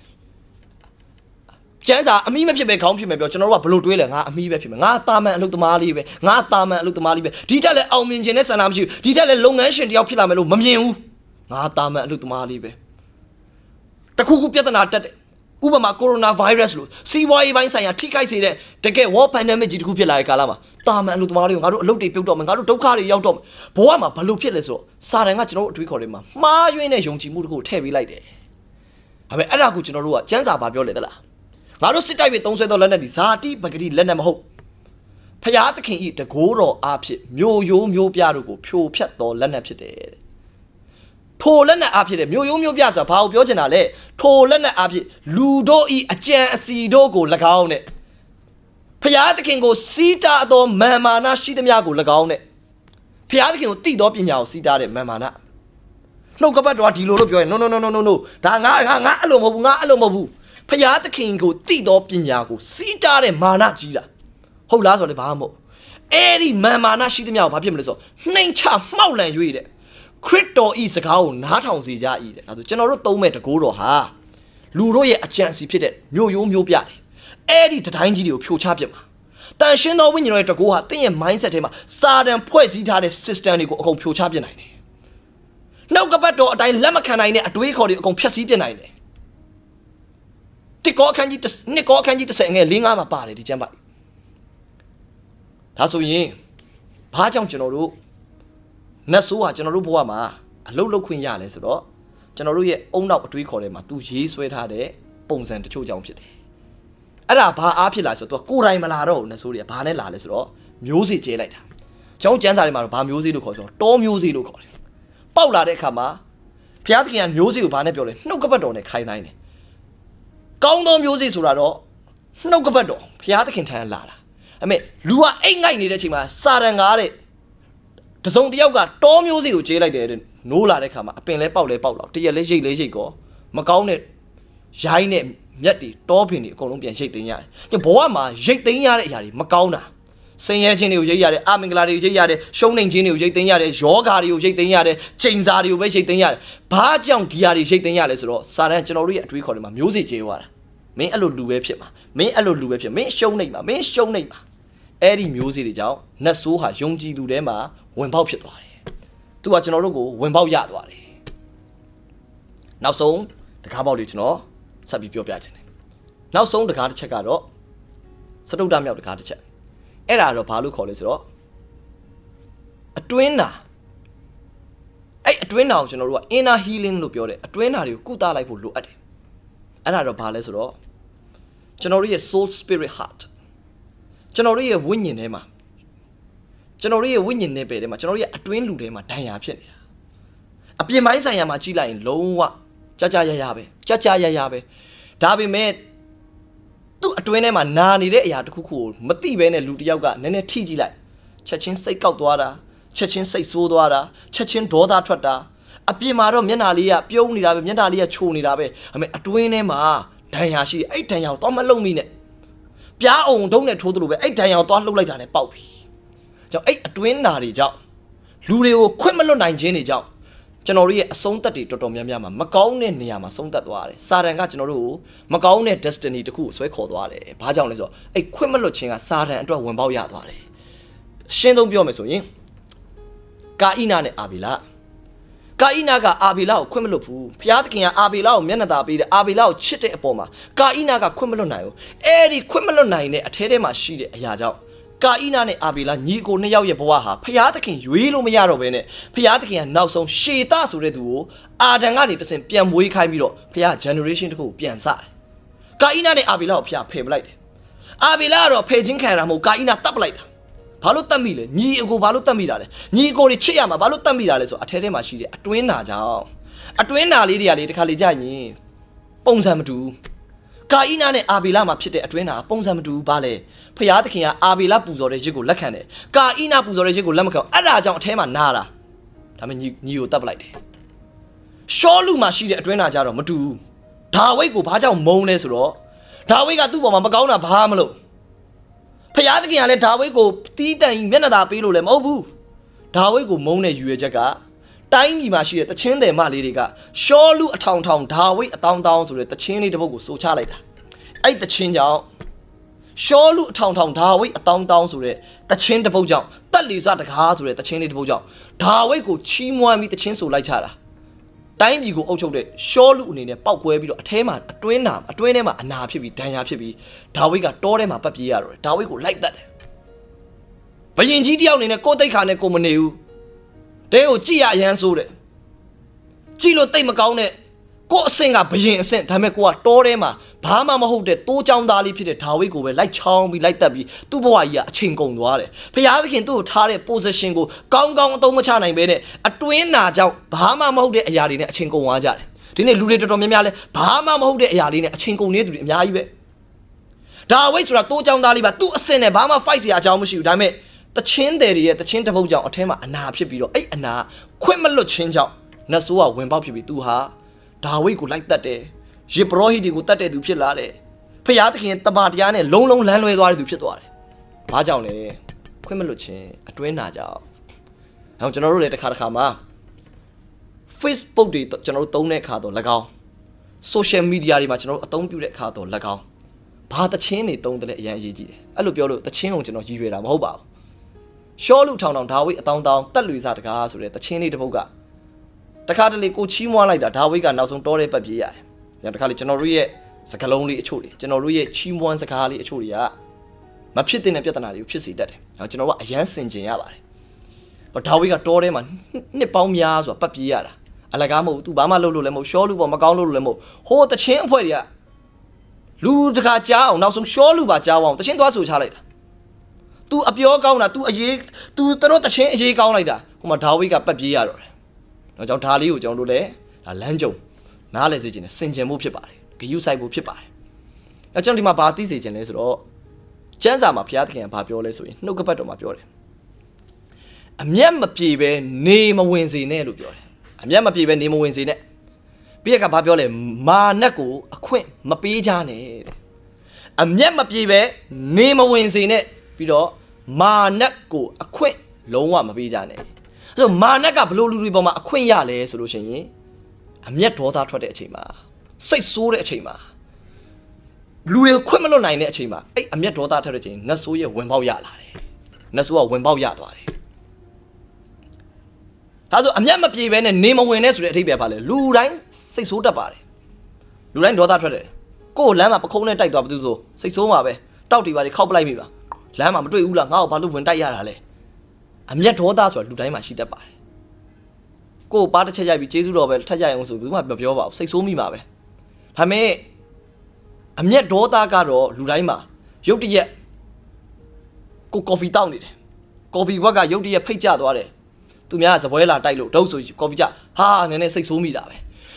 ကျန်းစာအမိမဖြစ်ပဲခေါင်းဖြစ်မယ်ပြောကျွန်တော်တို့ကဘလို့တွေးလဲငါအမိပဲဖြစ်မယ်ငါတာမန်အလုပ်သမားလေးပဲငါတာမန်အလုပ်သမားလေးပဲဒီတက်လည်းအောင်မြင်ခြင်းနဲ့ဆန္ဒမရှိဘူးဒီတက်လည်းလုပ်ငန်းရှင်တယောက်ဖြစ်လာမယ်လို့မမြင်ဘူးငါတာမန်အလုပ်သမားလေးပဲတခုခုပြဿနာတက်တယ်ဥပမာကိုရိုနာဗိုင်းရပ်စ်လို့စီးပွားရေးပိုင်းဆိုင်ရာထိခိုက်စေတဲ့တကယ် war pandemic ကြီးတစ်ခုဖြစ်လာတဲ့ကာလမှာတာမန်အလုပ်သမားတွေကိုငါတို့အလုပ်တွေပြုတ်တော့မယ်ငါတို့ဒုက္ခတွေရောက်တော့မယ်ဘဝမှာဘလို့ဖြစ်လဲဆိုတော့စာတန်ကကျွန်တော်တို့အတွေးခေါ်တွေမှာမှားယွင်းတဲ့ယုံကြည်မှုတစ်ခုထည့်ပေးလိုက်တယ်ဒါပေမဲ့အဲ့ဒါကိုကျွန်တော်တို့ကကျမ်းစာဘာပြောလဲသလားငါတို့စစ်တိုက်ပြီးသုံးဆွဲသောလက်နက်ဒီဇာတိပဂတိလက်နက်မဟုတ်ဖျားသခင်ဤတကိုးတော်အားဖြင့်မြို့ရိုးမြို့ပြတို့ကိုဖြိုဖျက်သောလက်နက်ဖြစ်တယ်ထိုလက်နက်အားဖြင့်မြို့ရိုးမြို့ပြဆိုတာဘာကိုပြောချင်တာလဲထိုလက်နက်အားဖြင့်လူတို့ဤအကြံအစီတို့ကို၎င်းနဲ့ဖျားသခင်ကိုစီးတာသောမာမာနရှိသမျှကို၎င်းနဲ့ဖျားသခင်ကိုတည်သောပညာကိုစီးတာတဲ့မာမာနနှုတ်ကပတ်တော်ဒီလိုလို့ပြောရင် no no no no no no ဒါငါငါငါအဲ့လိုမဟုတ်ဘူးငါအဲ့လိုမဟုတ်ဘူးဖျားသခင်ကိုတည်သောပညာကိုစီးတာတဲ့မာနကြီးတာဟုတ်လားဆိုတော့ဘာမှမဟုတ်အဲ့ဒီမာမာနရှိသမျှကိုဘာဖြစ်မလဲဆိုတော့နှိမ်ချမှောက်လန်၍တဲ့ခရစ်တော်ဤစကားကိုနားထောင်စေကြ၏တဲ့ဒါဆိုကျွန်တော်တို့သုံးမဲ့တကိုးတော်ဟာလူတို့ရဲ့အကြံစီဖြစ်တဲ့မြို့ရိုးမြို့ပြတယ်အဲ့ဒီတတိုင်းကြီးတွေကိုဖြိုချပြစ်မှာတန်ရှင်းသောဝိညာဉ်တော်ရဲ့တကိုးဟာသင်ရဲ့ mindset ထဲမှာစာတန်ဖွဲ့စည်းထားတဲ့ system တွေကိုအကုန်ဖြိုချပြစ်နိုင်တယ်နှုတ်ကပတ်တော်အတိုင်းလက်မခံနိုင်တဲ့အတွေးခေါ်တွေအကုန်ဖျက်ဆီးပြစ်နိုင်တယ်တိကောအခန်းကြီးနှစ်ကောအခန်းကြီးတစ်ဆယ်ငယ်လေးငါးမှာပါတယ်ဒီကျမ်းပိုက်ဒါဆိုရင်ဘာကြောင့်ကျွန်တော်တို့နတ်ဆိုးဟာကျွန်တော်တို့ဘဝမှာအလုတ်လုတ်ခွင့်ရလဲဆိုတော့ကျွန်တော်တို့ရဲ့အုံနောက်အတွေးခေါ်ထဲမှာသူရေးဆွဲထားတဲ့ပုံစံတချို့ကြောင့်ဖြစ်တယ်အဲ့ဒါဘာအားဖြစ်လာဆိုတော့ तू ကိုယ်တိုင်မလာတော့ဘူးနတ်ဆိုးတွေကဘာနဲ့လာလဲဆိုတော့မျိုးစေ့ကျဲလိုက်တာကျွန်တော်ကျမ်းစာထဲမှာတော့ဘာမျိုးစေ့လို့ခေါ်ဆိုတော့တောမျိုးစေ့လို့ခေါ်တယ်ပေါက်လာတဲ့အခါမှာဘုရားသခင်ကမျိုးစေ့ကိုဘာနဲ့ပြောလဲနှုတ်ကပတ်တော်နဲ့ခိုင်းနိုင်တယ်ကောင်းသောမျိုးစေ့ဆိုတာတော့နှုတ်ကပတ်တော်ဘုရားသခင်ထံလာတာအဲ့မဲ့လူကအိတ်ငိုက်နေတဲ့အချိန်မှာစာတန်ကားတဲ့တစုံတစ်ယောက်ကတောမျိုးစေ့ကိုကျဲလိုက်တယ်တဲ့နိုးလာတဲ့ခါမှာအပင်လဲပေါက်လဲပေါက်တော့တရက်လဲရိတ်လဲရိတ်ကောမကောင်းတဲ့ရိုင်းနဲ့မြက်တွေတောပင်တွေအကုန်လုံးပြန်ရိတ်သိမ်းရတယ်ဘဝမှာရိတ်သိမ်းရတဲ့အရာတွေမကောင်းတာဆင်းရဲခြင်းတွေကိုရိတ်ရတယ်အမင်္ဂလာတွေကိုရိတ်ရတယ်ရှုံးနိမ့်ခြင်းတွေကိုရိတ်သိမ်းရတယ်ယောဂါတွေကိုရိတ်သိမ်းရတယ်ချိန်စာတွေကိုပဲရိတ်သိမ်းရတယ်ဘာကြောင့်ဒီဟာတွေရိတ်သိမ်းရလဲဆိုတော့စာတန်ကျွန်တော်တို့ရဲ့အတွေးခေါ်တွေမှာမျိုးစေ့ကျဲသွားတာမင်းအဲ့လိုလူပဲဖြစ်မှာမင်းအဲ့လိုလူပဲဖြစ်မင်းရှုံးနိမ့်မှာမင်းရှုံးနိမ့်မှာအဲ့ဒီမျိုးစေ့တွေကြောင့်နတ်ဆိုးဟာယုံကြည်သူထဲမှာဝင်ပေါက်ဖြစ်သွားတယ်သူကကျွန်တော်တို့ကိုဝင်ပေါက်ရသွားတယ်နောက်ဆုံးတကားပေါက်လေးကျွန်တော်ဆက်ပြီးပြောပြချင်တယ်နောက်ဆုံးတကားတစ်ချက်ကတော့စတုတ္တမြောက်တကားတစ်ချက်အဲ့ဒါတော့ဘာလို့ခေါ်လဲဆိုတော့အတွင်းနာအဲ့အတွင်းနာကိုကျွန်တော်တို့က inner healing လို့ပြောတယ်အတွင်းနာတွေကိုကုသလိုက်ဖို့လိုအပ်တယ်အဲ့ဒါတော့ဘာလဲဆိုတော့ကျွန်တော်တို့ရဲ့ soul spirit heart ကျွန်တော်တို့ရဲ့ဝိညာဉ်ထဲမှာကျွန်တော်တို့ရဲ့ဝိညာဉ်နယ်ပယ်ထဲမှာကျွန်တော်တို့ရဲ့အတွင်းလူထဲမှာဒဏ်ရာဖြစ်နေတာအပြင်ပိုင်းဆိုင်ရာမှာကြီးလိုက်ရင်လုံးဝကြကြရရပဲကြကြရရပဲဒါပေမဲ့သူ့အတွင်းထဲမှာနာနေတဲ့အရာတစ်ခုခုကိုမသိဘဲနဲ့လူတစ်ယောက်ကနည်းနည်းထိကြည့်လိုက်ချက်ချင်းစိတ်ကောက်သွားတာချက်ချင်းစိတ်ဆိုးသွားတာချက်ချင်းဒေါသထွက်တာအပြင်မှာတော့မျက်နှာလေးကပြုံးနေတာပဲမျက်နှာလေးကချိုနေတာပဲအမေအတွင်းထဲမှာဒဏ်ရာရှိတယ်အဲ့ဒဏ်ရာကိုတော့မလုံမိနဲ့ပြားအောင်တုံးနဲ့ထိုးသလိုပဲအဲ့ဒဏ်ရာကိုတော့လှုပ်လိုက်တာနဲ့ပေါက်ပြီကြောင့်အဲ့အတွင်းနာတွေကြောင့်လူတွေကိုခွင့်မလွတ်နိုင်ခြင်းတွေကြောင့်ကျွန်တော်တို့ရဲ့အဆုံးသက်တွေတော်တော်များများမှာမကောင်းတဲ့နေရာမှာဆုံးသက်သွားတယ်စာတန်ကကျွန်တော်တို့ကိုမကောင်းတဲ့ destiny တခုကိုဆွဲခေါ်သွားတယ်ဘာကြောင့်လဲဆိုတော့အဲ့ခွင့်မလွတ်ခြင်းကစာတန်အတွက်ဝင်ပေါက်ရသွားတယ်ရှင်းဆုံးပြောမယ်ဆိုရင်ကာဣနာနဲ့အာဗေလကာဣနာကအာဗေလကိုခွင့်မလွတ်ဘူးဘုရားသခင်ကအာဗေလကိုမျက်နှာသာပေးတယ်အာဗေလကိုချစ်တဲ့အပေါ်မှာကာဣနာကခွင့်မလွတ်နိုင်ဘူးအဲ့ဒီခွင့်မလွတ်နိုင်တဲ့အထဲထဲမှာရှိတဲ့အရာကြောင့်ကာဣနာနဲ့အာဗေလညီကိုနှစ်ယောက်ရဲ့ဘဝဟာဘုရားသခင်ရွေးလို့မရတော့ဘဲနဲ့ဘုရားသခင်ကနောက်ဆုံးရှေတဆိုတဲ့သူကိုအာဒံကနေတဆင့်ပြန်မွေးခိုင်းပြီးတော့ဘုရား generation တခုကိုပြန်စတယ်ကာဣနာနဲ့အာဗေလကိုဘုရားဖယ်ပလိုက်တယ်အာဗေလကတော့ဖယ်ခြင်းခံရတာမဟုတ်ကာဣနာတတ်ပလိုက်တာဘာလို့တတ်မိလဲညီအကိုဘာလို့တတ်မိတာလဲညီအကိုတွေချစ်ရမှာဘာလို့တတ်မိတာလဲဆိုအထဲထဲမှာရှိတဲ့အတွင်းနာကြောင့်အတွင်းနာလေးတွေကလေတခါလေကြာရင်ပုံစံမတူကာဣနာနဲ့အာဗေလမှာဖြစ်တဲ့အတွင်းနာပုံစံမတူဘာလဲဖျားသခင်ကအာဗေလပူဇော်တဲ့ရစ်ကိုလက်ခံတယ်ကာဣနာပူဇော်တဲ့ရစ်ကိုလက်မခံအဲ့ဒါကြောင့်အထဲမှာနာတာဒါပေမဲ့ညီညီကိုတတ်ပလိုက်တယ်ရှောလူမှာရှိတဲ့အတွင်းနာကြတော့မတူဒါဝိတ်ကိုဘာကြောင့်မုန်းလဲဆိုတော့ဒါဝိတ်ကသူ့ပေါ်မှာမကောင်းတာဘာမလို့ဖျားသခင်ကလည်းဒါဝိတ်ကိုတီးတန်မျက်နှာသာပေးလို့လည်းမဟုတ်ဘူးဒါဝိတ်ကိုမုန်းတဲ့ယူရချက်ကတိုင်းပြည်မှာရှိတဲ့တချင်းတယ်မလေးတွေကရှောလူအထောင်ထောင်ဒါဝိတ်အတောင်းတောင်းဆိုတဲ့တချင်းလေးတစ်ပုဒ်ကိုစိုးချလိုက်တာအဲ့တချင်းကြောင့်ရှောလူအထောင်ထောင်ဒါဝိတ်အတောင်းတောင်းဆိုတဲ့တချင်းတစ်ပုဒ်ကြောင့်တက်လီစတကားဆိုတဲ့တချင်းလေးတစ်ပုဒ်ကြောင့်ဒါဝိတ်ကိုချီးမွမ်းပြီးတချင်းဆိုလိုက်ချတာတိုင်းပြည်ကိုအုပ်ချုပ်တဲ့ရှောလူအနေနဲ့ပောက်ကွဲပြီးတော့အထဲမှာအတွင်းနာအတွင်းထဲမှာအနာဖြစ်ပြီးဒဏ်ရာဖြစ်ပြီးဒါဝိတ်ကတောထဲမှာပတ်ပြေးရတော့တယ်ဒါဝိတ်ကိုလိုက်တတ်တယ်ဘယင်ကြီးတယောက်အနေနဲ့ကိုယ်တိတ်ခါနဲ့ကိုမနေဘူးတဲကိုကြည်ရအရန်ဆိုးတယ်ကြည်လို့တိတ်မကောင်းတဲ့ကိုအဆင့်ကဘယင်အဆင့်ဒါပေမဲ့ကိုကတောထဲမှာဘာမှမဟုတ်တဲ့တိုးချောင်းသားလေးဖြစ်တဲ့ဒါဝိတ်ကိုပဲလိုက်ချောင်းပြီးလိုက်တက်ပြီးသူ့ဘဝကြီးကအချိန်ကုန်သွားတယ်ဖျားသခင်သူ့ကိုထားတဲ့ position ကိုကောင်းကောင်းအသုံးမချနိုင်ဘဲနဲ့အတွင်းနာကြောင့်ဘာမှမဟုတ်တဲ့အရာတွေနဲ့အချိန်ကုန်သွားကြတယ်ဒီနေ့လူတွေတော်တော်များများလဲဘာမှမဟုတ်တဲ့အရာလေးနဲ့အချိန်ကုန်နေတဲ့သူတွေအများကြီးပဲဒါဝိတ်ဆိုတာတိုးချောင်းသားလေးပါသူ့အဆင့်နဲ့ဘာမှ fight စရာအကြောင်းမရှိဘူးဒါပေမဲ့တချင်းတယ်တွေရဲ့တချင်းတပုတ်ကြောင့်အထဲမှာအနာဖြစ်ပြီးတော့အဲ့အနာခွင့်မလွတ်ခြင်းကြောင့်နတ်ဆိုးကဝင်ပေါက်ဖြစ်ပြီးသူဟာဒါဝိတ်ကိုလိုက်တတ်တယ်ယေဘရဟိတွေကိုတတ်တဲ့သူဖြစ်လာတယ်ဖျားသခင်တမန်တရားနဲ့လုံးလုံးလမ်းလွဲသွားတဲ့သူဖြစ်သွားတယ်ဘာကြောင့်လဲခွင့်မလွတ်ခြင်းအတွင်းနာကြောင့်အဲကျွန်တော်တို့လည်းတစ်ခါတစ်ခါမှာ Facebook တွေကျွန်တော်တို့သုံးတဲ့အခါတော့၎င်း social media တွေမှာကျွန်တော်တို့အသုံးပြုတဲ့အခါတော့၎င်းဘာတချင်းတွေသုံးတယ်လဲအရင်အရေးကြီးတယ်အဲ့လိုပြောလို့တချင်းကိုကျွန်တော်ရည်ရွယ်တာမဟုတ်ပါဘူးရှောလူထောင်ထောင်ဒါဝိတ်အတောင်းတောင်းတက်လွေစားတကားဆိုတဲ့တချင်းလေးတစ်ပုဒ်ကတခါတလေကိုချီးမွမ်းလိုက်တာဒါဝိတ်ကနောက်ဆုံးတောတဲ့ပတ်ပြေးရတယ်။ညတခါလေကျွန်တော်တို့ရဲ့စကားလုံးလေးအချို့တွေကျွန်တော်တို့ရဲ့ချီးမွမ်းစကားလေးအချို့တွေကမဖြစ်တဲ့ပြဿနာတွေကိုဖြစ်စေတတ်တယ်။အဲကျွန်တော်ကအယမ်းစင်ကြင်ရပါတယ်။ဟောဒါဝိတ်ကတောထဲမှာနှစ်ပေါင်းများဆိုတာပတ်ပြေးရတာအလကားမဟုတ်ဘူး။ तू ဘာမှလုပ်လို့လည်းမဟုတ်ရှောလူပေါ်မကောင်းလို့လည်းမဟုတ်ဟိုတချင်းအဖွဲ့တွေကလူတခါကြားအောင်နောက်ဆုံးရှောလူပါကြားအောင်တချင်းသွားဆိုချလိုက်တာ။ तू အပြောကောင်းတာ तू အရေး तू တို့တချင်းအရေးကောင်းလိုက်တာဟိုမှာဒါဝိတ်ကပတ်ပြေးရတော့တယ်။တော့ကြောင့်ဒါလေးကိုကျွန်တော်တို့လည်းဒါလမ်းကြုံနားလည်စေချင်တယ်စင်ကြင်မှုဖြစ်ပါတယ်ဂယုဆိုင်မှုဖြစ်ပါတယ်အဲကျွန်တော်ဒီမှာဘာသိစေချင်လဲဆိုတော့ကျမ်းစာမှာဘုရားသခင်ကဘာပြောလဲဆိုရင်နှုတ်ကပတ်တော်မှာပြောတယ်အမျက်မပြေပဲနေမဝင်စေနဲ့လို့ပြောတယ်အမျက်မပြေပဲနေမဝင်စေနဲ့ပြီးရကဘာပြောလဲမာနက်ကိုအခွင့်မပေးကြနဲ့တဲ့အမျက်မပြေပဲနေမဝင်စေနဲ့ပြီးတော့မာနက်ကိုအခွင့်လုံးဝမပေးကြနဲ့အဲ့တော့မာနက်ကဘလို့လူတွေပေါ်မှာအခွင့်ရလဲဆိုလို့ရှိရင်အမျက်ဒေါသထွက်တဲ့အချိန်မှာစိတ်ဆိုးတဲ့အချိန်မှာလူတွေခွင့်မလွတ်နိုင်တဲ့အချိန်မှာအဲ့အမျက်ဒေါသထွက်တဲ့အချိန်နတ်ဆိုးရဲ့ဝင်ပေါက်ရလာတယ်နတ်ဆိုးကဝင်ပေါက်ရသွားတယ်ဒါဆိုအမျက်မပြေဘဲနဲ့နေမဝင်နဲ့ဆိုတဲ့အဓိပ္ပာယ်ပါလေလူတိုင်းစိတ်ဆိုးတတ်ပါတယ်လူတိုင်းဒေါသထွက်တယ်ကိုယ်လမ်းမှာပခုံးနဲ့တိုက်သွားဘသူဆိုစိတ်ဆိုးမှာပဲတောက်တီပါတွေခောက်ပလိုက်ပြီပါလမ်းမှာမတွေ့ဘူးလားငါ့ကိုဘာလို့ဝင်တိုက်ရတာလဲအမျက်ဒေါသဆိုတာလူတိုင်းမှာရှိတတ်ပါတယ်ကိုယ်ပါတစ်ချက်ရိုက်ပြီးကျေးဇူးတော်ပဲထက်ကြရအောင်ဆိုဘူးမှမပြောပါဘူးစိတ်ဆိုးမိမှာပဲဒါပေမဲ့အမျက်ဒေါသကတော့လူတိုင်းမှာရုတ်တရက်ကိုကော်ဖီတောက်နေတယ်ကော်ဖီဘက်ကရုတ်တရက်ဖိတ်ကျသွားတယ်သူများစပွဲလာတိုက်လို့ဒုတ်ဆိုကော်ဖီကျဟာနည်းနည်းစိတ်ဆိုးမိတာပဲ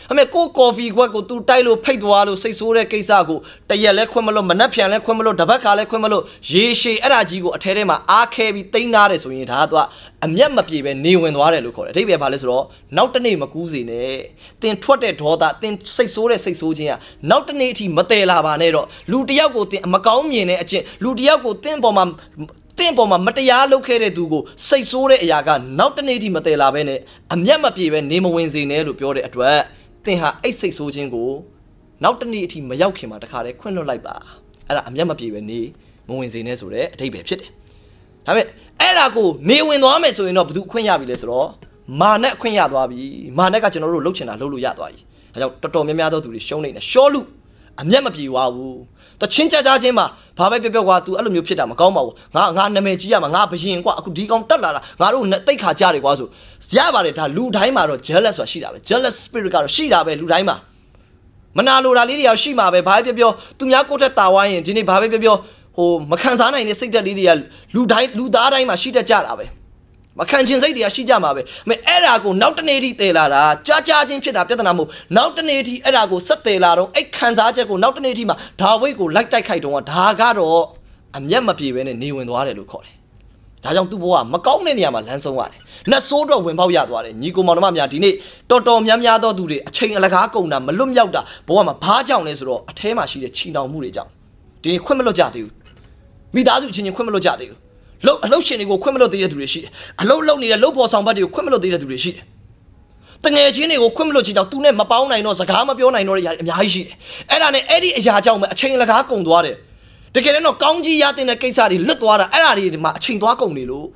အမေကိုကော်ဖီခွက်ကိုသူတိုက်လို့ဖိတ်သွားလို့စိတ်ဆိုးတဲ့ကိစ္စကိုတရက်လဲခွင့်မလို့မနှက်ဖြန်လဲခွင့်မလို့တပတ်ခါလဲခွင့်မလို့ရေရှည်အဲ့ဒါကြီးကိုအထဲထဲမှာအားခဲပြီးတိန်းထားတယ်ဆိုရင်ဒါကအမျက်မပြေပဲနေဝင်သွားတယ်လို့ခေါ်တယ်အဓိပ္ပာယ်ဘာလဲဆိုတော့နောက်တစ်နေ့မကူးစေနဲ့တင်ထွက်တဲ့ဒေါသတင်စိတ်ဆိုးတဲ့စိတ်ဆိုးခြင်းကနောက်တစ်နေ့အထိမတည်လာပါနဲ့တော့လူတယောက်ကိုတင်မကောင်းမြင်တဲ့အကျင့်လူတယောက်ကိုတင်ပေါ်မှာတင်ပေါ်မှာမတရားလုပ်ခဲ့တဲ့သူကိုစိတ်ဆိုးတဲ့အရာကနောက်တစ်နေ့အထိမတည်လာပဲနဲ့အမျက်မပြေပဲနေမဝင်စေနဲ့လို့ပြောတဲ့အတွက်တင်ဟာအဲ့စိတ်ဆိုးခြင်းကိုနောက်တစ်နေ့အထိမရောက်ခင်မှာတခါတည်းခွင့်လွှတ်လိုက်ပါအဲ့ဒါအမျက်မပြေပဲနေမဝင်စေနဲ့ဆိုတဲ့အဓိပ္ပာယ်ဖြစ်တယ်ဒါပေမဲ့အဲ့ဒါကိုနေဝင်သွားမယ်ဆိုရင်တော့ဘယ်သူအခွင့်ရပြီလဲဆိုတော့မာနအခွင့်ရသွားပြီမာနကကျွန်တော်တို့လှုပ်ချင်တာလှုပ်လို့ရသွားပြီဒါကြောင့်တော်တော်များများသောသူတွေရှုံးနေတယ်ရှောလူအမျက်မပြေသွားဘူးတချင်းကြကြချင်းမှာဘာပဲပြောပြောကွာ तू အဲ့လိုမျိုးဖြစ်တာမကောင်းပါဘူးငါငါနာမည်ကြီးရမှာငါဘယင်ကွာအခုဒီကောင်တက်လာတာငါတို့တိတ်ခါကြတယ်ကွာဆိုရပါတယ်ဒါလူတိုင်းမှာတော့ jealous ဆိုတာရှိတာပဲ jealous spirit ကတော့ရှိတာပဲလူတိုင်းမှာမနာလိုတာလေးတွေရောက်ရှိမှာပဲဘာပဲပြောပြောသူများကိုယ့်ထက်တာဝိုင်းရင်ဒီနေ့ဘာပဲပြောပြောဟိုမခံစားနိုင်တဲ့စိတ်ဓာတ်လေးတွေကလူတိုင်းလူသားတိုင်းမှာရှိတတ်ကြတာပဲမခံချင်စိတ်တွေကရှိကြမှာပဲအမေအဲ့ဒါကိုနောက်တနေ့ထိတည်လာတာကြားကြားချင်းဖြစ်တာပြဿနာမဟုတ်နောက်တနေ့ထိအဲ့ဒါကိုဆက်တည်လာတော့အဲ့ခံစားချက်ကိုနောက်တနေ့ထိမှာဒါဝိတ်ကိုလိုက်တိုက်ခိုက်တော့ဒါကတော့အမျက်မပြေပဲနဲ့နေဝင်သွားတယ်လို့ခေါ်တယ်ဒါကြောင့်သူ့ဘဝမကောင်းတဲ့နေရာမှာလမ်းဆုံးရတယ်နှက်ဆိုးတော့ဝင်ပေါက်ရသွားတယ်ညီကိုမောင်နှမများဒီနေ့တော်တော်များများသောသူတွေအချိန်အလကားကုန်တာမလွတ်မြောက်တာဘဝမှာဘာကြောင့်လဲဆိုတော့အထဲမှာရှိတဲ့ချီနှောင်မှုတွေကြောင့်ဒီခွင့်မလွတ်ကြသေးဘူးမိသားစုချင်းချင်းခွင့်မလွတ်ကြသေးဘူးလှုပ်အလှုပ်ရှင်တွေကိုခွင့်မလွတ်သေးတဲ့သူတွေရှိတယ်အလှုပ်လှုပ်နေတဲ့လှုပ်ပေါ်ဆောင်ဘက်တွေကိုခွင့်မလွတ်သေးတဲ့သူတွေရှိတယ်တငယ်ချင်းတွေကိုခွင့်မလွတ်ချင်တော့သူနဲ့မပေါင်းနိုင်တော့စကားမပြောနိုင်တော့တဲ့အများကြီးရှိတယ်အဲ့ဒါနဲ့အဲ့ဒီအရာကြောင့်ပဲအချိန်အလကားကုန်သွားတယ်တကယ်တော့ကောင်းကြီးရတဲ့ကိစ္စတွေလွတ်သွားတာအဲ့ဒါတွေမှာအချိန်သွားကုန်နေလို့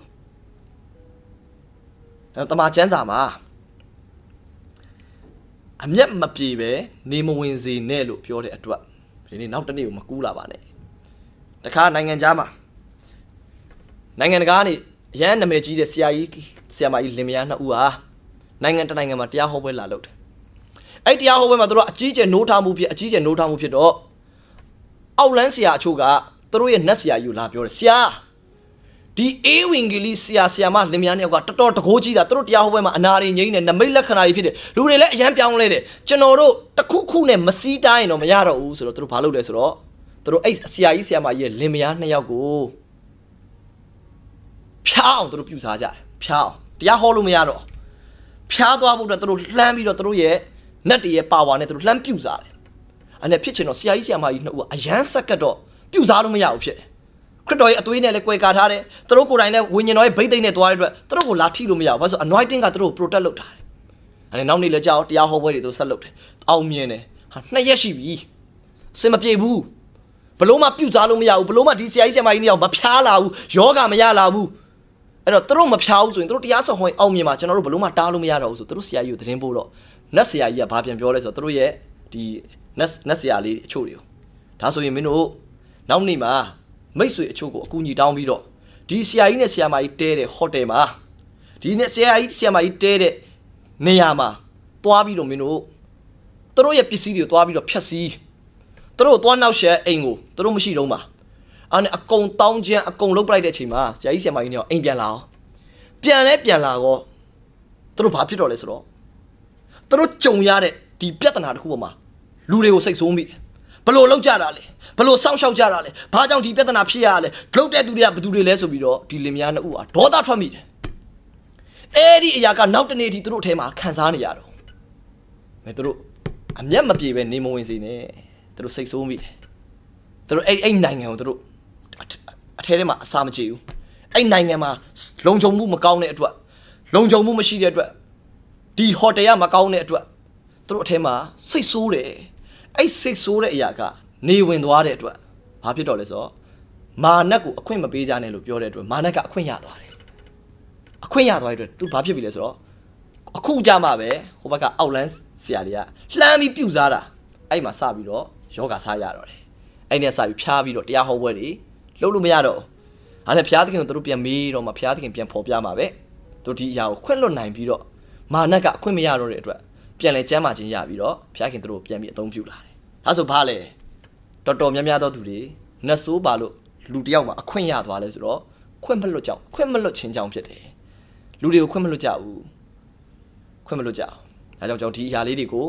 အဲ့တမချမ်းစာမှာအမျက်မပြေပဲနေမဝင်စေနဲ့လို့ပြောတဲ့အတွက်ဒီနေ့နောက်တစ်နေ့ကိုမကူးလာပါနဲ့တခါနိုင်ငံခြားမှာနိုင်ငံတကာကနေရန်နာမည်ကြီးတဲ့ဆရာကြီးဆရာမကြီးလင်မယားနှစ်ဦးဟာနိုင်ငံတနိုင်ငံမှာတရားဟောပွဲလာလုပ်တယ်အဲ့တရားဟောပွဲမှာသူတို့အကြီးကျယ်နိုးထမှုဖြစ်အကြီးကျယ်နိုးထမှုဖြစ်တော့အောက်လန်းဆရာအချို့ကသူတို့ရဲ့နတ်ဆရာကြီးကိုလာပြောတယ်ဆရာဒီအေးဝင်ကလေးဆရာဆရာမလင်မယားနှစ်ယောက်ကတော်တော်တကိုးကြီးတာသူတို့တရားဟောပွဲမှာအနာတွေငိမ့်နေနမိတ်လက္ခဏာတွေဖြစ်တယ်လူတွေလည်းအရန်ပြောင်းလဲတယ်ကျွန်တော်တို့တခုခုနဲ့မစီးတိုင်းတော့မရတော့ဘူးဆိုတော့သူတို့ဘာလုပ်လဲဆိုတော့သူတို့အဲ့ဆရာကြီးဆရာမကြီးရဲ့လင်မယားနှစ်ယောက်ကိုဖျားအောင်သူတို့ပြုစားကြတယ်ဖျားအောင်တရားဟောလို့မရတော့ဖျားသွားဖို့အတွက်သူတို့လှမ်းပြီးတော့သူတို့ရဲ့နတ်တွေရဲ့ပါဝါနဲ့သူတို့လှမ်းပြုစားတယ်အဲ့နဲ့ဖြစ်ချင်တော့ဆရာကြီးဆရာမကြီးနှစ်ဦးကအရန်ဆက်ကတ်တော့ပြုစားလို့မရဘူးဖြစ်တယ်ခရစ်တော်ရဲ့အသွေးနဲ့လည်းကွယ်ကာထားတယ်သူတို့ကိုယ်တိုင်လည်းဝိညာဉ်တော်ရဲ့ဗိတ်သိက်နဲ့သွားတဲ့အတွက်သူတို့ကိုလာထိလို့မရဘူးဘာလို့ဆို anointing ကသူတို့ကို protect လုပ်ထားတယ်အဲ့နဲ့နောက်နေ့လည်းကြောက်တရားဟောပွဲတွေသူတို့ဆက်လုပ်တယ်အောင်မြင်တယ်ဟာနှစ်ရက်ရှိပြီစင်မပြေဘူးဘလို့မှပြုစားလို့မရဘူးဘလို့မှဒီဆရာကြီးဆရာမကြီးနှစ်ယောက်မဖျားလာဘူးယောဂမရလာဘူးအဲ့တော့သူတို့မဖျားဘူးဆိုရင်သူတို့တရားဆောင်ဟောအောင်မြင်မှာကျွန်တော်တို့ဘလို့မှတားလို့မရတော့ဘူးဆိုသူတို့ဆရာကြီးကိုသတင်းပို့တော့နတ်ဆရာကြီးကဘာပြန်ပြောလဲဆိုတော့သူတို့ရဲ့ဒီနတ်နတ်ဆရာလေးအချို့တွေကိုဒါဆိုရင်မင်းတို့နောက်နေ့မှာမိတ်ဆွေအချို့ကိုအကူအညီတောင်းပြီးတော့ဒီဆရာကြီးနဲ့ဆရာမကြီးတဲတဲ့ဟိုတယ်မှာဒီနဲ့ဆရာကြီးဆရာမကြီးတဲတဲ့နေရာမှာတွားပြီးတော့မင်းတို့သူတို့ရဲ့ပစ္စည်းတွေကိုတွားပြီးတော့ဖြတ်စည်းသူတို့တွားနောက်ရှက်အိမ်ကိုသူတို့မရှိတော့မှာအဲ့နဲ့အကုန်တောင်းခြင်းအကုန်လုတ်ပလိုက်တဲ့အချိန်မှာဆရာကြီးဆရာမကြီးနဲ့အိမ်ပြန်လာအောင်ပြန်လဲပြန်လာတော့သူတို့ဘာဖြစ်တော့လဲဆိုတော့သူတို့ကြုံရတဲ့ဒီပြဿနာတစ်ခုပေါ်မှာလူတွေကိုစိတ်ဆိုးမိဘလို့လောက်ကြတာလဲဘလို့စောင့်ရှောက်ကြတာလဲဘာကြောင့်ဒီပြဿနာဖြစ်ရလဲလောက်တဲ့သူတွေကဘယ်သူတွေလဲဆိုပြီးတော့ဒီလင်မယားနှစ်ဦးဟာဒေါသထွက်မိတယ်အဲ့ဒီအရာကနောက်တနေ့ထိသူတို့အထဲမှာခံစားနေရတော့မဲသူတို့အမျက်မပြေပဲနေမဝင်စေနဲ့သူတို့စိတ်ဆိုးမိတယ်သူတို့အဲ့အဲ့နိုင်ငံကိုသူတို့အထဲထဲမှာအစာမကြေဘူးအဲ့နိုင်ငံမှာလုံခြုံမှုမကောင်းတဲ့အတွက်လုံခြုံမှုမရှိတဲ့အတွက်ဒီဟိုတယ်ကမကောင်းတဲ့အတွက်သူတို့အထဲမှာစိတ်ဆိုးတယ်အဲ့စိတ်ဆိုးတဲ့အရာကနေဝင်သွားတဲ့အတွက်ဘာဖြစ်တော့လဲဆိုတော့မာနကိုအခွင့်မပေးကြနဲ့လို့ပြောတဲ့အတွက်မာနကအခွင့်ရသွားတယ်အခွင့်ရသွားတဲ့အတွက်သူဘာဖြစ်ပြီလဲဆိုတော့အခုကြမှာပဲဟိုဘက်ကအောက်လန်းဆရာတွေကလှမ်းပြီးပြုတ်စားတာအဲ့မှာစပြီးတော့ယောဂစားရတော့တယ်အဲ့နဲ့စပြီးဖျားပြီးတော့တရားဟောပွဲတွေလုပ်လို့မရတော့ဘူးအဲ့နဲ့ဖျားသခင်ကိုသူတို့ပြန်မေးတော့မှဖျားသခင်ပြန်ဖော်ပြမှာပဲသူဒီအရာကိုခွင့်လွတ်နိုင်ပြီးတော့မာနကအခွင့်မရတော့တဲ့အတွက်ပြန်လဲကျမ်းမာခြင်းရပြီးတော့ဖျားခင်သူတို့ပြန်ပြီးအသုံးပြုလာတယ်ဒါဆိုဘာလဲတော်တော်များများသောသူတွေနတ်ဆိုးပါလို့လူတယောက်မှာအခွင့်ရသွားလဲဆိုတော့ခွင့်မလွတ်ကြောင်ခွင့်မလွတ်ခြင်းကြောင့်ဖြစ်တယ်လူတွေကိုခွင့်မလွတ်ကြဘူးခွင့်မလွတ်ကြအောင်ဒါကြောင့်ကျွန်တော်ဒီအရာလေးတွေကို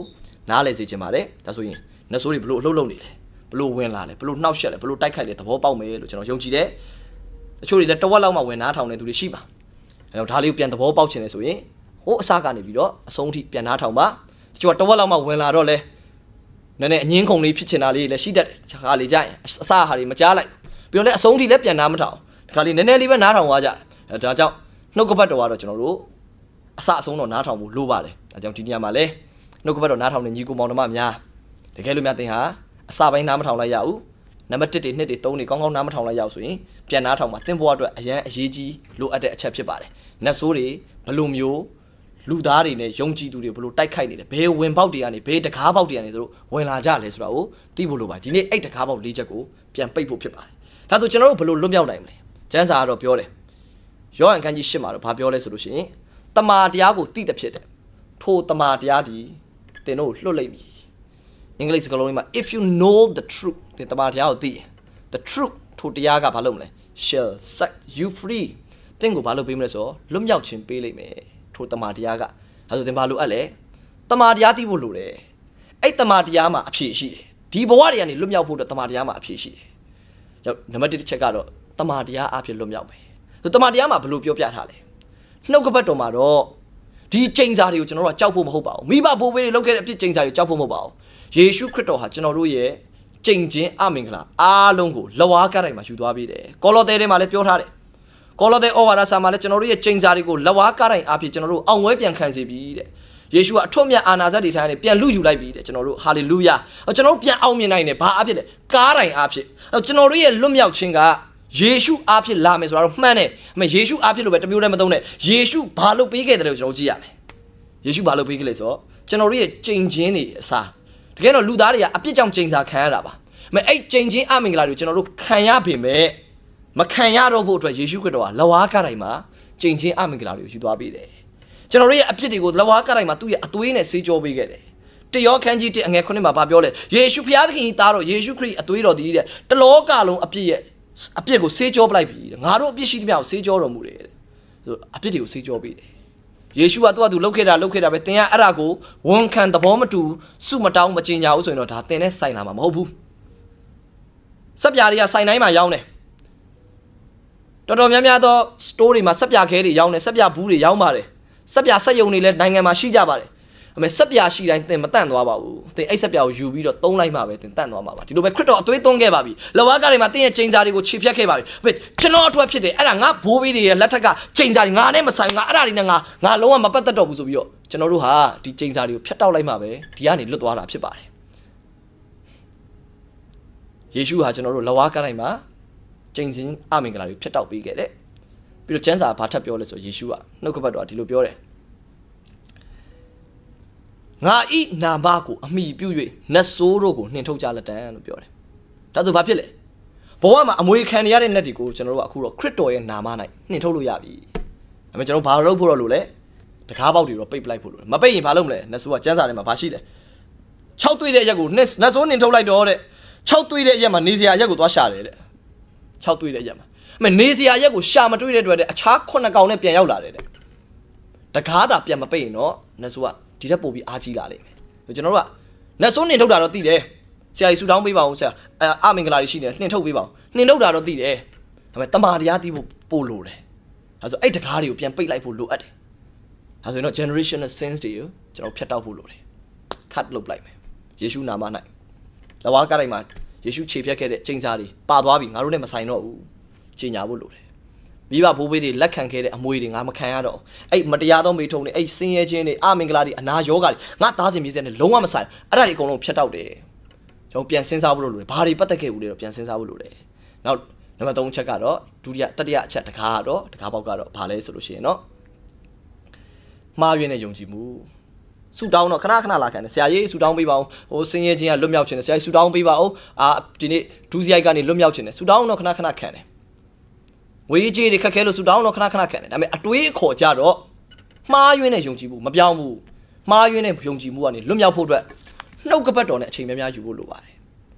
နားလေစေချင်ပါတယ်ဒါဆိုရင်နတ်ဆိုးတွေဘလို့လှုပ်လှုပ်နေလဲဘလို့ဝင်လာလဲဘလို့နှောက်ရှက်လဲဘလို့တိုက်ခိုက်လဲသဘောပေါက်မယ်လို့ကျွန်တော်ယုံကြည်တယ်တချို့တွေလည်းတဝက်လောက်မှဝင်နားထောင်နေသူတွေရှိပါအဲတော့ဒါလေးကိုပြန်သဘောပေါက်ချင်တယ်ဆိုရင်ဟိုအစကနေပြီးတော့အဆုံးထိပြန်နားထောင်ပါတချို့ကတဝက်လောက်မှဝင်လာတော့လဲနည်းနည်းအငင်းခုန်လေးဖြစ်ချင်တာလေးလည်းရှိတတ်တယ်ခါလေးကြရင်အစဟာတွေမကြားလိုက်ပြီးတော့လည်းအဆုံးထိလည်းပြန်နားမထောင်ဒီခါလေးနည်းနည်းလေးပဲနားထောင်သွားကြအဲဒါကြောင့်နှုတ်ကပတ်တော်ကတော့ကျွန်တော်တို့အစအဆုံးတော့နားထောင်ဖို့လိုပါတယ်ဒါကြောင့်ဒီနေရာမှာလည်းနှုတ်ကပတ်တော်နားထောင်နေညီကိုမောင်နှမများတကယ်လို့များသင်ဟာအစပိုင်းနားမထောင်လိုက်ရဘူးနံပါတ်တစ်တွေနှစ်တွေသုံးတွေကောင်းကောင်းနားမထောင်လိုက်ရအောင်ဆိုရင်ပြန်နားထောင်မှာသင်ဘဝအတွက်အရန်အရေးကြီးလိုအပ်တဲ့အချက်ဖြစ်ပါတယ်နတ်ဆိုးတွေဘလို့မျိုးလူသားတွေနဲ့ယုံကြည်သူတွေဘလို့တိုက်ခိုက်နေတယ်ဘယ်ဝင်ပေါက်တွေကနေဘယ်တကားပေါက်တွေကနေသူတို့ဝင်လာကြလဲဆိုတာကိုသိဖို့လိုပါတယ်ဒီနေ့အဲ့တကားပေါက်၄ချက်ကိုပြန်ပိတ်ဖို့ဖြစ်ပါတယ်ဒါဆိုကျွန်တော်တို့ဘလို့လွတ်မြောက်နိုင်မလဲကျမ်းစာကတော့ပြောတယ်ယောဟန်ခန်းကြီး၈မှာတော့ဘာပြောလဲဆိုလို့ရှိရင်တမာတရားကိုသိတဲ့ဖြစ်တယ်ထိုတမာတရားဒီသင်တို့လွတ်လိမ့်မည်အင်္ဂလိပ်စကားလုံးမှာ if you know the truth သင်တမာတရားကိုသိရင် the truth ထိုတရားကဘာလုပ်မလဲ shall set you free သင်ကိုဘာလုပ်ပေးမလဲဆိုတော့လွတ်မြောက်ခြင်းပေးလိမ့်မယ်ထိုတမာတရားကအဲဆိုသင်ဘာလို့အပ်လဲတမာတရားသိဖို့လိုတယ်အဲ့တမာတရားမှာအဖြေရှိတယ်ဒီဘဝတွေကနေလွတ်မြောက်ဖို့အတွက်တမာတရားမှာအဖြေရှိတယ်ရောက်နံပါတ်တစ်တစ်ချက်ကတော့တမာတရားအဖြစ်လွတ်မြောက်မယ်ဆိုတမာတရားမှာဘယ်လိုပြောပြထားလဲနှုတ်ကပတ်တော်မှာတော့ဒီကျိန်စာတွေကိုကျွန်တော်တို့ကကြောက်ဖို့မဟုတ်ပါဘူးမိဘဘိုးဘေးတွေလုပ်ခဲ့တဲ့အဖြစ်ကျိန်စာတွေကြောက်ဖို့မဟုတ်ပါဘူးယေရှုခရစ်တော်ဟာကျွန်တော်တို့ရဲ့ကျိန်ခြင်းအမင်္ဂလာအားလုံးကိုလက်ဝါးကားတိုင်းမှာယူသွားပေးတယ်ကောလောသဲထဲမှာလည်းပြောထားတယ်ကောလောသဲဩဝါဒစာမှာလည်းကျွန်တော်တို့ရဲ့ကျိန်စာတွေကိုလက်ဝါးကားတိုင်းအဖြစ်ကျွန်တော်တို့အောင်ဝဲပြန်ခံစေပြီတဲ့ယေရှုကအထွတ်မြတ်အာနာဇတ်တွေထားနေပြန်လူယူလိုက်ပြီတဲ့ကျွန်တော်တို့ဟာလေလုယာကျွန်တော်တို့ပြန်အောင်မြင်နိုင်တယ်ဘာအဖြစ်လဲကားတိုင်းအဖြစ်ကျွန်တော်တို့ရဲ့လွတ်မြောက်ခြင်းကယေရှုအားဖြင့်လာမယ်ဆိုတော့မှန်တယ်အမေယေရှုအားဖြင့်လို့ပဲတမျိုးတည်းမသုံးနဲ့ယေရှုဘာလုပ်ပေးခဲ့တယ်လို့ကျွန်တော်ကြည့်ရမယ်ယေရှုဘာလုပ်ပေးခဲ့လဲဆိုတော့ကျွန်တော်တို့ရဲ့ကျိန်ခြင်းတွေအစားတကယ်တော့လူသားတွေကအပြစ်ကြောင့်ကျိန်စာခံရတာပါအမေအဲ့ကျိန်ခြင်းအမင်္ဂလာတွေကျွန်တော်တို့ခံရပေမဲ့မခံရတော့ဖို့အတွက်ယေရှုခရစ်တော်ကလက်ဝါးကားတိုင်းမှာကျိန်ခြင်းအမင်္ဂလာတွေကိုယူသွားပေးတယ်ကျွန်တော်တို့ရဲ့အပြစ်တွေကိုလက်ဝါးကားတိုင်းမှာသူ့ရဲ့အသွေးနဲ့ဆေးကြောပေးခဲ့တယ်တယောခန်းကြီးတဲ့အငယ်ခုနှစ်မှာပြောလဲယေရှုဖျားသခင်ကြီးသားတော်ယေရှုခရစ်အသွေးတော်တည်တဲ့တလောကလုံးအပြစ်ရဲ့အပြစ်ကိုဆေးကြောပလိုက်ပြီငါတို့အပြစ်ရှိသမျှကိုဆေးကြောတော်မူတယ်ဆိုအပြစ်တွေကိုဆေးကြောပေးတယ်ယေရှုကသူ့အတူလှုပ်ခဲ့တာလှုပ်ခဲ့တာပဲသင်ကအဲ့ဒါကိုဝန်ခံသဘောမတူစုမတောင်းမကြင်ညာဘူးဆိုရင်တော့ဒါသင်နဲ့ဆိုင်လာမှာမဟုတ်ဘူးစက်ပြာတွေကဆိုင်တိုင်းမှာရောင်းတယ်တော်တော်များများသော store တွေမှာစက်ပြာခဲတွေရောင်းတယ်စက်ပြာဘူးတွေရောင်းပါတယ်စက်ပြာစက်ယုံတွေလည်းနိုင်ငံမှာရှိကြပါတယ်အမေစက်ပြာရှိတိုင်းသင်မတန့်သွားပါဘူးသင်အဲ့စက်ပြာကိုယူပြီးတော့သုံးလိုက်မှပဲသင်တန့်သွားမှာပါဒီလိုပဲခရစ်တော်အသွေးသွင်းခဲ့ပါပြီလက်ဝါးကားတွေမှာသင်ရဲ့ကျိန်စာတွေကိုခြေဖြတ်ခဲ့ပါပြီအမေကျွန်တော်အတွက်ဖြစ်တယ်အဲ့ဒါငါဘိုးဘေးတွေရဲ့လက်ထက်ကကျိန်စာတွေငါနဲ့မဆိုင်ငါအဲ့ဒါတွေနဲ့ငါငါလုံးဝမပတ်သက်တော့ဘူးဆိုပြီးတော့ကျွန်တော်တို့ဟာဒီကျိန်စာတွေကိုဖျက်တောက်လိုက်မှပဲဒီကနေလွတ်သွားတာဖြစ်ပါတယ်ယေရှုဟာကျွန်တော်တို့လက်ဝါးကားတိုင်းမှာကျိန်စင်အမင်္ဂလာတွေဖျက်တောက်ပေးခဲ့တယ်ပြီးတော့ကျမ်းစာဘာထပ်ပြောလဲဆိုယေရှုကနှုတ်ကပတ်တော်ကဒီလိုပြောတယ်ငါဤနာမကိုအမိပြု၍နတ်ဆိုးတို့ကိုနှင်ထုတ်ကြလက်တံလို့ပြောတယ်ဒါဆိုဘာဖြစ်လဲဘဝမှာအမွေခံရတဲ့နတ်တွေကိုကျွန်တော်တို့ကအခုတော့ခရစ်တော်ရဲ့နာမ၌နှင်ထုတ်လို့ရပြီဒါပေမဲ့ကျွန်တော်ဘာလုပ်ဖို့တော့လို့လဲတကားပေါက်တွေတော့ပိတ်ပလိုက်ဖို့လို့မပိတ်ရင်ဘာလုပ်မလဲနတ်ဆိုးကကျမ်းစာထဲမှာဘာရှိလဲ၆တွေ့တဲ့အရက်ကိုနတ်ဆိုးနှင်ထုတ်လိုက်တော့တဲ့၆တွေ့တဲ့အရက်မှာနေစရာအရက်ကိုသွားရှာတယ်တဲ့၆တွေ့တဲ့အရက်မှာအမေနေစရာအရက်ကိုရှာမတွေ့တဲ့အတွက်တဲ့အခြားခုနှစ်ကောင်နဲ့ပြန်ရောက်လာတယ်တဲ့တကားတာပြန်မပိတ်ရင်တော့နတ်ဆိုးကဒီတက်ပို့ပြီးအားကြီးလာလိမ့်မယ်ကျွန်တော်တို့ကနတ်ဆိုးနှင်ထုတ်တာတော့သိတယ်ဆရာကြီးဆူတောင်းပေးပါဦးဆရာအမင်္ဂလာရှိနေနှင်ထုတ်ပေးပါဦးနှင်ထုတ်တာတော့သိတယ်ဒါပေမဲ့တမာတရားသိဖို့ပို့လို့တယ်ဒါဆိုအဲ့တကားတွေကိုပြန်ပိတ်လိုက်ဖို့လိုအပ်တယ်ဒါဆိုရင်တော့ generational sins တွေကိုကျွန်တော်ဖြတ်တောက်ဖို့လိုတယ် cut လုပ်လိုက်မယ်ယေရှုနာမ၌လက်ဝါးကားတိုင်းမှာယေရှုခြေဖြတ်ခဲ့တဲ့ကျိန်စာတွေပါသွားပြီငါတို့နဲ့မဆိုင်တော့ဘူးကြီးညာဖို့လိုတယ်မိဘဘိုးဘေးတွေလက်ခံခဲ့တဲ့အမွေတွေငါမခံရတော့အဲ့မတရားသောမိထုံတွေအဲ့ဆင်းရဲခြင်းတွေအမင်္ဂလာတွေအနာရောဂါတွေငါသားစဉ်မြေးဆက်နဲ့လုံးဝမဆိုင်အဲ့ဒါတွေအကုန်လုံးဖျက်တောက်တယ်ကျွန်တော်ပြန်စဉ်းစားဖို့လိုတယ်ဘာတွေပတ်သက်ခဲ့ဘူးလဲတော့ပြန်စဉ်းစားဖို့လိုတယ်နောက်နံပါတ်၃ချက်ကတော့ဒုတိယတတိယအချက်တကားကတော့တကားပေါက်ကတော့ဘာလဲဆိုလို့ရှိရင်တော့မှားယွင်းတဲ့ယုံကြည်မှုဆူတောင်းတော့ခဏခဏလာခံတယ်ဆရာကြီးဆူတောင်းပေးပါဦးဟိုဆင်းရဲခြင်းကလွတ်မြောက်ခြင်းတယ်ဆရာကြီးဆူတောင်းပေးပါဦးအာဒီနေ့ဒုစရိုက်ကနေလွတ်မြောက်ခြင်းတယ်ဆူတောင်းတော့ခဏခဏခံတယ်ဝေးကြီးတွေခက်ခဲလို့ဆူတောင်းတော့ခဏခဏခံတယ်ဒါပေမဲ့အတွေးအခေါ်ကြတော့မှားယွင်းတဲ့ယုံကြည်မှုမပြောင်းဘူးမှားယွင်းတဲ့ယုံကြည်မှုကနေလွတ်မြောက်ဖို့အတွက်နှုတ်ကပတ်တော်နဲ့အချိန်များများယူဖို့လိုပါတယ်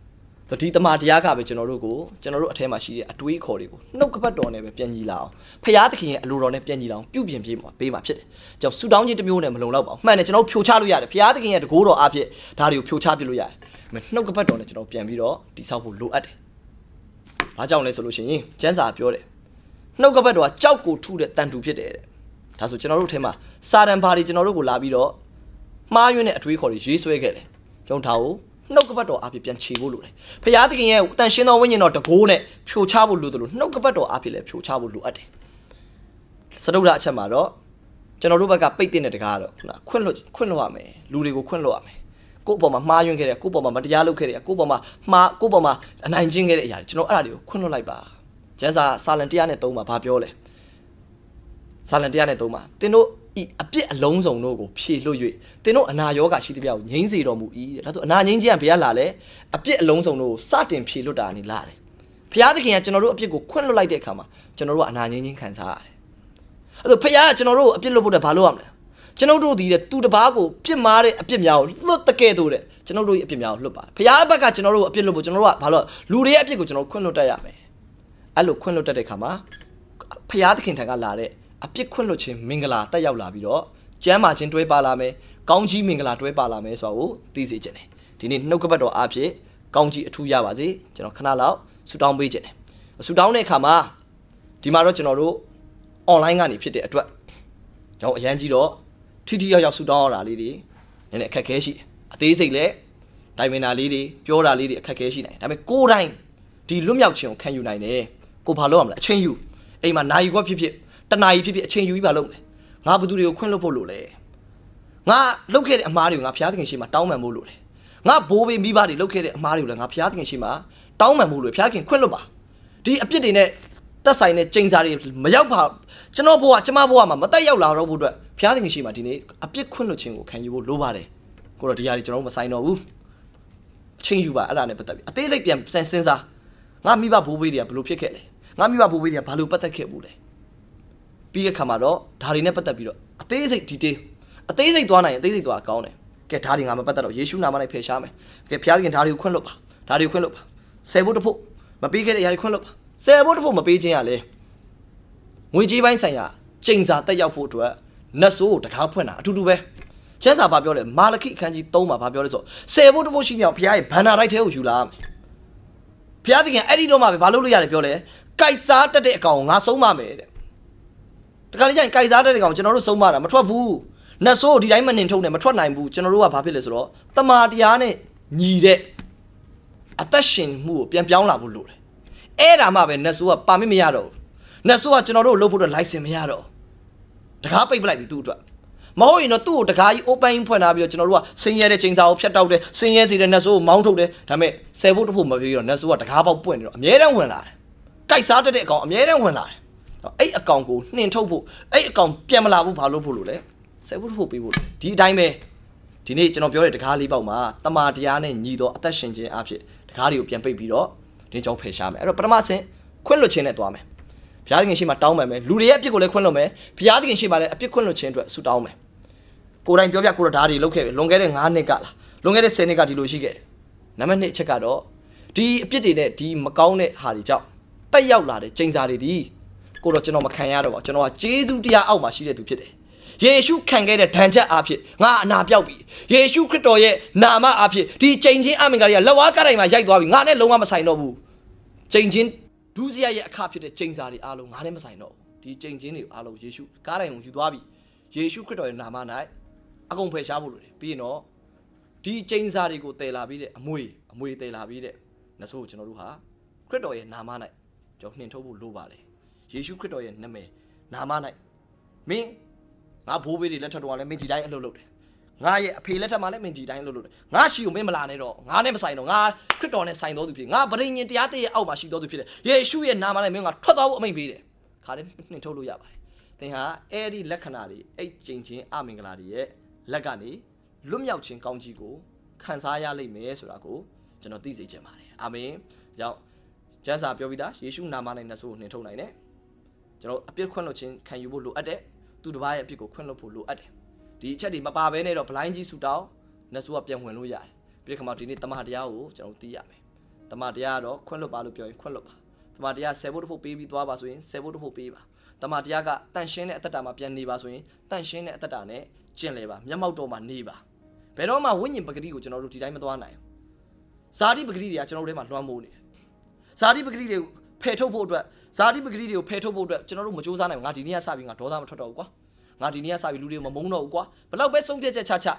ဒီတမာတရားကပဲကျွန်တော်တို့ကိုကျွန်တော်တို့အထဲမှာရှိတဲ့အတွေးခေါ်တွေကိုနှုတ်ကပတ်တော်နဲ့ပဲပြန်ညီလာအောင်ဖျားသခင်ရဲ့အလိုတော်နဲ့ပြန်ညီလာအောင်ပြုပြင်ပြေးမှာပေးမှာဖြစ်တယ်။ကြောင့်ဆူတောင်းခြင်းတစ်မျိုးနဲ့မလုံလောက်ပါဘူး။မှန်တယ်ကျွန်တော်ဖြိုချလို့ရတယ်ဖျားသခင်ရဲ့တကိုးတော်အဖြစ်ဒါတွေကိုဖြိုချပြလို့ရတယ်။နှုတ်ကပတ်တော်နဲ့ကျွန်တော်ပြန်ပြီးတော့တိဆောက်ဖို့လိုအပ်တယ်။ဘာကြောင့်လဲဆိုလို့ရှိရင်ကျမ်းစာပြောတယ်နှုတ်ကပတ်တော်ကကြောက်ကိုထုတဲ့တန်တူဖြစ်တယ်တဲ့။ဒါဆိုကျွန်တော်တို့ထဲမှာစာတန်ဘာတွေကျွန်တော်တို့ကိုလာပြီးတော့မှားယွင်းတဲ့အတွေးခေါ်တွေရေးဆွဲခဲ့တယ်။ကျွန်တော်ဒါကိုနှုတ်ကပတ်တော်အဖြစ်ပြန်ခြေဖို့လိုတယ်။ဖျားသခင်ရဲ့တန်ရှင်းသောဝိညာဉ်တော်တကိုးနဲ့ဖြိုချဖို့လိုတယ်လို့နှုတ်ကပတ်တော်အဖြစ်လည်းဖြိုချဖို့လိုအပ်တယ်။စတုဒ္ဒအချက်မှာတော့ကျွန်တော်တို့ဘက်ကပိတ်တဲ့တကားတော့ခုနခွင့်လွတ်ခွင့်လွတ်ရမယ်။လူတွေကိုခွင့်လွတ်ရမယ်။ကိုယ့်အပေါ်မှာမှားယွင်းခဲ့တဲ့ကိုယ့်အပေါ်မှာမတရားလုပ်ခဲ့တဲ့ကိုယ့်အပေါ်မှာမှားကိုယ့်အပေါ်မှာအနိုင်ကျင့်ခဲ့တဲ့အရာတွေကျွန်တော်အဲ့ဒါတွေကိုခွင့်လွတ်လိုက်ပါ။ကျမ်းစာစာလံone oh threeမှာဘာပြောလဲ။စာလံone oh threeမှာသင်တို့ဤအပြစ်အလုံးစုံတို့ကိုဖြေလွတ်၍သင်တို့အနာရောဂါရှိသမျှကိုငြိမ်းစေတော်မူ၏တဲ့ဒါဆိုအနာငြိမ်းခြင်းကဘယ်ကလာလဲအပြစ်အလုံးစုံတို့ကိုစတင်ဖြေလွတ်တာနေလာတယ်ဘုရားသခင်ကကျွန်တော်တို့အပြစ်ကိုခွင့်လွတ်လိုက်တဲ့အခါမှာကျွန်တော်တို့ကအနာငြိမ်းခြင်းခံစားရတယ်အဲ့တော့ဘုရားကကျွန်တော်တို့အပြစ်လွတ်ဖို့တဲ့ဘာလို့ရမလဲကျွန်တော်တို့ဒီတဲ့သူတစ်ပါးကိုပြစ်မှားတဲ့အပြစ်များကိုလွတ်တကဲ့သို့တဲ့ကျွန်တော်တို့ရဲ့အပြစ်များကိုလွတ်ပါဘုရားဘက်ကကျွန်တော်တို့အပြစ်လွတ်ဖို့ကျွန်တော်တို့ကဘာလို့လူတွေရဲ့အပြစ်ကိုကျွန်တော်ခွင့်လွတ်တတ်ရမယ်အဲ့လိုခွင့်လွတ်တတ်တဲ့အခါမှာဘုရားသခင်ထံကလာတဲ့အပြစ်ခွင့်လွတ်ခြင်းမင်္ဂလာတက်ရောက်လာပြီးတော့ကျမ်းမာခြင်းတွဲပါလာမယ်ကောင်းကြီးမင်္ဂလာတွဲပါလာမယ်ဆိုတာကိုသိစေချင်တယ်ဒီနေ့နှုတ်ကပတ်တော်အားဖြင့်ကောင်းကြီးအထူးရပါစေကျွန်တော်ခဏလောက်ဆူတောင်းပေးချင်တယ်ဆူတောင်းတဲ့အခါမှာဒီမှာတော့ကျွန်တော်တို့ online ကနေဖြစ်တဲ့အတွက်ကျွန်တော်အရန်ကြီးတော့ထိထိရောက်ရောက်ဆူတောင်းရတာလေးတွေနည်းနည်းအခက်ခဲရှိတယ်အသေးစိတ်လည်းတိုင်ပင်တာလေးတွေပြောတာလေးတွေအခက်ခဲရှိနိုင်တယ်ဒါပေမဲ့ကိုယ်တိုင်ဒီလွတ်မြောက်ခြင်းကိုခံယူနိုင်တယ်ကိုဘာလို့ရမလဲအချိန်ယူအိမ်မှာနာရီခွက်ဖြစ်ဖြစ်တနာရီဖြစ်ဖြစ်အချိန်ယူပြီးပါလို့ငါဘသူတွေကိုခွင့်လွတ်ဖို့လို့လဲငါလုပ်ခဲ့တဲ့အမှားတွေကိုငါဘုရားသခင်ရှေ့မှာတောင်းပန်ဖို့လို့လဲငါဘိုးဘေးမိဘတွေလုပ်ခဲ့တဲ့အမှားတွေကိုလည်းငါဘုရားသခင်ရှေ့မှာတောင်းပန်ဖို့လို့ဘုရားသခင်ခွင့်လွတ်ပါဒီအပြစ်တွေနဲ့တက်ဆိုင်တဲ့ကျိန်စာတွေမရောက်ပါကျွန်တော်ဘဝကျမဘဝမှာမတက်ရောက်လာတော့ဖို့အတွက်ဘုရားသခင်ရှေ့မှာဒီနေ့အပြစ်ခွင့်လွတ်ခြင်းကိုခံယူဖို့လိုပါတယ်ကိုတော့ဒီဟာတွေကျွန်တော်မဆိုင်တော့ဘူးအချိန်ယူပါအဲ့ဒါနဲ့ပတ်သက်ပြီးအသေးစိတ်ပြန်စဉ်းစားငါမိဘဘိုးဘေးတွေကဘယ်လိုဖြစ်ခဲ့လဲငါမိဘဘိုးဘေးတွေကဘာလို့ပတ်သက်ခဲ့ဘူးလဲပြီးတဲ့ခါမှာတော့ဒါတွေနဲ့ပတ်သက်ပြီးတော့အသေးစိတ် detail အသေးစိတ်သွားနိုင်ရင်အသေးစိတ်သွားကောင်းတယ်ကဲဒါတွေငါမပတ်သက်တော့ယေရှုနာမ၌ဖယ်ရှားမယ်ကဲဘုရားသခင်ဒါတွေကိုခွင့်လွတ်ပါဒါတွေကိုခွင့်လွတ်ပါဆယ်ဖို့တဖို့မပေးခဲ့တဲ့အရာတွေခွင့်လွတ်ပါဆယ်ဖို့တဖို့မပေးခြင်းရလေငွေကြေးပိုင်းဆိုင်ရာကျိန်စာတက်ရောက်ဖို့အတွက်နတ်ဆိုးကိုတကားဖွင့်တာအတူတူပဲကျမ်းစာဘာပြောလဲမာလခိအခန်းကြီးthreeမှာဘာပြောလဲဆိုဆယ်ဖို့တဖို့ရှိမြောက်ဘုရားရဲ့ဘန္နာတိုက်ထဲကိုယူလာမယ်ဘုရားသခင်အဲ့ဒီတော့မှပဲဘာလုပ်လို့ရတယ်ပြောလဲကိုက်စားတက်တဲ့အကောင်ကိုငါဆုံးမမယ်တဲ့တခါလေကျရင်ကိုက်စားတဲ့ကောင်ကျွန်တော်တို့ဆုံးမတာမထွက်ဘူးနတ်ဆိုးဒီတိုင်းမနှင်ထုတ်နဲ့မထွက်နိုင်ဘူးကျွန်တော်တို့ကဘာဖြစ်လဲဆိုတော့တမာတရားနဲ့ညီတဲ့အသက်ရှင်မှုကိုပြန်ပြောင်းလာဖို့လိုတယ်အဲ့ဒါမှပဲနတ်ဆိုးကပါမစ်မရတော့ဘူးနတ်ဆိုးကကျွန်တော်တို့လှုပ်ဖို့တော့ license မရတော့တကားပိတ်ပလိုက်ပြီသူ့အတွက်မဟုတ်ရင်တော့သူ့ကိုတကားကြီး open ဖွင့်ထားပြီးတော့ကျွန်တော်တို့ကဆင်းရဲတဲ့ချိန်စာကိုဖြတ်တောက်တယ်ဆင်းရဲစေတဲ့နတ်ဆိုးကိုမောင်းထုတ်တယ်ဒါပေမဲ့ဆယ်ဖို့တဖို့မပြီးတော့နတ်ဆိုးကတကားပေါက်ပွင့်နေတော့အမြဲတမ်းဝင်လာတယ်ကိုက်စားတတ်တဲ့အကောင်အမြဲတမ်းဝင်လာတယ်အဲ့အကောင်ကိုနှင်ထုတ်ဖို့အဲ့အကောင်ပြန်မလာဘူးဘာလို့ဖို့လို့လဲဆယ်ဖို့ဖို့ပေးဖို့ဒီအတိုင်းပဲဒီနေ့ကျွန်တော်ပြောတဲ့တကားလေးပေါက်မှာတမာတရားနဲ့ညီတော့အသက်ရှင်ခြင်းအဖြစ်တကားတွေကိုပြန်ပိတ်ပြီးတော့ဒီကြောင့်ဖယ်ရှားမယ်အဲ့တော့ပထမဆင့်ခွင့်လွှတ်ခြင်းနဲ့သွားမယ်ဘုရားသခင်ရှေ့မှာတောင်းပန်မယ်လူတွေရဲ့အပြစ်ကိုလည်းခွင့်လွှတ်မယ်ဘုရားသခင်ရှေ့မှာလည်းအပြစ်ခွင့်လွှတ်ခြင်းအတွက်ဆုတောင်းမယ်ကိုယ်တိုင်ပြောပြကိုယ်တော်ဓာတ်တွေလုပ်ခဲ့ပြီလွန်ခဲ့တဲ့nineနှစ်ကလားလွန်ခဲ့တဲ့tenနှစ်ကဒီလိုရှိခဲ့တယ်နံပါတ်twoအချက်ကတော့ဒီအပြစ်တွေနဲ့ဒီမကောင်းတဲ့ဟာတွေကြောင့်တက်ရောက်လာတဲ့ကျိန်စာတွေဒီကိုတော့ကျွန်တော်မခံရတော့ပါကျွန်တော်ကဂျေဇုတရားအောက်မှာရှိတဲ့သူဖြစ်တယ်ယေရှုခံခဲ့တဲ့ဒဏ်ချက်အဖြစ်ငါအနာပြောက်ပြီယေရှုခရစ်တော်ရဲ့နာမအဖြစ်ဒီကျိန်ချင်းအမင်္ဂါတွေကလက်ဝါးကားတိုင်းမှာရိုက်သွားပြီငါနဲ့လုံးဝမဆိုင်တော့ဘူးကျိန်ချင်းဒုစရိုက်ရဲ့အခဖြစ်တဲ့ကျိန်စာတွေအားလုံးငါနဲ့မဆိုင်တော့ဒီကျိန်ချင်းတွေအားလုံးယေရှုကားတိုင်းကိုယူသွားပြီယေရှုခရစ်တော်ရဲ့နာမ၌အကုန်ဖယ်ရှားဖို့လိုတယ်ပြီးရင်တော့ဒီကျိန်စာတွေကိုတည်လာပြီးတဲ့အမွေအမွေတည်လာပြီးတဲ့နဆိုးကျွန်တော်တို့ဟာခရစ်တော်ရဲ့နာမ၌ကျွန်တော်နှင်ထုတ်ဖို့လိုပါတယ်ယေရှုခရစ်တော်ရဲ့နာမည်နာမ၌မင်းငါဘိုးဘေးတွေလက်ထက်တော့လည်းမင်းဒီတိုင်းအလုပ်လုပ်တယ်ငါရဲ့အဖေလက်ထက်မှာလည်းမင်းဒီတိုင်းအလုပ်လုပ်တယ်ငါရှိကိုမင်းမလာနဲ့တော့ငါနဲ့မဆိုင်တော့ငါခရစ်တော်နဲ့ဆိုင်တော်သူဖြစ်ငါဗရိညင်တရားတည်းရဲ့အောက်မှာရှိတော်သူဖြစ်တယ်ယေရှုရဲ့နာမနဲ့မင်းကထွက်သွားဖို့အမိန့်ပေးတယ်ခါတဲ့နှင်ထုတ်လို့ရပါတယ်သင်ဟာအဲ့ဒီလက္ခဏာတွေအဲ့ကျင့်ချင်းအမင်္ဂလာတွေရဲ့လက်ကနေလွတ်မြောက်ခြင်းကောင်းကြီးကိုခံစားရလိမ့်မယ်ဆိုတာကိုကျွန်တော်သိစေချင်ပါတယ်အာမင်ကြောင့်ကျမ်းစာပြောပြီးသားယေရှုနာမနဲ့နှဆိုးကိုနှင်ထုတ်နိုင်တယ်ကျွန်တော်အပြစ်ခွင့်လွှတ်ခြင်းခံယူဖို့လိုအပ်တယ်သူတစ်ပါးရဲ့အပြစ်ကိုခွင့်လွှတ်ဖို့လိုအပ်တယ်ဒီအချက်တွေမပါဘဲနဲ့တော့ဘလိုင်းကြီးဆူတောင်းနှဆိုးကပြန်ဝင်လို့ရတယ်ပြီးခါမှဒီနေ့တမန်တရားကိုကျွန်တော်သိရမယ်တမန်တရားတော့ခွင့်လွတ်ပါလို့ပြောရင်ခွင့်လွတ်ပါတမန်တရားဆယ်ဖို့တစ်ဖို့ပေးပြီးသွားပါဆိုရင်ဆယ်ဖို့တစ်ဖို့ပေးပါတမန်တရားကတန်ရှင်းတဲ့အသက်တာမှာပြန်နေပါဆိုရင်တန်ရှင်းတဲ့အသက်တာနဲ့ကျင့်လေပါမျက်မှောက်တော်မှာနေပါဘယ်တော့မှဝိညာဉ်ပဂတိကိုကျွန်တော်တို့ဒီတိုင်းမသွားနိုင်ဇာတိပဂတိတွေကကျွန်တော်တို့ထဲမှာလွှမ်းမိုးနေတယ်ဇာတိပဂတိတွေကိုဖယ်ထုတ်ဖို့အတွက်ဇာတိပဂတိတွေကိုဖယ်ထုတ်ဖို့အတွက်ကျွန်တော်တို့မကြိုးစားနိုင်ဘူးငါဒီနေ့ကစပြီးငါဒေါသမထွက်တော့ဘူးကွာငါဒီနေ့ကစပြီးလူတွေကိုမမုန်းတော့ဘူးကွာဘလောက်ပဲဆုံးဖြတ်ချက်ချချ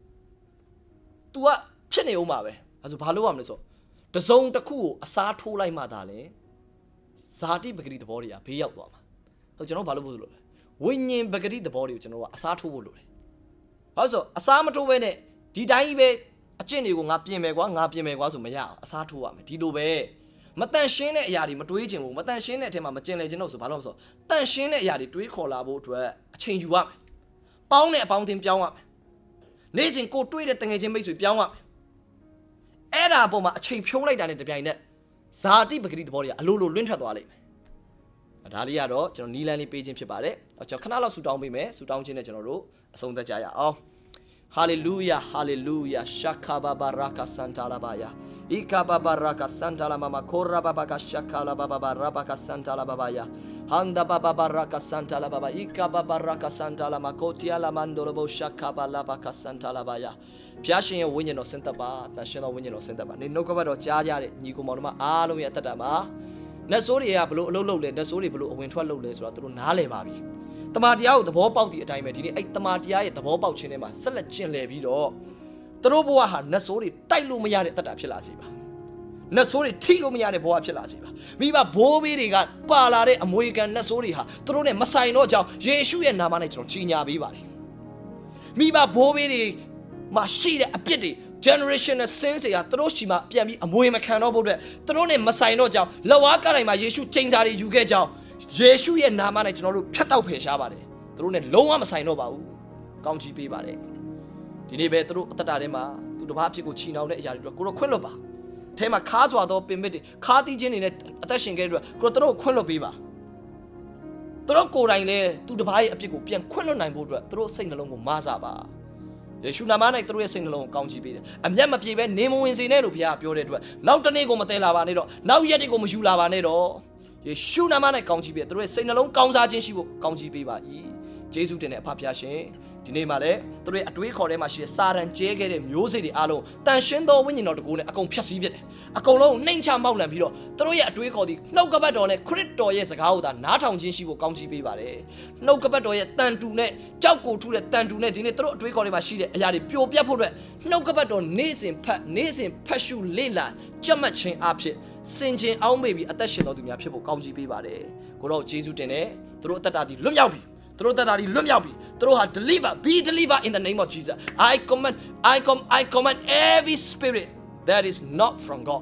तू ကဖြစ်နေအောင်ပါပဲအဲဆိုဘာလို့ရမလဲဆိုတစုံတစ်ခုကိုအစားထိုးလိုက်မှသာလေဇာတိပဂတိသဘောတွေကဘေးရောက်သွားမှာဆိုကျွန်တော်ဘာလို့ဖို့လို့လဲဝိညာဉ်ပဂတိသဘောတွေကိုကျွန်တော်ကအစားထိုးဖို့လိုတယ်ဘာလို့ဆိုအစားမထိုးဘဲနဲ့ဒီတိုင်းပဲအကျင့်တွေကိုငါပြင်မယ်ကွာငါပြင်မယ်ကွာဆိုမရအောင်အစားထိုးရမယ်ဒီလိုပဲမတန်ရှင်းတဲ့အရာတွေမတွေးချင်ဘူးမတန်ရှင်းတဲ့အထက်မှာမကျင်လေခြင်းတော့ဆိုဘာလို့မဆိုတန်ရှင်းတဲ့အရာတွေတွေးခေါ်လာဖို့အတွက်အချိန်ယူရမယ်ပေါင်းတဲ့အပေါင်းအသင်းပြောင်းရမယ်နေ့စဉ်ကိုတွေးတဲ့တငယ်ချင်းမိတ်ဆွေပြောင်းရမယ်အဲ့ဒါအပေါ်မှာအချိန်ဖြုံးလိုက်တာနဲ့တပြိုင်နက်ဇာတိပဂတိသဘောတွေကအလိုလိုလွင့်ထွက်သွားလိမ့်မယ်ဒါလေးကတော့ကျွန်တော်နီးလန်းလေးပေးခြင်းဖြစ်ပါတယ်ကျွန်တော်ခဏလောက်ဆူတောင်းပေးမယ်ဆူတောင်းခြင်းနဲ့ကျွန်တော်တို့အဆုံးသတ်ကြရအောင်ဟာလေလုယာဟာလေလုယာရှာကာဘာဘာရာကာစန်တာလာဘာယာဣကာဘာဘာရာကာစန်တာလာမမခိုရာဘာဘာကာရှာကာလာဘာဘာဘာရာဘာကာစန်တာလာဘာဘာယာဟန်ဒါဘာဘာဘာရာကာစန်တာလာဘာဘာဣကာဘာဘာရာကာစန်တာလာမကိုတီယာလာမန်ဒိုလဘောရှာကာဘာလာဘာကာစန်တာလာဘာယာဖျားရှင်ရဲ့ဝိညာဉ်တော်ဆင်းသက်ပါတန်ရှင်တော်ဝိညာဉ်တော်ဆင်းသက်ပါနေနှုတ်ကပတ်တော်ကြားကြတဲ့ညီကိုမောင်တို့မအားလုံးရဲ့အသက်တာမှာနတ်ဆိုးတွေကဘလို့အလုပ်လုပ်လဲနတ်ဆိုးတွေဘလို့အဝင်ထွက်လုပ်လဲဆိုတော့သူတို့နားလည်ပါပြီတမန်တရားကိုသဘောပေါက်သည့်အတိုင်းပဲဒီနေ့အဲ့တမန်တရားရဲ့သဘောပေါက်ခြင်းထဲမှာဆက်လက်ကျင့်လည်ပြီးတော့သူတို့ဘဝဟာနတ်ဆိုးတွေတိုက်လို့မရတဲ့အသက်တာဖြစ်လာစေပါနတ်ဆိုးတွေထိလို့မရတဲ့ဘဝဖြစ်လာစေပါမိဘဘိုးဘေးတွေကပါလာတဲ့အမွေခံနတ်ဆိုးတွေဟာသူတို့နဲ့မဆိုင်တော့ကြောင်းယေရှုရဲ့နာမနဲ့ကျွန်တော်ကြီးညာပေးပါတယ်မိဘဘိုးဘေးတွေမှာရှိတဲ့အပြစ်တွေ generational sins တွေကသူတို့ရှိမှပြန်ပြီးအမွေမခံတော့ဖို့အတွက်သူတို့နဲ့မဆိုင်တော့ကြောင်းလက်ဝါးကတိုင်းမှာယေရှုချိန်စာတွေယူခဲ့ကြောင်းယေရှုရဲ့နာမနဲ့ကျွန်တော်တို့ဖြတ်တောက်ဖယ်ရှားပါတယ်သူတို့နဲ့လုံးဝမဆိုင်တော့ပါဘူးကောင်းချီးပေးပါတယ်ဒီနေ့ပဲသူတို့အသက်တာထဲမှာသူတစ်ပါးအဖြစ်ကိုချီနှောင်တဲ့အရာတွေတော့ကိုတော့ခွင့်လွတ်ပါအဲမှာခါစွာသောပင်မစ်တွေခါတီးခြင်းတွေနဲ့အသက်ရှင်ခဲ့တဲ့အတွက်ကိုတော့ခွင့်လွတ်ပေးပါသူတို့ကိုယ်တိုင်လည်းသူတစ်ပါးရဲ့အဖြစ်ကိုပြန်ခွင့်လွတ်နိုင်ဖို့အတွက်သူတို့စိတ်နှလုံးကိုမဆာပါယေရှုနာမ၌သူတို့ရဲ့စိတ်နှလုံးကိုကောင်းချီးပေးတယ်အမျက်မပြေပဲနေမဝင်စေနဲ့လို့ဘုရားပြောတဲ့အတွက်နောက်တစ်နေ့ကိုမတည်လာပါနဲ့တော့နောက်ရက်တွေကိုမယူလာပါနဲ့တော့ယေရှုနာမ၌ကောင်းချီးပေးသူတို့ရဲ့စိတ်နှလုံးကောင်းစားခြင်းရှိဖို့ကောင်းချီးပေးပါ၏ယေရှုတင်တဲ့အဖဖျားရှင်ဒီနေ့မှာလည်းသူတို့ရဲ့အတွေးခေါ်ထဲမှာရှိတဲ့စာရန်ကျဲခဲ့တဲ့မျိုးစေ့တွေအားလုံးတန်ရှင်းသောဝိညာဉ်တော်တကူနဲ့အကုန်ဖြတ်စည်းပြတယ်အကုန်လုံးနှိမ်ချမောက်လန့်ပြီးတော့သူတို့ရဲ့အတွေးခေါ်သည်နှုတ်ကပတ်တော်နဲ့ခရစ်တော်ရဲ့စကားကိုသာနားထောင်ခြင်းရှိဖို့ကောင်းချီးပေးပါတယ်နှုတ်ကပတ်တော်ရဲ့တန်တူနဲ့ကြောက်ကိုထူးတဲ့တန်တူနဲ့ဒီနေ့သူတို့အတွေးခေါ်ထဲမှာရှိတဲ့အရာတွေပျော်ပြတ်ဖို့အတွက်နှုတ်ကပတ်တော်နေ့စဉ်ဖတ်နေ့စဉ်ဖတ်ရှုလေ့လာကြက်မှတ်ခြင်းအဖြစ်စင်ကျင်အောင်မေ့ပြီးအသက်ရှင်တော်သူများဖြစ်ဖို့ကောင်းချီးပေးပါတယ်ကိုတော့ယေရှုတင်တဲ့သူတို့အသက်တာဒီလွတ်မြောက်ပြီသူတို့သက်တာဒီလွတ်မြောက်ပြီသူတို့ဟာ deliver be deliver in the name of Jesus I command I com I command every spirit that is not from God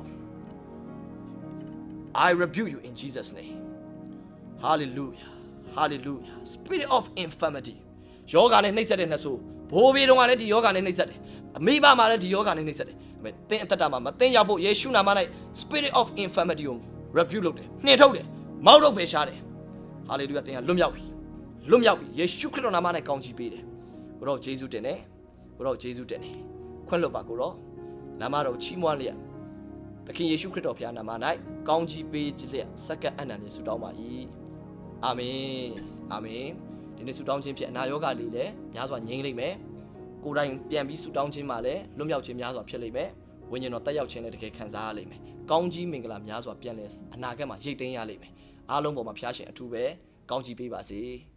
I rebuke you in Jesus name hallelujah hallelujah spirit of infirmity ယောဂနဲ့နှိပ်စက်တဲ့နှဆိုးဘိုးဘေးတော်ကလည်းဒီယောဂနဲ့နှိပ်စက်တယ်အမိဘမှာလည်းဒီယောဂနဲ့နှိပ်စက်တယ်ဒါပေမဲ့သင်အသက်တာမှာမသင်ရောက်ဖို့ယေရှုနာမ၌ spirit of infirmity ကို rebuke လုပ်တယ်နှင်ထုတ်တယ်မောက်ထုတ်ဖယ်ရှားတယ် hallelujah သင်ကလွတ်မြောက်ပြီလွတ်မြောက်ပြီယေရှုခရစ်တော်နာမနဲ့ကောင်းချီးပေးတယ်ကိုတော့ယေရှုတင်တယ်ကိုတော့ယေရှုတင်တယ်ခွင့်လွတ်ပါကိုတော့နာမတော်ချီးမွမ်းလျက်သခင်ယေရှုခရစ်တော်ဖခင်နာမ၌ကောင်းချီးပေးလျက်စက္ကန့်အနန္တနဲ့ဆုတောင်းပါ၏အာမင်အာမင်ဒီနေ့ဆုတောင်းခြင်းဖြင့်အနာရောဂါလေးလည်းများစွာငြိမ်းလိမ့်မယ်ကိုယ်တိုင်ပြန်ပြီးဆုတောင်းခြင်းမှာလည်းလွတ်မြောက်ခြင်းများစွာဖြစ်လိမ့်မယ်ဝိညာဉ်တော်တက်ရောက်ခြင်းလည်းတကယ်ခံစားရလိမ့်မယ်ကောင်းကြီးမင်္ဂလာများစွာပြန်လဲအနာဂတ်မှာရိတ်သိမ်းရလိမ့်မယ်အားလုံးပေါ်မှာဖျားရှင်အထူးပဲကောင်းချီးပေးပါစေ